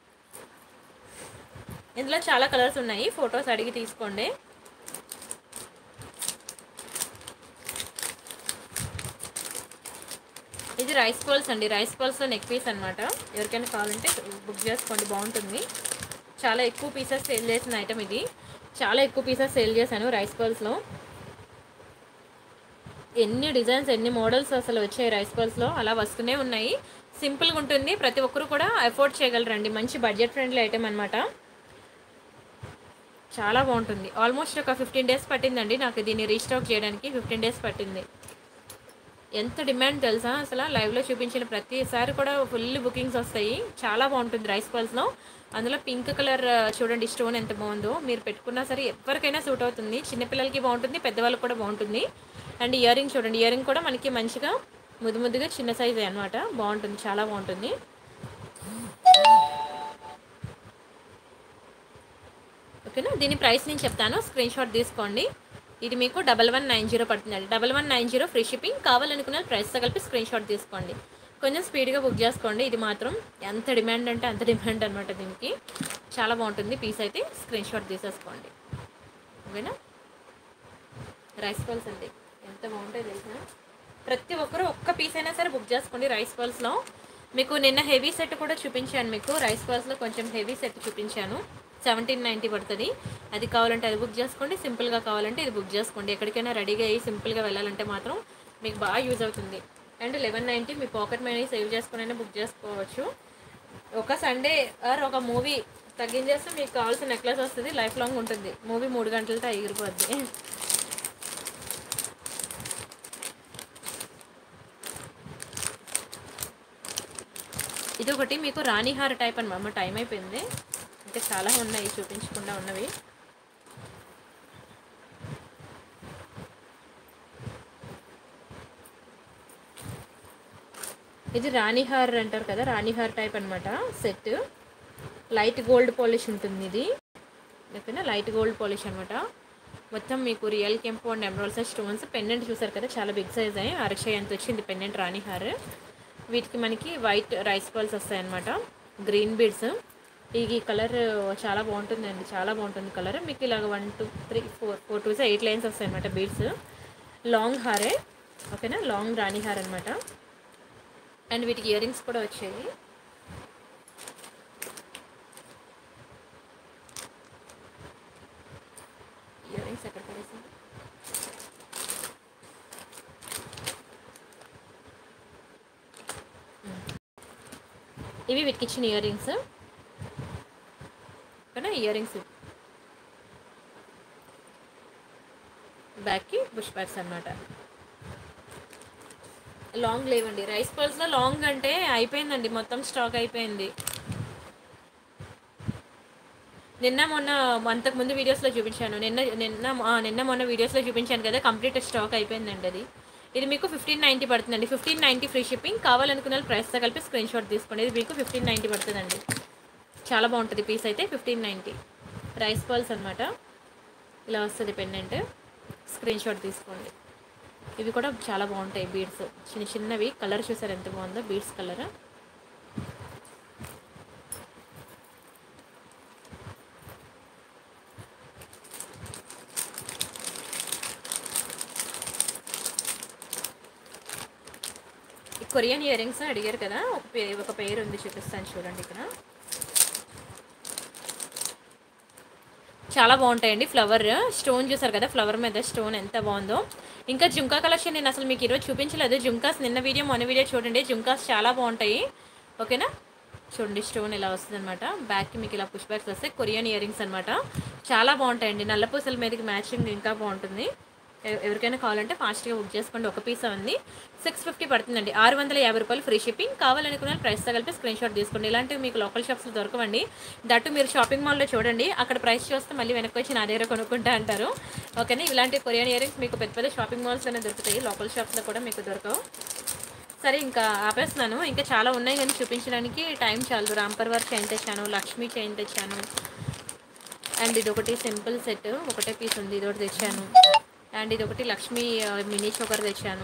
ఇందులో చాలా కలర్స్ ఉన్నాయి, ఫొటోస్ అడిగి తీసుకోండి. ఇది రైస్ పర్ల్స్ అండి, రైస్ పర్ల్స్లో నెక్ పీస్ అనమాట. ఎవరికైనా కావాలంటే బుక్ చేసుకోండి, బాగుంటుంది. చాలా ఎక్కువ పీసెస్ సేల్ చేసిన ఐటమ్ ఇది. చాలా ఎక్కువ పీసెస్ సేల్ చేశాను రైస్ పర్ల్స్లో. ఎన్ని డిజైన్స్ ఎన్ని మోడల్స్ అసలు వచ్చాయి రైస్ పర్ల్స్లో, అలా వస్తూనే ఉన్నాయి. సింపుల్గా ఉంటుంది, ప్రతి ఒక్కరు కూడా అఫోర్డ్ చేయగలరండి. మంచి బడ్జెట్ ఫ్రెండ్లీ ఐటమ్ అనమాట, చాలా బాగుంటుంది. ఆల్మోస్ట్ ఒక 15 డేస్ పట్టిందండి నాకు దీన్ని రీస్టాక్ చేయడానికి. 15 డేస్ పట్టింది. ఎంత డిమాండ్ తెలుసా అసలు. లైవ్లో చూపించిన ప్రతిసారి కూడా ఫుల్ బుకింగ్స్ వస్తాయి. చాలా బాగుంటుంది రైస్ పర్ల్స్లో. అందులో పింక్ కలర్ చూడండి, స్టోన్ ఎంత బాగుందో. మీరు పెట్టుకున్నా సరే ఎవరికైనా సూట్ అవుతుంది. చిన్నపిల్లలకి బాగుంటుంది, పెద్దవాళ్ళకి కూడా బాగుంటుంది. అండ్ ఇయర్ రింగ్ చూడండి, ఇయర్ రింగ్ కూడా మనకి మంచిగా ముద్దుగా చిన్న సైజే అనమాట, బాగుంటుంది, చాలా బాగుంటుంది. ఓకేనా, దీని ప్రైస్ నేను చెప్తాను, స్క్రీన్ షాట్ తీసుకోండి. ఇది మీకు 1190 పడుతుందండి. 1190 ఫ్రీ షిప్పింగ్. కావాలనుకున్న ప్రైస్తో కలిపి స్క్రీన్ షాట్ తీసుకోండి. కొంచెం స్పీడ్గా బుక్ చేసుకోండి. ఇది మాత్రం ఎంత డిమాండ్ అంటే అంత డిమాండ్ అనమాట దీనికి. చాలా బాగుంటుంది పీస్ అయితే. స్క్రీన్ షాట్ తీసేసుకోండి. ఓకేనా. రైస్ బాల్స్ అండి ఎంత బాగుంటాయి తెలిసిన. ప్రతి ఒక్కరూ ఒక్క పీస్ అయినా సరే బుక్ చేసుకోండి. రైస్ బాల్స్లో మీకు నిన్న హెవీ సెట్ కూడా చూపించాను. మీకు రైస్ బాల్స్లో కొంచెం హెవీ సెట్ చూపించాను. 1790 పడుతుంది. అది కావాలంటే అది బుక్ చేసుకోండి. సింపుల్గా కావాలంటే ఇది బుక్ చేసుకోండి. ఎక్కడికైనా రెడీగా అయ్యి సింపుల్గా వెళ్ళాలంటే మాత్రం మీకు బాగా యూజ్ అవుతుంది. అండ్ 1190 మీ పాకెట్ మనీ సేవ్ చేసుకుని బుక్ చేసుకోవచ్చు. ఒక సండే ఆర్ ఒక మూవీ తగ్గించేస్తే మీకు కావాల్సిన నెక్లెస్ వస్తుంది. లైఫ్ లాంగ్ ఉంటుంది. మూవీ 3 గంటలతో ఎగిరిపోద్ది. ఇది ఒకటి మీకు రాణిహార టైప్ అనమాట. టైం అయిపోయింది. అంటే చాలా ఉన్నాయి చూపించకుండా ఉన్నవి. ఇది రాణిహార్ అంటారు కదా, రాణిహార్ టైప్ అనమాట. సెట్ లైట్ గోల్డ్ పాలిష్ ఉంటుంది. ఇది ఓకేనా, లైట్ గోల్డ్ పాలిష్ అనమాట. మొత్తం మీకు రియల్ కెంపు అండ్ ఎమరాల్డ్ స్టోన్స్. పెండెంట్ చూసారు కదా, చాలా బిగ్ సైజ్ అయ్యి అరచేయి ఎంత వచ్చింది పెండెంట్ రాణిహార్. వీటికి మనకి వైట్ రైస్ బాల్స్ వస్తాయన్నమాట. Green beads. ఈ కలర్ చాలా బాగుంటుందండి, చాలా బాగుంటుంది కలర్. మీకు ఇలాగ 1 2 3 4 2 8 లైన్స్ వస్తాయి అనమాట బీడ్స్. లాంగ్ హారే ఓకేనా, లాంగ్ రాణి హార్ అనమాట. అండ్ వీటికి ఇయర్ రింగ్స్ కూడా వచ్చాయి. ఇయర్ రింగ్స్ ఎక్కడ పడేసాను. ఇవి వీటికి ఇచ్చిన ఇయర్ రింగ్స్ ఓకేనా. ఇయర్ రింగ్స్ బ్యాక్కి బుష్ బ్యాగ్స్ అనమాట. లాంగ్ లేవండి రైస్ పర్ల్స్లో. లాంగ్ అంటే అయిపోయిందండి, మొత్తం స్టాక్ అయిపోయింది. నిన్న మొన్న అంతకుముందు వీడియోస్లో చూపించాను. నిన్న మొన్న వీడియోస్లో చూపించాను కదా, కంప్లీట్ స్టాక్ అయిపోయిందండి అది. ఇది మీకు 1590 పడుతుందండి. 1590 ఫ్రీ షిప్పింగ్. కావాలనుకున్న ప్రైస్తో కలిపి స్క్రీన్ షాట్ తీసుకోండి. ఇది మీకు 1590 పడుతుందండి. చాలా బాగుంటుంది పీస్ అయితే. 1590 రైస్ బాల్స్ అనమాట. ఇలా వస్తుంది పెండెంట్. స్క్రీన్ షాట్ తీసుకోండి. ఇవి కూడా చాలా బాగుంటాయి బీడ్స్, చిన్న చిన్నవి. కలర్ చూసారు ఎంత బాగుందో beads colour. Korean ear rings అడిగారు కదా, ఒక పేరు ఉంది చూపిస్తాను చూడండి. ఇక్కడ చాలా బాగుంటాయండి. ఫ్లవర్ స్టోన్ చూసారు కదా, ఫ్లవర్ మీద స్టోన్ ఎంత బాగుందో. ఇంకా జుంకా కలెక్షన్ నేను అసలు మీకు ఈరోజు చూపించలేదు. జుంకాస్ నిన్న వీడియో మొన్న వీడియో చూడండి. జుంకాస్ చాలా బాగుంటాయి ఓకేనా. చూడండి స్టోన్ ఇలా వస్తుంది అనమాట. బ్యాక్కి మీకు ఇలా పుష్ బ్యాక్స్ వస్తాయి. కొరియన్ ఇయర్ రింగ్స్ అనమాట. చాలా బాగుంటాయండి. నల్లపూసల మీదకి మ్యాచింగ్ ఇంకా బాగుంటుంది. ఎవరికైనా కావాలంటే ఫాస్ట్గా బుక్ చేసుకోండి. ఒక పీస్ ఉంది 650 పడుతుందండి. 650 రూపాయలు ఫ్రీ షిప్పింగ్. కావాలనుకున్న ప్రైస్తో కలిపి స్క్రీన్ షాట్ తీసుకోండి. ఇలాంటివి మీకు లోకల్ షాప్స్లో దొరకవండి. దట్టు మీరు షాపింగ్ మాల్లో చూడండి, అక్కడ ప్రైస్ చూస్తే మళ్ళీ వెనక్కి వచ్చి నా దగ్గర కొనుక్కుంటా అంటారు ఓకేనా. ఇలాంటి కొరియన్ ఇయర్ రింగ్స్ మీకు పెద్ద పెద్ద షాపింగ్ మాల్స్లోనే దొరుకుతాయి. లోకల్ షాప్స్లో కూడా మీకు దొరకవు. సరే ఇంకా ఆపేస్తున్నాను. ఇంకా చాలా ఉన్నాయి కానీ చూపించడానికి టైం చాలు. రాంపర్ వర్క్ చైన్ తెచ్చాను, లక్ష్మీ చైన్ తెచ్చాను. అండ్ ఇది ఒకటి సింపుల్ సెట్ ఒకటే పీస్ ఉంది, ఇది ఒకటి తెచ్చాను. అండ్ ఇది ఒకటి లక్ష్మీ మినీ చోకర్ తెచ్చాను.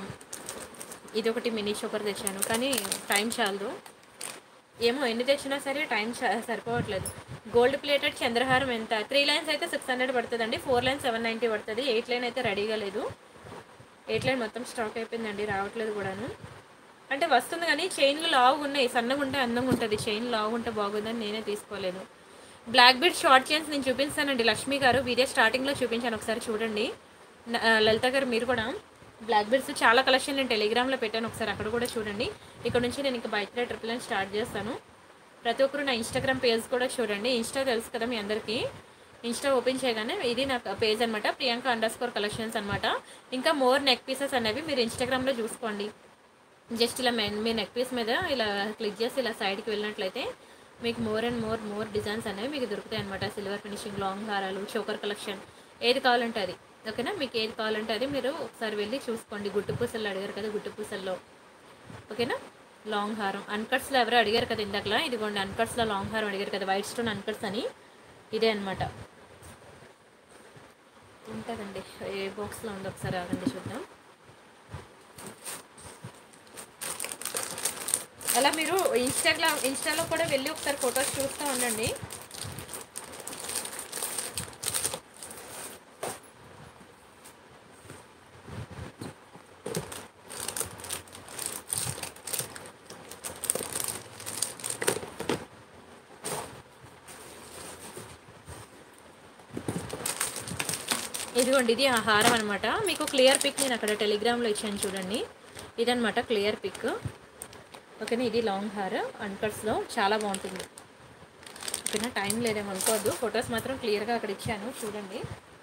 ఇది ఒకటి మినీ చోకర్ తెచ్చాను. కానీ టైం చాలదు. ఏమో ఎన్ని తెచ్చినా సరే టైం సరిపోవట్లేదు. గోల్డ్ ప్లేటెడ్ చంద్రహారం ఎంత 3 లైన్స్ అయితే 600 పడుతుందండి. 4 లైన్స్ 790 పడుతుంది. 8 లైన్ అయితే రెడీగా లేదు. 8 లైన్ మొత్తం స్టాక్ అయిపోయిందండి, రావట్లేదు కూడాను. అంటే వస్తుంది కానీ చైన్లు లావుగా ఉన్నాయి. సన్నగా ఉంటే అందంగా ఉంటుంది, చైన్ లావుగా ఉంటే బాగుందని నేనే తీసుకోలేదు. బ్లాక్ బీడ్ షార్ట్ చైన్స్ నేను చూపిస్తానండి. లక్ష్మీ గారు వీడియో స్టార్టింగ్లో చూపించాను, ఒకసారి చూడండి. లలిత గారు మీరు కూడా బ్లాక్ బీడ్స్ చాలా కలెక్షన్ నేను టెలిగ్రామ్లో పెట్టాను, ఒకసారి అక్కడ కూడా చూడండి. ఇక్కడ నుంచి నేను ఇంకా bike ride trip line start చేస్తాను. ప్రతి ఒక్కరు నా ఇన్స్టాగ్రామ్ పేజ్ కూడా చూడండి. ఇన్స్టా తెలుసు కదా మీ అందరికీ. ఇన్స్టా ఓపెన్ చేయగానే ఇది నా పేజ్ అనమాట, Priyanka_collections అనమాట. ఇంకా మోర్ నెక్ పీసెస్ అనేవి మీరు ఇన్స్టాగ్రామ్లో చూసుకోండి. జస్ట్ ఇలా మీ నెక్ పీస్ మీద ఇలా క్లిక్ చేసి ఇలా సైడ్కి వెళ్ళినట్లయితే మీకు మోర్ అండ్ మోర్ డిజైన్స్ అనేవి మీకు దొరుకుతాయి అనమాట. సిల్వర్ ఫినిషింగ్, లాంగ్ హారాలు, చోకర్ కలెక్షన్, ఏది కావాలంటే అది ఓకేనా. మీకు ఏది కావాలంటే అది మీరు ఒకసారి వెళ్ళి చూసుకోండి. గుట్టు పూసలు అడిగారు కదా, గుట్టు పూసల్లో ఓకేనా. లాంగ్ హారం అన్కట్స్లో ఎవరో అడిగారు కదా ఇందాకలా, ఇదిగోండి అన్కట్స్లో లాంగ్ హారం అడిగారు కదా, వైట్ స్టోన్ అన్కట్స్ అని. ఇదే అనమాట ఉంటుందండి. ఏ బాక్స్లో ఉందో ఒకసారి ఆగండి చూద్దాం. అలా మీరు ఇన్స్టాలో కూడా వెళ్ళి ఒకసారి ఫొటోస్ చూస్తూ ఉండండి. ఇదిగోండి, ఇది ఆ హారం అనమాట. మీకు క్లియర్ పిక్ నేను అక్కడ టెలిగ్రామ్లో ఇచ్చాను చూడండి. ఇదనమాట క్లియర్ పిక్. ఓకేనా, ఇది లాంగ్ హార్ అన్కట్స్లో చాలా బాగుంటుంది. ఓకేనా, టైం లేదేమో అనుకోవద్దు, ఫొటోస్ మాత్రం క్లియర్గా అక్కడ ఇచ్చాను చూడండి.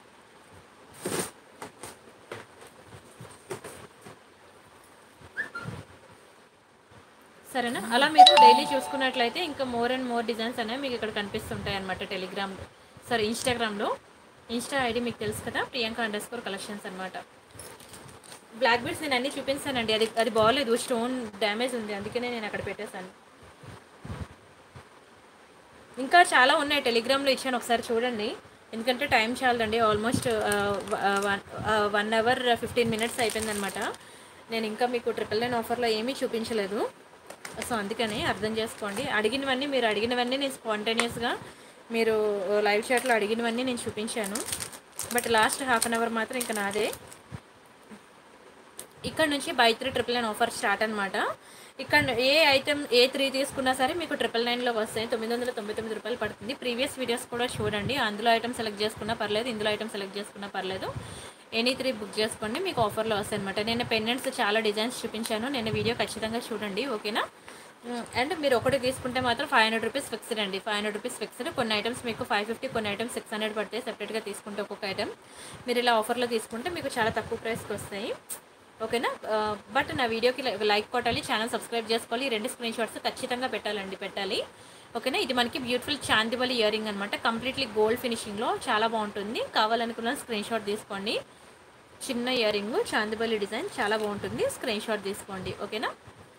సరేనా, అలా మీరు డైలీ చూసుకున్నట్లయితే ఇంకా మోర్ అండ్ మోర్ డిజైన్స్ అనేవి మీకు ఇక్కడ కనిపిస్తుంటాయి అనమాట టెలిగ్రామ్లో. సరే, ఇన్స్టాగ్రామ్లో. ఇన్స్టా ఐడి మీకు తెలుసు కదా, priyanka_collections అనమాట. బ్లాక్ బీడ్స్ నేను అన్నీ చూపించానండి. అది బాగోలేదు, స్టోన్ డ్యామేజ్ ఉంది, అందుకనే నేను అక్కడ పెట్టేశాను. ఇంకా చాలా ఉన్నాయి, టెలిగ్రామ్లో ఇచ్చాను, ఒకసారి చూడండి. ఎందుకంటే టైం చాలదండి, ఆల్మోస్ట్ 1 hour 15 minutes అయిపోయిందనమాట. నేను ఇంకా మీకు 999 ఆఫర్లో ఏమీ చూపించలేదు. సో అందుకని అర్థం చేసుకోండి. మీరు అడిగినవన్నీ నేను స్పాంటేనియస్గా మీరు లైవ్ చాట్లో అడిగినవన్నీ నేను చూపించాను. But last half an hour మాత్రం ఇంకా నాదే. ఇక్కడ నుంచి బై 3 999 ఆఫర్ స్టార్ట్ అనమాట. ఇక్కడ ఏ ఐటమ్ ఏ 3 తీసుకున్నా సరే మీకు 999లో వస్తాయి. 999 రూపాయలు పడుతుంది. ప్రీవియస్ వీడియోస్ కూడా చూడండి, అందులో ఐటమ్ సెలెక్ట్ చేసుకున్నా పర్లేదు, ఇందులో ఐటమ్ సెలెక్ట్ చేసుకున్నా పర్లేదు, ఎనీ 3 బుక్ చేసుకోండి, మీకు ఆఫర్లో వస్తాయి అనమాట. నేను పెండెంట్స్ చాలా డిజైన్స్ చూపించాను, నేను వీడియో ఖచ్చితంగా చూడండి, ఓకేనా. అండ్ మీరు ఒకటి తీసుకుంటే మాత్రం 500 రూపీస్ ఫిక్స్డ్ అండి, 500 రూపీస్ ఫిక్స్డ్. కొన్ని ఐటమ్స్ మీకు 550, కొన్ని ఐటమ్స్ 600 పడతాయి సెపరేట్గా తీసుకుంటే. ఒక్కొక్క ఐటమ్ మీరు ఇలా ఆఫర్లో తీసుకుంటే మీకు చాలా తక్కువ ప్రైస్కి వస్తాయి, ఓకేనా. బట్ నా వీడియోకి లైక్ కొట్టాలి, ఛానల్ సబ్స్క్రైబ్ చేసుకోవాలి, 2 స్క్రీన్ షాట్స్ ఖచ్చితంగా పెట్టాలి, ఓకేనా. ఇది మనకి బ్యూటిఫుల్ చాందివలి ఇయర్ రింగ్ అనమాట, కంప్లీట్లీ గోల్డ్ ఫినిషింగ్లో చాలా బాగుంటుంది. కావాలనుకున్న స్క్రీన్ షాట్ తీసుకోండి. చిన్న ఇయర్ రింగ్ చాందివలి డిజైన్ చాలా బాగుంటుంది, స్క్రీన్ షాట్ తీసుకోండి, ఓకేనా.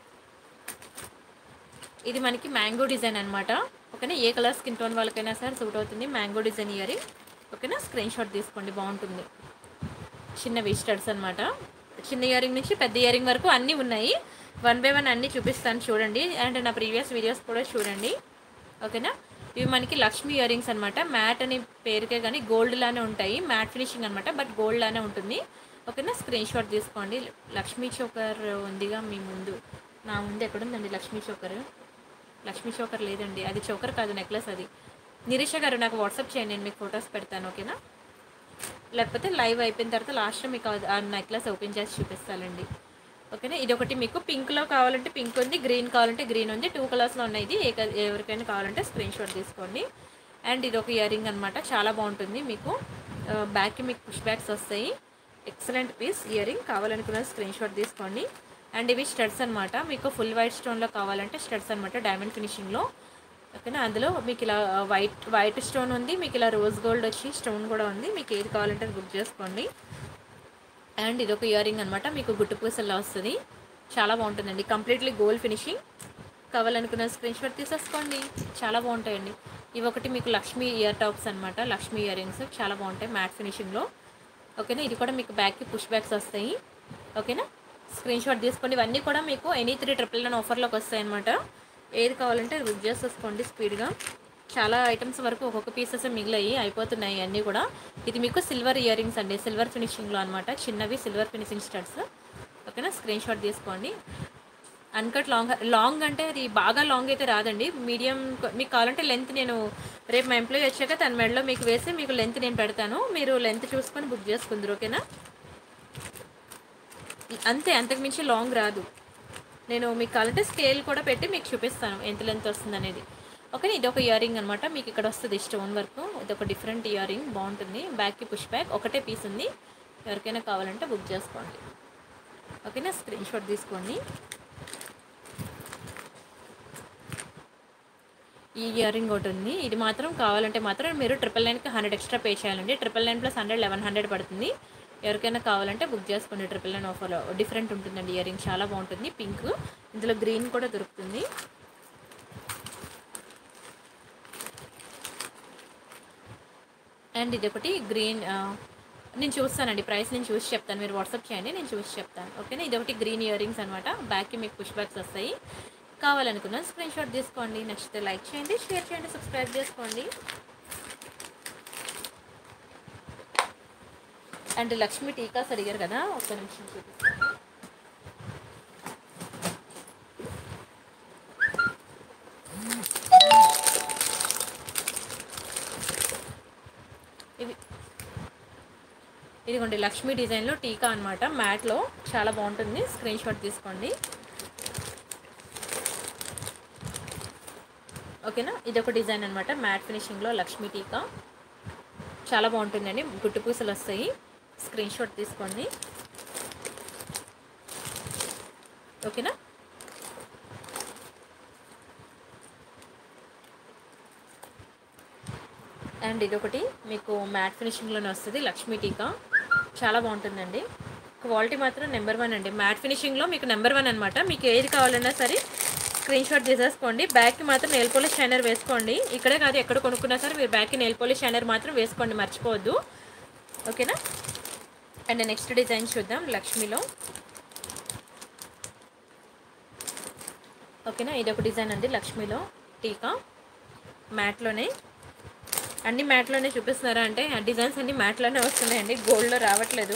ఇది మనకి మ్యాంగో డిజైన్ అనమాట, ఓకేనా. ఏ కలర్ స్కిన్ టోన్ వాళ్ళకైనా సరే సూట్ అవుతుంది. మ్యాంగో డిజైన్ ఇయర్ రింగ్, ఓకేనా. స్క్రీన్ షాట్ తీసుకోండి, బాగుంటుంది. చిన్న విస్టర్స్ అనమాట, చిన్న ఇయర్ రింగ్ నుంచి పెద్ద ఇయర్ రింగ్ వరకు అన్నీ ఉన్నాయి. 1 by 1 అన్నీ చూపిస్తాను చూడండి. అండ్ నా ప్రీవియస్ వీడియోస్ కూడా చూడండి, ఓకేనా. ఇవి మనకి లక్ష్మీ ఇయర్ రింగ్స్ అనమాట. మ్యాట్ అని పేరుకే కానీ గోల్డ్ లానే ఉంటాయి, మ్యాట్ ఫినిషింగ్ అనమాట, బట్ గోల్డ్ లానే ఉంటుంది, ఓకేనా. స్క్రీన్ షాట్ తీసుకోండి. లక్ష్మీ చోకర్ ఉందిగా మీ ముందు, నా ముందు ఎక్కడుందండి లక్ష్మీ చోకర్ లేదండి, అది చోకర్ కాదు, నెక్లెస్ అది. నిరీష గారు నాకు వాట్సాప్ చేయండి, నేను మీకు ఫొటోస్ పెడతాను, ఓకేనా. లేకపోతే లైవ్ అయిపోయిన తర్వాత లాస్ట్లో మీకు ఆ నెక్లెస్ ఓపెన్ చేసి చూపిస్తానండి, ఓకేనా. ఇది ఒకటి మీకు పింక్లో కావాలంటే పింక్ ఉంది, గ్రీన్ కావాలంటే గ్రీన్ ఉంది, 2 కలర్స్లో ఉన్నాయి. ఇది ఎవరికైనా కావాలంటే స్క్రీన్ షాట్ తీసుకోండి. అండ్ ఇది ఒక ఇయర్ రింగ్ అనమాట, చాలా బాగుంటుంది. మీకు బ్యాక్కి మీకు పుష్ బ్యాక్స్ వస్తాయి, ఎక్సలెంట్ పీస్ ఇయర్ రింగ్. కావాలనుకున్న స్క్రీన్ షాట్ తీసుకోండి. అండ్ ఇవి స్టడ్స్ అనమాట, మీకు ఫుల్ వైట్ స్టోన్లో కావాలంటే స్టడ్స్ అనమాట, డైమండ్ ఫినిషింగ్లో, ఓకేనా. అందులో మీకు ఇలా వైట్ స్టోన్ ఉంది, మీకు ఇలా రోజ్ గోల్డ్ వచ్చి స్టోన్ కూడా ఉంది. మీకు ఏది కావాలంటే అది బుక్ చేసుకోండి. అండ్ ఇది ఒక ఇయర్ రింగ్ అనమాట, మీకు గుట్టు పూసల్లో వస్తుంది, చాలా బాగుంటుందండి, కంప్లీట్లీ గోల్డ్ ఫినిషింగ్. కావాలనుకున్న స్క్రీన్ షాట్ తీసేసుకోండి, చాలా బాగుంటాయండి. ఇవి ఒకటి మీకు లక్ష్మీ ఇయర్ టాప్స్ అనమాట, లక్ష్మీ ఇయర్ రింగ్స్ చాలా బాగుంటాయి మ్యాట్ ఫినిషింగ్లో, ఓకేనా. ఇది కూడా మీకు బ్యాక్కి పుష్ బ్యాక్స్ వస్తాయి, ఓకేనా. స్క్రీన్ షాట్ తీసుకోండి. ఇవన్నీ కూడా మీకు ఎనీ 3 999 ఆఫర్లోకి వస్తాయి అనమాట. ఏది కావాలంటే అది బుక్ చేసేసుకోండి స్పీడ్గా. చాలా ఐటమ్స్ వరకు ఒక్కొక్క పీసెస్ మిగిలాయి, అయిపోతున్నాయి అన్నీ కూడా. ఇది మీకు సిల్వర్ ఇయర్ రింగ్స్ అండి, సిల్వర్ ఫినిషింగ్లో అనమాట, చిన్నవి సిల్వర్ ఫినిషింగ్ స్టడ్స్, ఓకేనా. స్క్రీన్ షాట్ తీసుకోండి. అన్కట్ లాంగ్ అంటే అది బాగా లాంగ్ అయితే రాదండి, మీడియం. మీకు కావాలంటే లెంత్ నేను రేపు మా ఎంప్లాయీ వచ్చాక తన మెడలో మీకు వేసి మీకు లెంత్ నేను పెడతాను, మీరు లెంత్ చూసుకొని బుక్ చేసుకుందరు, ఓకేనా. అంతే, అంతకుమించి లాంగ్ రాదు. నేను మీకు కావాలంటే స్కేల్ కూడా పెట్టి మీకు చూపిస్తాను ఎంత లెంత్ వస్తుంది అనేది, ఓకే. ఇది ఒక ఇయర్ రింగ్ అనమాట, మీకు ఇక్కడ వస్తుంది స్టోన్ వర్క్. ఇది ఒక డిఫరెంట్ ఇయర్ రింగ్, బాగుంటుంది. బ్యాక్కి పుష్ బ్యాక్ ఒకటే పీస్ ఉంది, ఎవరికైనా కావాలంటే బుక్ చేసుకోండి, ఓకేనా. స్క్రీన్ షాట్ తీసుకోండి. ఈ ఇయర్ రింగ్ ఒకటి ఉంది, ఇది మాత్రం కావాలంటే మాత్రం మీరు 999కి 100 ఎక్స్ట్రా పే చేయాలండి. 999 + 100 1100 పడుతుంది. ఎవరికైనా కావాలంటే బుక్ చేసుకోండి. 999 ఆఫర్లో డిఫరెంట్ ఉంటుందండి ఇయర్ రింగ్, చాలా బాగుంటుంది. పింక్, ఇందులో గ్రీన్ కూడా దొరుకుతుంది. అండ్ ఇది ఒకటి గ్రీన్, నేను చూస్తానండి, ప్రైస్ నేను చూసి చెప్తాను, మీరు వాట్సాప్ చేయండి, నేను చూసి చెప్తాను, ఓకేనా. ఇది ఒకటి గ్రీన్ ఇయర్ రింగ్స్ అనమాట, బ్యాక్కి మీకు పుష్ బ్యాక్స్ వస్తాయి. కావాలనుకున్న స్క్రీన్ షాట్ తీసుకోండి. నచ్చితే లైక్ చేయండి, షేర్ చేయండి, సబ్స్క్రైబ్ చేసుకోండి. అండ్ లక్ష్మి టీకాస్ అడిగారు కదా, ఒక్క నిమిషం చూపిస్తాను. ఇదిగోండి లక్ష్మీ డిజైన్లో టీకా అనమాట, మ్యాట్లో చాలా బాగుంటుంది. స్క్రీన్ షాట్ తీసుకోండి. ఓకేనా, ఇదొక డిజైన్ అనమాట, మ్యాట్ ఫినిషింగ్లో లక్ష్మీ టీకా చాలా బాగుంటుందండి. గుట్టు పూసలు వస్తాయి. స్క్రీన్ షాట్ తీసుకోండి. ఓకేనా, అండ్ ఇదొకటి మీకు మ్యాట్ ఫినిషింగ్లోనే వస్తుంది లక్ష్మీ టీకా, చాలా బాగుంటుందండి. క్వాలిటీ మాత్రం నెంబర్ 1 అండి. మ్యాట్ ఫినిషింగ్లో మీకు నెంబర్ 1 అనమాట. మీకు ఏది కావాలన్నా సరే స్క్రీన్ షాట్ తీసేసుకోండి. బ్యాక్కి మాత్రం నెయిల్ పాలిష్ షైనర్ వేసుకోండి. ఇక్కడే కాదు, ఎక్కడ కొనుక్కున్నా సరే మీరు బ్యాక్కి నెయిల్ పాలిష్ షైనర్ మాత్రం వేసుకోండి, మర్చిపోవద్దు. ఓకేనా, అండ్ నెక్స్ట్ డిజైన్ చూద్దాం లక్ష్మీలో. ఓకేనా, ఇదొక డిజైన్ అండి లక్ష్మీలో టీకా, మ్యాట్లోనే. అన్ని మ్యాట్లోనే చూపిస్తున్నారా అంటే ఆ డిజైన్స్ అన్ని మ్యాట్లోనే వస్తున్నాయండి, గోల్డ్లో రావట్లేదు.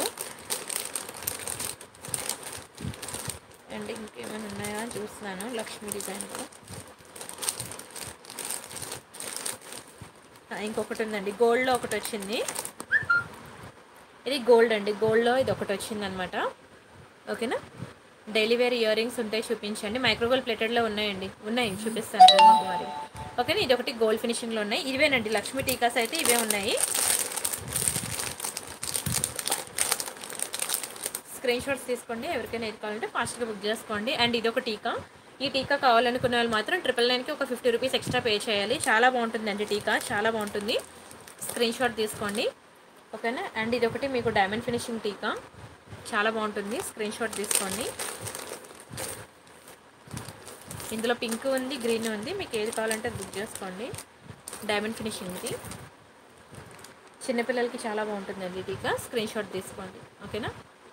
అండ్ ఇంకేమైనా ఉన్నాయా అని చూస్తున్నాను లక్ష్మీ డిజైన్లో. ఇంకొకటి ఉందండి, గోల్డ్లో ఒకటి వచ్చింది. ఇది గోల్డ్ అండి, గోల్డ్లో ఇది ఒకటి వచ్చిందనమాట. ఓకేనా, డైలీ వేర్ ఇయర్ రింగ్స్ ఉంటాయి, చూపించండి. మైక్రోగోల్డ్ ప్లేటెడ్లో ఉన్నాయి చూపిస్తాను మరి. ఓకేనా, ఇది ఒకటి గోల్డ్ ఫినిషింగ్లో ఉన్నాయి. ఇవేనండి లక్ష్మీ టీకాస్ అయితే ఇవే ఉన్నాయి. స్క్రీన్ షాట్స్ తీసుకోండి. ఎవరికైనా ఏది కావాలంటే ఫాస్ట్గా బుక్ చేసుకోండి. అండ్ ఇదొక టీకా, ఈ టీకా కావాలనుకున్న వాళ్ళు మాత్రం 999కి ఒక 50 రూపీస్ ఎక్స్ట్రా పే చేయాలి. చాలా బాగుంటుందండి టీకా, చాలా బాగుంటుంది. స్క్రీన్ షాట్ తీసుకోండి. ఓకేనా, అండ్ ఇదొకటి మీకు డైమండ్ ఫినిషింగ్ టీకా, చాలా బాగుంటుంది. స్క్రీన్ షాట్ తీసుకోండి. ఇందులో పింక్ ఉంది, గ్రీన్ ఉంది, మీకు ఏది కావాలంటే బుక్ చేసుకోండి. డైమండ్ ఫినిషింగ్ది చిన్నపిల్లలకి చాలా బాగుంటుందండి టీకా. స్క్రీన్ షాట్ తీసుకోండి. ఓకేనా,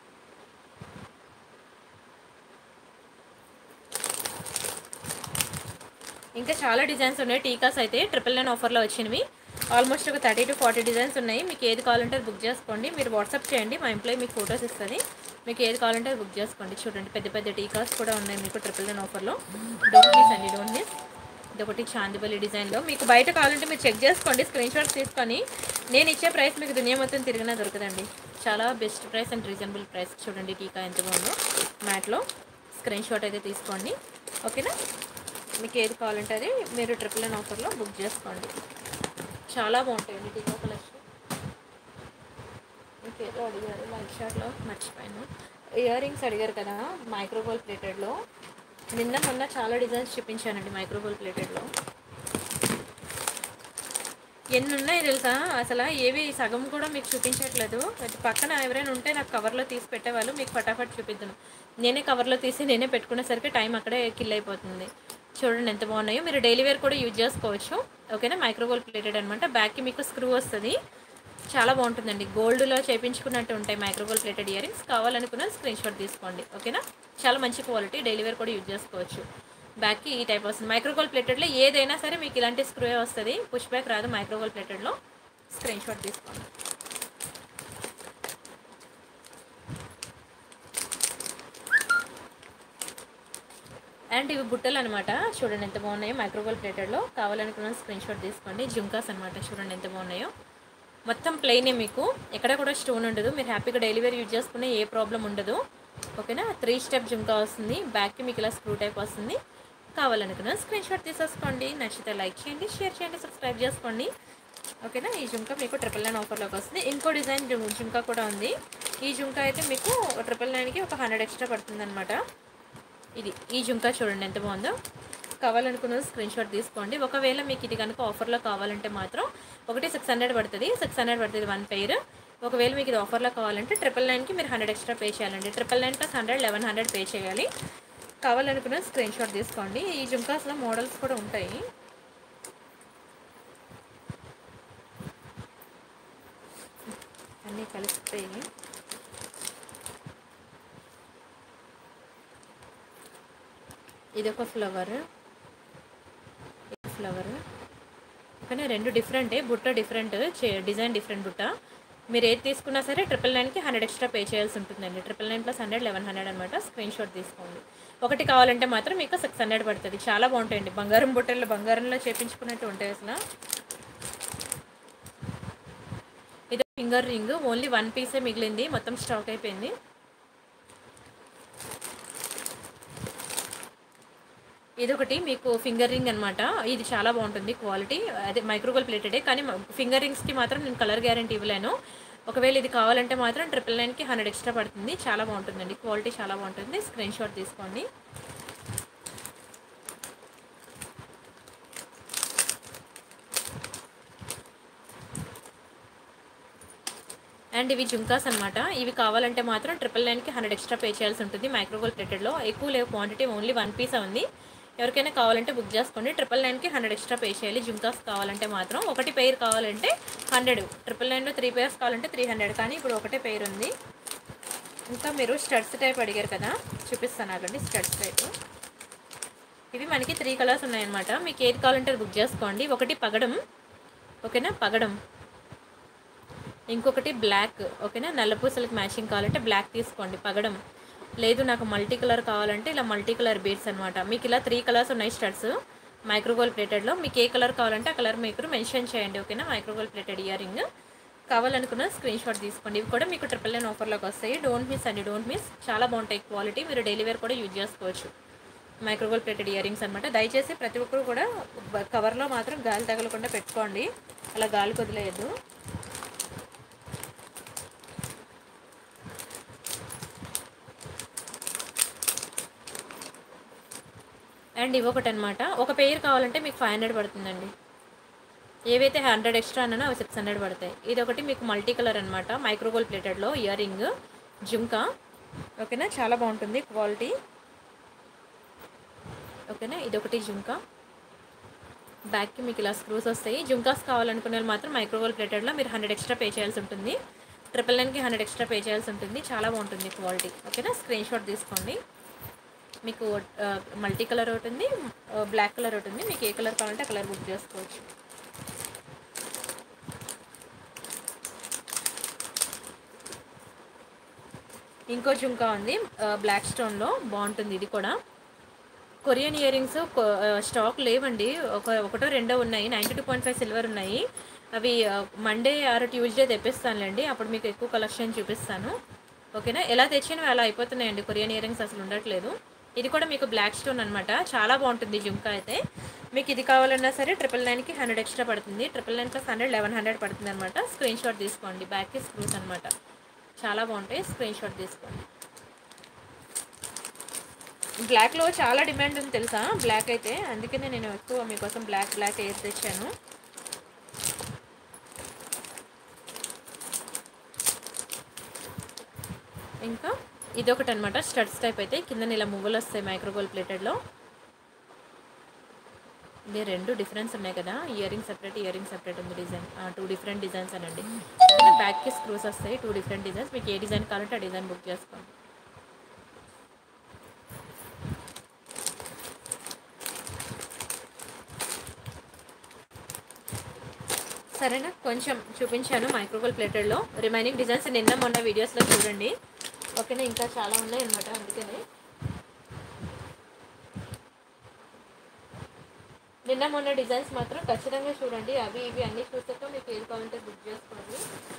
ఇంకా చాలా డిజైన్స్ ఉన్నాయి. టీకాస్ అయితే 999 ఆఫర్లో వచ్చినవి. ఆల్మోస్ట్ ఒక 30 to 40 డిజైన్స్ ఉన్నాయి. మీకు ఏది కావాలంటే అది బుక్ చేసుకోండి. మీరు వాట్సాప్ చేయండి, మా ఎంప్లాయీ మీకు ఫొటోస్ ఇస్తుంది. మీకు ఏది కావాలంటే అది బుక్ చేసుకోండి. చూడండి, పెద్ద పెద్ద టీకాస్ కూడా ఉన్నాయి మీకు 999 ఆఫర్లో. డోంట్ మిస్ అండి, డోంట్ మిస్. ఇదొకటి చాందిబలి డిజైన్లో. మీకు బయట కావాలంటే మీరు చెక్ చేసుకోండి, స్క్రీన్ షాట్స్ తీసుకొని. నేను ఇచ్చే ప్రైస్ మీకు దునియా మొత్తం తిరిగినా దొరకదండి. చాలా best price and reasonable price. చూడండి టీకా ఎంత బాగుందో మ్యాట్లో. స్క్రీన్ షాట్ అయితే తీసుకోండి. ఓకేనా, మీకు ఏది కావాలంటే అది మీరు 999 ఆఫర్లో బుక్ చేసుకోండి. చాలా బాగుంటాయండి టీకా కలెక్షన్. ఇంకేదో అడిగారు లైక్ షాట్లో, మర్చిపోయాను. ఇయర్ రింగ్స్ అడిగారు కదా మైక్రోగోల్డ్ ప్లేటెడ్లో. మొన్న చాలా డిజైన్స్ చూపించానండి మైక్రోగోల్డ్ ప్లేటెడ్లో. ఎన్ని ఉన్నాయి తెలుసా, అసలు ఏవి సగం కూడా మీకు చూపించట్లేదు. పక్కన ఎవరైనా ఉంటే నాకు కవర్లో తీసి పెట్టేవాళ్ళు, మీకు ఫటాఫట్ చూపిద్దాను. నేనే కవర్లో తీసి నేనే పెట్టుకునేసరికి టైం అక్కడే కిల్ అయిపోతుంది. చూడండి ఎంత బాగున్నాయో. మీరు డైలీ వేర్ కూడా యూజ్ చేసుకోవచ్చు. ఓకేనా, మైక్రోగోల్డ్ ప్లేటెడ్ అనమాట. బ్యాక్కి మీకు స్క్రూ వస్తుంది, చాలా బాగుంటుందండి. గోల్డ్లో చేయించుకున్నట్టు ఉంటాయి మైక్రోగోల్డ్ ప్లేటెడ్ ఇయర్ రింగ్స్. కావాలనుకున్న స్క్రీన్ షాట్ తీసుకోండి. ఓకేనా, చాలా మంచి క్వాలిటీ, డైలీ వేర్ కూడా యూజ్ చేసుకోవచ్చు. బ్యాక్కి ఈ టైప్ వస్తుంది. మైక్రోగోల్డ్ ప్లేటెడ్లో ఏదైనా సరే మీకు ఇలాంటి స్క్రూ వస్తుంది, పుష్ బ్యాక్ రాదు. మైక్రోగోల్డ్ ప్లేటెడ్లో స్క్రీన్ షాట్ తీసుకోండి. అండ్ ఇవి బుట్టలు అనమాట, చూడండి ఎంత బాగున్నాయో. మైక్రోగోల్డ్ ప్లేటెడ్లో కావాలనుకున్న స్క్రీన్ షాట్ తీసుకోండి. జుంకాస్ అనమాట, చూడండి ఎంత బాగున్నాయో. మొత్తం ప్లెయినే, మీకు ఎక్కడ కూడా స్టోన్ ఉండదు. మీరు హ్యాపీగా డైలీ వేర్ యూజ్ చేసుకునే ఏ ప్రాబ్లం ఉండదు. ఓకేనా, 3 స్టెప్ జుంకా వస్తుంది. బ్యాక్కి మీకు ఇలా స్క్రూ టైప్ వస్తుంది. కావాలనుకున్న స్క్రీన్ షాట్ తీసేసుకోండి. నచ్చితే లైక్ చేయండి, షేర్ చేయండి, సబ్స్క్రైబ్ చేసుకోండి. ఓకేనా, ఈ జుంకా మీకు 999 ఆఫర్లోకి వస్తుంది. ఇంకో డిజైన్ జుంకా కూడా ఉంది. ఈ జుంకా అయితే మీకు 999కి ఒక 100 ఎక్స్ట్రా పడుతుంది అనమాట. ఈ జుంకా చూడండి ఎంత బాగుందో. కావాలనుకున్న స్క్రీన్ షాట్ తీసుకోండి. ఒకవేళ మీకు ఇది కనుక ఆఫర్లో కావాలంటే మాత్రం ఒకటి 600 పడుతుంది, 600 పడుతుంది 1 పెయిర్. ఒకవేళ మీకు ఇది ఆఫర్లో కావాలంటే 999కి మీరు 100 ఎక్స్ట్రా పే చేయాలండి. 999 + 100 1100 పే చేయాలి. కావాలనుకున్న స్క్రీన్ షాట్ తీసుకోండి. ఈ జుంకాస్లో మోడల్స్ కూడా ఉంటాయి. అన్నీ కలిసిపోయి ఇది ఒక ఫ్లవర్, ఫ్లవర్ కానీ రెండు డిఫరెంటే, బుట్ట డిఫరెంట్, డిజైన్ డిఫరెంట్ బుట్ట. మీరు ఏది తీసుకున్నా సరే 999కి 100 ఎక్స్ట్రా పే చేయాల్సి ఉంటుందండి. 999 + 100 1100 అనమాట. స్క్రీన్ షాట్ తీసుకోండి. ఒకటి కావాలంటే మాత్రం మీకు 600 పడుతుంది. చాలా బాగుంటాయండి, బంగారం బుట్టలు బంగారంలో చేపించుకున్నట్టు ఉంటాయి అసలు. ఇది ఫింగర్ రింగ్, ఓన్లీ 1 పీసే మిగిలింది, మొత్తం స్టాక్ అయిపోయింది. ఇదొకటి మీకు ఫింగర్ రింగ్ అనమాట. ఇది చాలా బాగుంటుంది క్వాలిటీ, అదే మైక్రోగోల్డ్ ప్లేటెడే, కానీ ఫింగర్ రింగ్స్కి మాత్రం నేను కలర్ గ్యారంటీ ఇవ్వలేను. ఒకవేళ ఇది కావాలంటే మాత్రం 999కి 100 ఎక్స్ట్రా పడుతుంది. చాలా బాగుంటుందండి, క్వాలిటీ చాలా బాగుంటుంది. స్క్రీన్ షాట్ తీసుకోండి. అండ్ ఇవి జుంకాస్ అనమాట. ఇవి కావాలంటే మాత్రం 999కి 100 ఎక్స్ట్రా పే చేయాల్సి ఉంటుంది. మైక్రోగోల్డ్ ప్లేటెడ్లో ఎక్కువ లేవు క్వాంటిటీ, ఓన్లీ 1 పీస్ ఉంది. ఎవరికైనా కావాలంటే బుక్ చేసుకోండి. 999కి 100 ఎక్స్ట్రా పే చేయాలి. జుంకాస్ కావాలంటే మాత్రం, ఒకటి పెయిర్ కావాలంటే 100, 999లో 3 పేర్స్ కావాలంటే 300, కానీ ఇప్పుడు ఒకటే పెయిర్ ఉంది. ఇంకా మీరు స్టడ్స్ టైప్ అడిగారు కదా, చూపిస్తాను ఆగండి. స్టడ్స్ టైప్ ఇవి మనకి 3 కలర్స్ ఉన్నాయన్నమాట. మీకు ఏది కావాలంటే బుక్ చేసుకోండి. ఒకటి పగడం, ఓకేనా, పగడం. ఇంకొకటి బ్లాక్, ఓకేనా, నల్లపూసలకి మ్యాచింగ్ కావాలంటే బ్లాక్ తీసుకోండి, పగడం. లేదు నాకు మల్టీ కలర్ కావాలంటే ఇలా మల్టీ కలర్ బీడ్స్ అనమాట. మీకు ఇలా 3 కలర్స్ ఉన్నాయి స్టడ్స్ మైక్రోగోల్డ్ ప్లేటెడ్లో. మీకు ఏ కలర్ కావాలంటే ఆ కలర్ మీకు మెన్షన్ చేయండి, ఓకేనా. మైక్రోగోల్డ్ ప్లేటెడ్ ఇయర్ రింగ్ కావాలనుకున్న స్క్రీన్ షాట్ తీసుకోండి. ఇవి కూడా మీకు 999 ఆఫర్లోకి వస్తాయి. డోంట్ మిస్ అండి, డోంట్ మిస్. చాలా బాగుంటాయి క్వాలిటీ, మీరు డైలీ వేర్ కూడా యూజ్ చేసుకోవచ్చు. మైక్రోగోల్డ్ ప్లేటెడ్ ఇయర్ రింగ్స్ అనమాట. దయచేసి ప్రతి ఒక్కరు కూడా కవర్లో మాత్రం గాలి తగలకుండా పెట్టుకోండి, అలా గాలి వదిలేయద్దు. అండ్ ఇవొకటి అనమాట. ఒక పెయిర్ కావాలంటే మీకు 500 పడుతుందండి. ఏవైతే 100 ఎక్స్ట్రా అన్నానో అవి 600 పడతాయి. ఇది ఒకటి మీకు మల్టీ కలర్ అనమాట, మైక్రోగోల్డ్ ప్లేటెడ్లో ఇయర్ రింగ్ జుంకా, ఓకేనా. చాలా బాగుంటుంది క్వాలిటీ, ఓకేనా. ఇదొకటి జుంకా, బ్యాక్కి మీకు ఇలా స్క్రూస్ వస్తాయి. జుంకాస్ కావాలనుకునే వాళ్ళు మాత్రం మైక్రోగోల్డ్ ప్లేటెడ్లో మీరు 100 ఎక్స్ట్రా పే చేయాల్సి ఉంటుంది. 999కి 100 ఎక్స్ట్రా పే చేయాల్సి ఉంటుంది. చాలా బాగుంటుంది క్వాలిటీ, ఓకేనా. స్క్రీన్ షాట్ తీసుకోండి. మీకు మల్టీ కలర్ ఒకటి ఉంది, బ్లాక్ కలర్ ఒకటి ఉంది. మీకు ఏ కలర్ కావాలంటే ఆ కలర్ బుక్ చేసుకోవచ్చు. ఇంకో జుంకా ఉంది బ్లాక్ స్టోన్లో, బాగుంటుంది ఇది కూడా. కొరియన్ ఇయర్ రింగ్స్ స్టాక్ లేవండి, ఒకటో రెండో ఉన్నాయి. 92.5 సిల్వర్ ఉన్నాయి. అవి మండే ఆర్ ట్యూస్డే తెప్పిస్తానులేండి, అప్పుడు మీకు ఎక్కువ కలెక్షన్ చూపిస్తాను, ఓకేనా. ఎలా తెచ్చినవి అలా అయిపోతున్నాయండి, కొరియన్ ఇయర్ రింగ్స్ అసలు ఉండట్లేదు. ఇది కూడా మీకు బ్లాక్ స్టోన్ అనమాట, చాలా బాగుంటుంది జుంకా అయితే. మీకు ఇది కావాలన్నా సరే 999కి 100 ఎక్స్ట్రా పడుతుంది. 999 + 100 1100 పడుతుంది అనమాట. స్క్రీన్ షాట్ తీసుకోండి. బ్యాక్కి స్క్రూస్ అనమాట, చాలా బాగుంటాయి. స్క్రీన్ షాట్ తీసుకోండి. బ్లాక్లో చాలా డిమాండ్ ఉంది తెలుసా, బ్లాక్ అయితే. అందుకనే నేను ఎక్కువ మీకోసం బ్లాక్ ఎయిర్ తెచ్చాను. ఇంకా ఇదొకటి అనమాట, స్టడ్స్ టైప్ అయితే. కింద ఇలా మువ్వలు వస్తాయి మైక్రోగోల్డ్ ప్లేటెడ్లో. ఇది రెండు డిఫరెన్స్ ఉన్నాయి కదా, ఇయర్ రింగ్ సెపరేట్ ఉంది డిజైన్. 2 డిఫరెంట్ డిజైన్స్ అనండి. బ్యాక్కి స్క్రూస్ వస్తాయి, 2 డిఫరెంట్ డిజైన్స్. మీకు ఏ డిజైన్ కావాలంటే ఆ డిజైన్ బుక్ చేసుకోండి. సరేనా, కొంచెం చూపించాను మైక్రోగోల్డ్ ప్లేటెడ్లో. రిమైనింగ్ డిజైన్స్ నిన్న మొన్న వీడియోస్లో చూడండి, ఓకేనా. ఇంకా చాలా ఉన్నాయి అనమాట, అందుకనే నిన్న మొన్న డిజైన్స్ మాత్రం ఖచ్చితంగా చూడండి. అవి ఇవి అన్నీ చూసాక మీకు ఏది కావాలంటే బుక్ చేసుకోండి.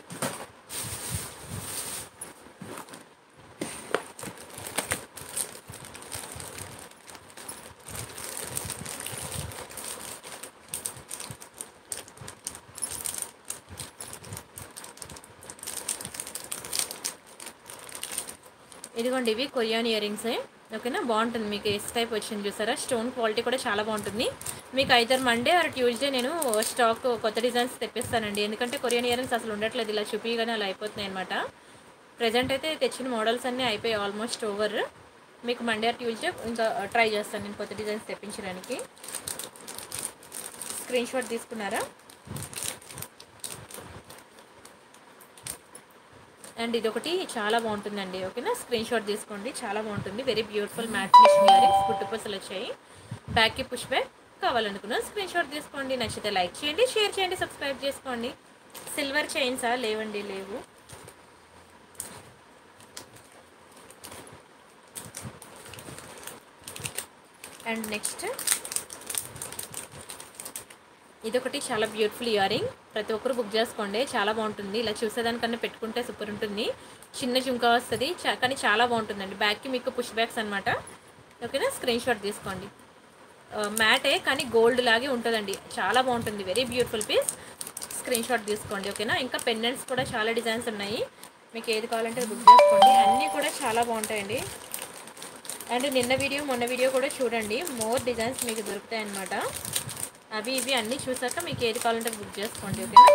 ఇదిగోండి, ఇవి కొరియన్ ఇయర్ రింగ్సే, ఓకేనా. బాగుంటుంది, మీకు ఎస్ టైప్ వచ్చింది చూసారా. స్టోన్ క్వాలిటీ కూడా చాలా బాగుంటుంది. మీకు ఐదర్ మండే ఆర్ ట్యూస్డే నేను స్టాక్ కొత్త డిజైన్స్ తెప్పిస్తానండి, ఎందుకంటే కొరియన్ ఇయర్ రింగ్స్ అసలు ఉండట్లేదు, ఇలా చూపిగానే అలా అయిపోతున్నాయి అనమాట. ప్రజెంట్ అయితే తెచ్చిన మోడల్స్ అన్నీ అయిపోయాయి ఆల్మోస్ట్ ఓవర్. మీకు మండే ఆర్ ట్యూస్డే ఇంకా ట్రై చేస్తాను నేను కొత్త డిజైన్స్ తెప్పించడానికి. స్క్రీన్ షాట్ తీసుకున్నారా. అండ్ ఇదొకటి చాలా బాగుంటుందండి. ఓకేనా, స్క్రీన్ షాట్ తీసుకోండి, చాలా బాగుంటుంది. Very beautiful matte finishing earrings, గుట్టు పూసలు వచ్చాయి. బ్యాక్కి పుష్ బ్యాక్. కావాలనుకున్నా స్క్రీన్ షాట్ తీసుకోండి. నచ్చితే లైక్ చేయండి, షేర్ చేయండి, సబ్స్క్రైబ్ చేసుకోండి. సిల్వర్ చైన్సా? లేవండి, లేవు. అండ్ నెక్స్ట్ ఇదొకటి చాలా బ్యూటిఫుల్ ఇయరింగ్. ప్రతి ఒక్కరు బుక్ చేసుకోండి, చాలా బాగుంటుంది. ఇలా చూసేదానికన్నా పెట్టుకుంటే సూపర్ ఉంటుంది. చిన్న జుంకా వస్తుంది, కానీ చాలా బాగుంటుందండి. బ్యాక్కి మీకు పుష్ బ్యాక్స్ అనమాట. ఓకేనా, స్క్రీన్ షాట్ తీసుకోండి. మ్యాటే కానీ గోల్డ్ లాగే ఉంటుందండి, చాలా బాగుంటుంది. Very beautiful piece. Screen shot తీసుకోండి. ఓకేనా, ఇంకా పెండెంట్స్ కూడా చాలా డిజైన్స్ ఉన్నాయి. మీకు ఏది కావాలంటే బుక్ చేసుకోండి. అన్నీ కూడా చాలా బాగుంటాయండి. అండ్ నిన్న వీడియో మొన్న వీడియో కూడా చూడండి, మోర్ డిజైన్స్ మీకు దొరుకుతాయి అన్నమాట. అవి ఇవి అన్నీ చూసాక మీకు ఏది కావాలంటే బుక్ చేసుకోండి. ఓకేనా,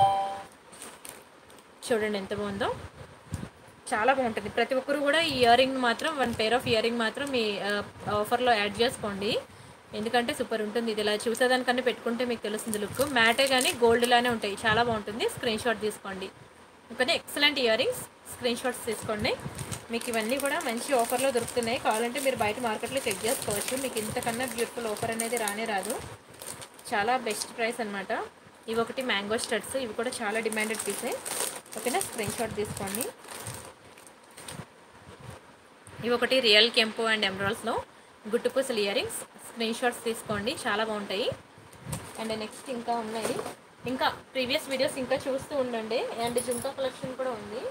చూడండి ఎంత బాగుందో, చాలా బాగుంటుంది. ప్రతి ఒక్కరు కూడా ఈ ఇయర్ రింగ్ మాత్రం 1 పేర్ ఆఫ్ ఇయర్ రింగ్ మాత్రం మీ ఆఫర్లో యాడ్ చేసుకోండి, ఎందుకంటే సూపర్ ఉంటుంది. ఇది ఇలా చూసేదానికన్నా పెట్టుకుంటే మీకు తెలుస్తుంది లుక్. మ్యాటే కానీ గోల్డ్ లానే ఉంటాయి, చాలా బాగుంటుంది. స్క్రీన్ షాట్ తీసుకోండి. ఓకేనా, excellent ear rings. Screen shots తీసుకోండి. మీకు ఇవన్నీ కూడా మంచి ఆఫర్లో దొరుకుతున్నాయి. కావాలంటే మీరు బయట మార్కెట్లో చెక్ చేసుకోవచ్చు. మీకు ఇంతకన్నా బ్యూటిఫుల్ ఆఫర్ అనేది రానే రాదు. చాలా బెస్ట్ ప్రైస్ అనమాట. ఇవి ఒకటి మ్యాంగో స్టడ్స్, ఇవి కూడా చాలా డిమాండెడ్ పీసే. ఓకేనా, స్క్రీన్ షాట్ తీసుకోండి. ఇవి ఒకటి రియల్ కెంపు అండ్ ఎమరాల్డ్స్లో గుట్టుపూసలు ఇయర్ రింగ్స్. స్క్రీన్ షాట్స్ తీసుకోండి, చాలా బాగుంటాయి. అండ్ నెక్స్ట్ ఇంకా ఉన్నాయి, ఇంకా ప్రీవియస్ వీడియోస్ ఇంకా చూస్తూ ఉండండి. అండ్ జుంకా కలెక్షన్ కూడా ఉంది.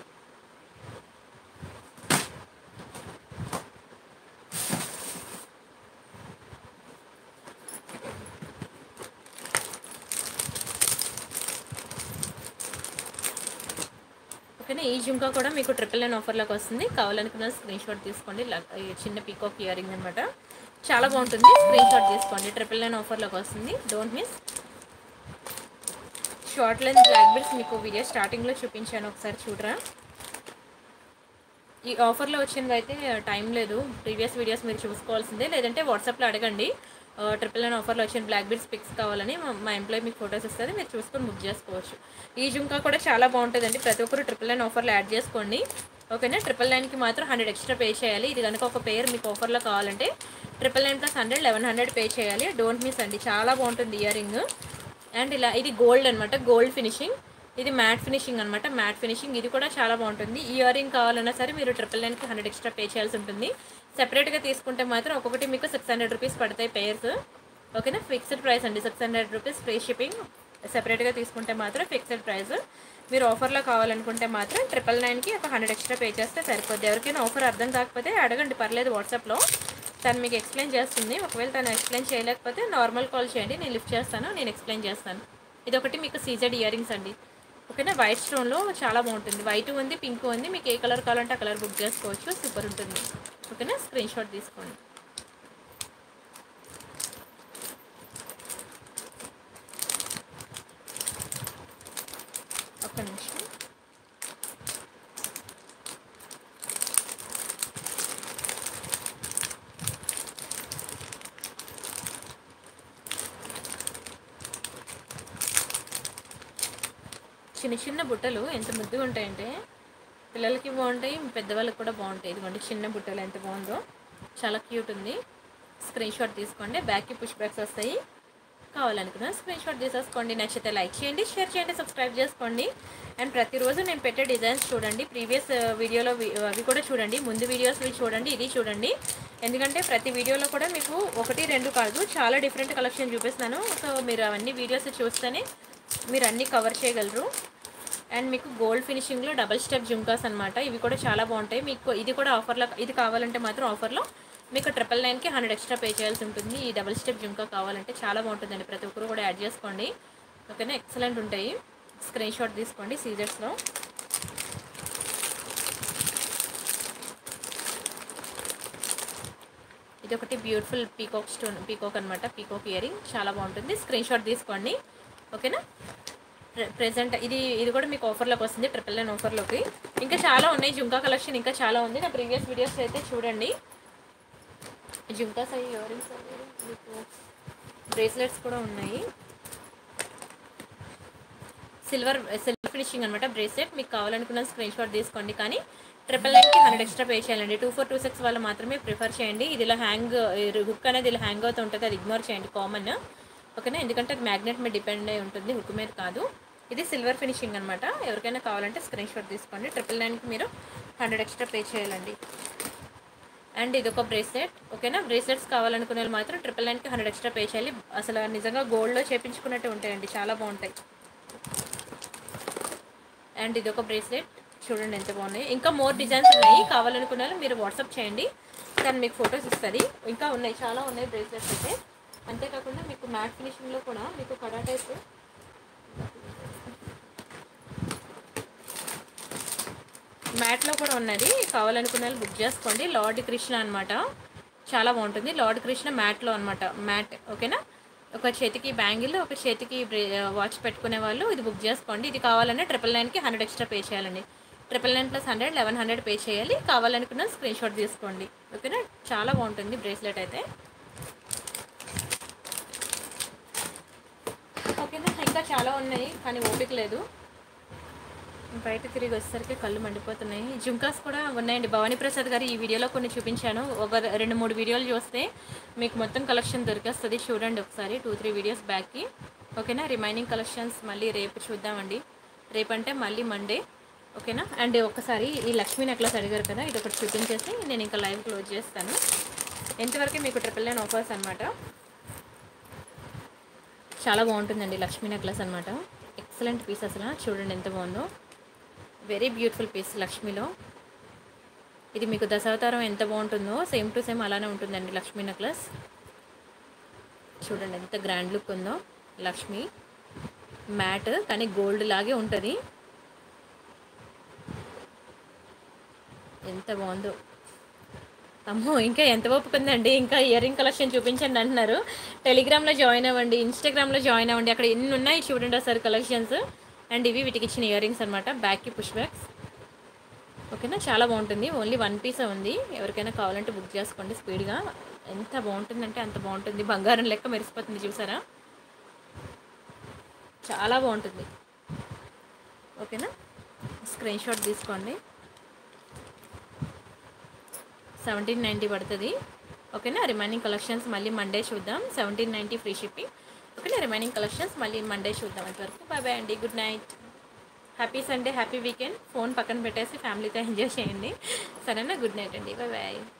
ఓకేనా, ఈ జుంకా కూడా మీకు 999 ఆఫర్లోకి వస్తుంది. కావాలనుకున్న స్క్రీన్ షాట్ తీసుకోండి. చిన్న పీకాక్ ఇయర్ రింగ్ అనమాట, చాలా బాగుంటుంది. స్క్రీన్ షాట్ తీసుకోండి. 999 ఆఫర్లోకి వస్తుంది, don't miss. Short length black beads మీకు వీడియో స్టార్టింగ్లో చూపించాను, ఒకసారి చూడరా. ఈ ఆఫర్లో వచ్చినవి అయితే టైం లేదు, ప్రీవియస్ వీడియోస్ మీరు చూసుకోవాల్సిందే, లేదంటే వాట్సాప్లో అడగండి. 999 ఆఫర్లో వచ్చిన బ్లాక్ బీడ్స్ పిక్స్ కావాలని మా ఎంప్లాయీ మీకు ఫొటోస్ ఇస్తుంది, మీరు చూసుకొని బుక్ చేసుకోవచ్చు. ఈ జుంకా కూడా చాలా బాగుంటుందండి. ప్రతి ఒక్కరు 999 ఆఫర్లో యాడ్ చేసుకోండి. ఓకేనా, 999కి మాత్రం 100 ఎక్స్ట్రా పే చేయాలి. ఇది కనుక ఒక పేరు మీకు ఆఫర్లో కావాలంటే 999 + 100 1100 పే చేయాలి. డోంట్ మిస్ అండి, చాలా బాగుంటుంది ఇయర్ రింగ్. అండ్ ఇలా ఇది గోల్డ్ అనమాట, గోల్డ్ ఫినిషింగ్. ఇది మ్యాట్ ఫినిషింగ్ అనమాట, మ్యాట్ ఫినిషింగ్. ఇది కూడా చాలా బాగుంటుంది. ఈ ఇయర్ రింగ్ కావాలన్నా సరే మీరు 999కి 100 ఎక్స్ట్రా పే చేయాల్సి ఉంటుంది. సెపరేట్గా తీసుకుంటే మాత్రం ఒక్కొక్కటి మీకు 600 రూపీస్ పడతాయి పేర్స్. ఓకేనా, ఫిక్స్డ్ ప్రైస్ అండి, 600 రూపీస్ ఫ్రీ షిప్పింగ్. సెపరేట్గా తీసుకుంటే మాత్రం ఫిక్స్డ్ ప్రైస్. మీరు ఆఫర్లో కావాలనుకుంటే మాత్రం 999కి ఒక 100 ఎక్స్ట్రా పే చేస్తే సరిపోద్ది. ఎవరికైనా ఆఫర్ అర్థం కాకపోతే అడగండి, పర్లేదు, వాట్సాప్లో తను మీకు ఎక్స్ప్లెయిన్ చేస్తుంది. ఒకవేళ తను ఎక్స్ప్లెయిన్ చేయలేకపోతే నార్మల్ కాల్ చేయండి, నేను లిఫ్ట్ చేస్తాను, నేను ఎక్స్ప్లెయిన్ చేస్తాను. ఇదొకటి మీకు సీజెడ్ ఇయర్ రింగ్స్ అండి. ఓకేనా, వైట్ స్టోన్లో చాలా బాగుంటుంది. వైట్ ఉంది, పింక్ ఉంది, మీకు ఏ కలర్ కావాలంటే ఆ కలర్ బుక్ చేసుకోవచ్చు, సూపర్ ఉంటుంది. ఓకేనా, స్క్రీన్ షాట్ తీసుకోండి. ఒక్క నిమిషం. చిన్న చిన్న బుట్టలు ఎంత ముద్దుగా ఉంటాయంటే పిల్లలకి బాగుంటాయి, పెద్దవాళ్ళకి కూడా బాగుంటాయి. ఇదిగోండి చిన్న బుట్టలు ఎంత బాగుందో, చాలా క్యూట్ ఉంది. స్క్రీన్ షాట్ తీసుకోండి. బ్యాక్కి పుష్ బ్యాక్స్ వస్తాయి. కావాలనుకున్నా స్క్రీన్ షాట్ తీసేసుకోండి. నచ్చితే లైక్ చేయండి, షేర్ చేయండి, సబ్స్క్రైబ్ చేసుకోండి. అండ్ ప్రతిరోజు నేను పెట్టే డిజైన్స్ చూడండి. ప్రీవియస్ వీడియోలో అవి కూడా చూడండి, ముందు వీడియోస్వి చూడండి, ఇది చూడండి. ఎందుకంటే ప్రతి వీడియోలో కూడా మీకు 1 2 కాదు, చాలా డిఫరెంట్ కలెక్షన్ చూపిస్తున్నాను. సో మీరు అవన్నీ వీడియోస్ చూస్తేనే మీరు అన్నీ కవర్ చేయగలరు. అండ్ మీకు గోల్డ్ ఫినిషింగ్లో డబల్ స్టెప్ జుంకాస్ అనమాట, ఇవి కూడా చాలా బాగుంటాయి. మీకు ఇది కూడా ఆఫర్లో, ఇది కావాలంటే మాత్రం ఆఫర్లో మీకు 999కి 100 ఎక్స్ట్రా పే చేయాల్సి ఉంటుంది. ఈ డబల్ స్టెప్ జుంకా కావాలంటే చాలా బాగుంటుందండి, ప్రతి ఒక్కరు కూడా యాడ్ చేసుకోండి. ఓకేనా, ఎక్సలెంట్ ఉంటాయి. స్క్రీన్ షాట్ తీసుకోండి. సీజర్స్లో ఇది ఒకటి బ్యూటిఫుల్ పీకాక్ స్టోన్, పీకాక్ అనమాట, పీకాక్ ఇయర్ రింగ్, చాలా బాగుంటుంది. స్క్రీన్ షాట్ తీసుకోండి. ఓకేనా, ప్రెజెంట్ ఇది కూడా మీకు ఆఫర్లోకి వస్తుంది, 999 ఆఫర్లోకి. ఇంకా చాలా ఉన్నాయి, జుంకా కలెక్షన్ ఇంకా చాలా ఉంది. నా ప్రీవియస్ వీడియోస్ అయితే చూడండి. జుంకాస్ అయ్యి ఇయర్ రింగ్స్ అయ్యి మీకు బ్రేస్లెట్స్ కూడా ఉన్నాయి. సిల్వర్ ఫినిషింగ్ అనమాట బ్రేస్లెట్. మీకు కావాలనుకున్న స్క్రీన్ షాట్ తీసుకోండి. కానీ 999కి 100 ఎక్స్ట్రా పే చేయాలండి. 2426 వాళ్ళు మాత్రమే ప్రిఫర్ చేయండి. ఇది ఇలా హుక్ అనేది ఇలా హ్యాంగ్ అవుతూ ఉంటుంది, అది ఇగ్నోర్ చేయండి కామన్. ఓకేనా, ఎందుకంటే అది మ్యాగ్నెట్ మీద డిపెండ్ అయి ఉంటుంది, హుక్ మీద కాదు. ఇది సిల్వర్ ఫినిషింగ్ అనమాట. ఎవరికైనా కావాలంటే స్క్రీన్ షాట్ తీసుకోండి. 999కి మీరు 100 ఎక్స్ట్రా పే చేయాలండి. అండ్ ఇది ఒక బ్రేస్లెట్. ఓకేనా, బ్రేస్లెట్స్ కావాలనుకునే వాళ్ళు మాత్రం 999కి 100 ఎక్స్ట్రా పే చేయాలి. అసలు నిజంగా గోల్డ్లో చేపించుకున్నట్టు ఉంటాయండి, చాలా బాగుంటాయి. అండ్ ఇది ఒక బ్రేస్లెట్ చూడండి ఎంత బాగున్నాయి. ఇంకా మోర్ డిజైన్స్ ఉన్నాయి, కావాలనుకునే వాళ్ళు మీరు వాట్సాప్ చేయండి, దాన్ని మీకు ఫొటోస్ ఇస్తుంది. ఇంకా ఉన్నాయి, చాలా ఉన్నాయి బ్రేస్లెట్స్ అయితే. అంతేకాకుండా మీకు మ్యాట్ ఫినిషింగ్లో కూడా మీకు కడా టైప్ మ్యాట్లో కూడా ఉన్నది, కావాలనుకున్న వాళ్ళు బుక్ చేసుకోండి. లార్డ్ కృష్ణ అనమాట, చాలా బాగుంటుంది. లార్డ్ కృష్ణ మ్యాట్లో అనమాట, మ్యాట్. ఓకేనా, ఒక చేతికి బ్యాంగిల్, ఒక చేతికి వాచ్ పెట్టుకునే వాళ్ళు ఇది బుక్ చేసుకోండి. ఇది కావాలంటే 999కి 100 ఎక్స్ట్రా పే చేయాలండి. 999 + 100 1100 పే చేయాలి. కావాలనుకున్న స్క్రీన్ షాట్ తీసుకోండి. ఓకేనా, చాలా బాగుంటుంది బ్రేస్లెట్ అయితే. ఓకేనా, ఇంకా చాలా ఉన్నాయి కానీ ఓపిక లేదు. బయట తిరిగి వచ్చేసరికి కళ్ళు మండిపోతున్నాయి. జుంకాస్ కూడా ఉన్నాయండి. భవానీ ప్రసాద్ గారు ఈ వీడియోలో కొన్ని చూపించాను, ఒక 2-3 వీడియోలు చూస్తే మీకు మొత్తం కలెక్షన్ దొరికేస్తుంది. చూడండి ఒకసారి 2-3 వీడియోస్ బ్యాక్కి. ఓకేనా, రిమైనింగ్ కలెక్షన్స్ మళ్ళీ రేపు చూద్దామండి. రేపు అంటే మళ్ళీ మండే. ఓకేనా, అండ్ ఒకసారి ఈ లక్ష్మీ నెక్లెస్ అడిగారు కదా, ఇది ఒకటి చూపించేసి నేను ఇంకా లైవ్ క్లోజ్ చేస్తాను. ఎంతవరకు మీకు 999 ఆఫర్స్ అనమాట. చాలా బాగుంటుందండి లక్ష్మీ నెక్లెస్ అనమాట. ఎక్సలెంట్ పీస్, అసలు చూడండి ఎంత బాగుందో. వెరీ బ్యూటిఫుల్ పీస్ లక్ష్మీలో. ఇది మీకు దశావతారం ఎంత బాగుంటుందో సేమ్ టు సేమ్ అలానే ఉంటుందండి లక్ష్మీ నెక్లెస్. చూడండి ఎంత గ్రాండ్ లుక్ ఉందో. లక్ష్మీ మ్యాట్ కానీ గోల్డ్ లాగే ఉంటుంది, ఎంత బాగుందో. అమ్మో, ఇంకా ఎంత ఒప్పుకుందండి, ఇంకా ఇయర్ రింగ్ కలెక్షన్ చూపించండి అంటున్నారు. టెలిగ్రామ్లో జాయిన్ అవ్వండి, ఇన్స్టాగ్రామ్లో జాయిన్ అవ్వండి, అక్కడ ఎన్ని ఉన్నాయి చూడండి సార్ కలెక్షన్స్. అండ్ ఇవి వీటికి ఇచ్చిన ఇయర్ రింగ్స్ అనమాట, బ్యాక్కి పుష్ బ్యాక్స్. ఓకేనా, చాలా బాగుంటుంది. ఓన్లీ 1 పీస్ ఉంది, ఎవరికైనా కావాలంటే బుక్ చేసుకోండి స్పీడ్గా. ఎంత బాగుంటుందంటే అంత బాగుంటుంది, బంగారం లెక్క మెరిసిపోతుంది చూసారా, చాలా బాగుంటుంది. ఓకేనా, స్క్రీన్ షాట్ తీసుకోండి. 1790 పడుతుంది. ఓకేనా, రిమైనింగ్ కలెక్షన్స్ మళ్ళీ మండే చూద్దాం. 1790 ఫ్రీ షిప్పింగ్. ఓకేనా, రిమైనింగ్ కలెక్షన్స్ మళ్ళీ మండే చూద్దాం. అంతవరకు బాయ్ బాయ్ అండి, good night, happy Sunday, happy weekend. Phone పక్కన పెట్టేసి ఫ్యామిలీతో ఎంజాయ్ చేయండి. సరేనా, గుడ్ నైట్ అండి, బాయ్ బాయ్.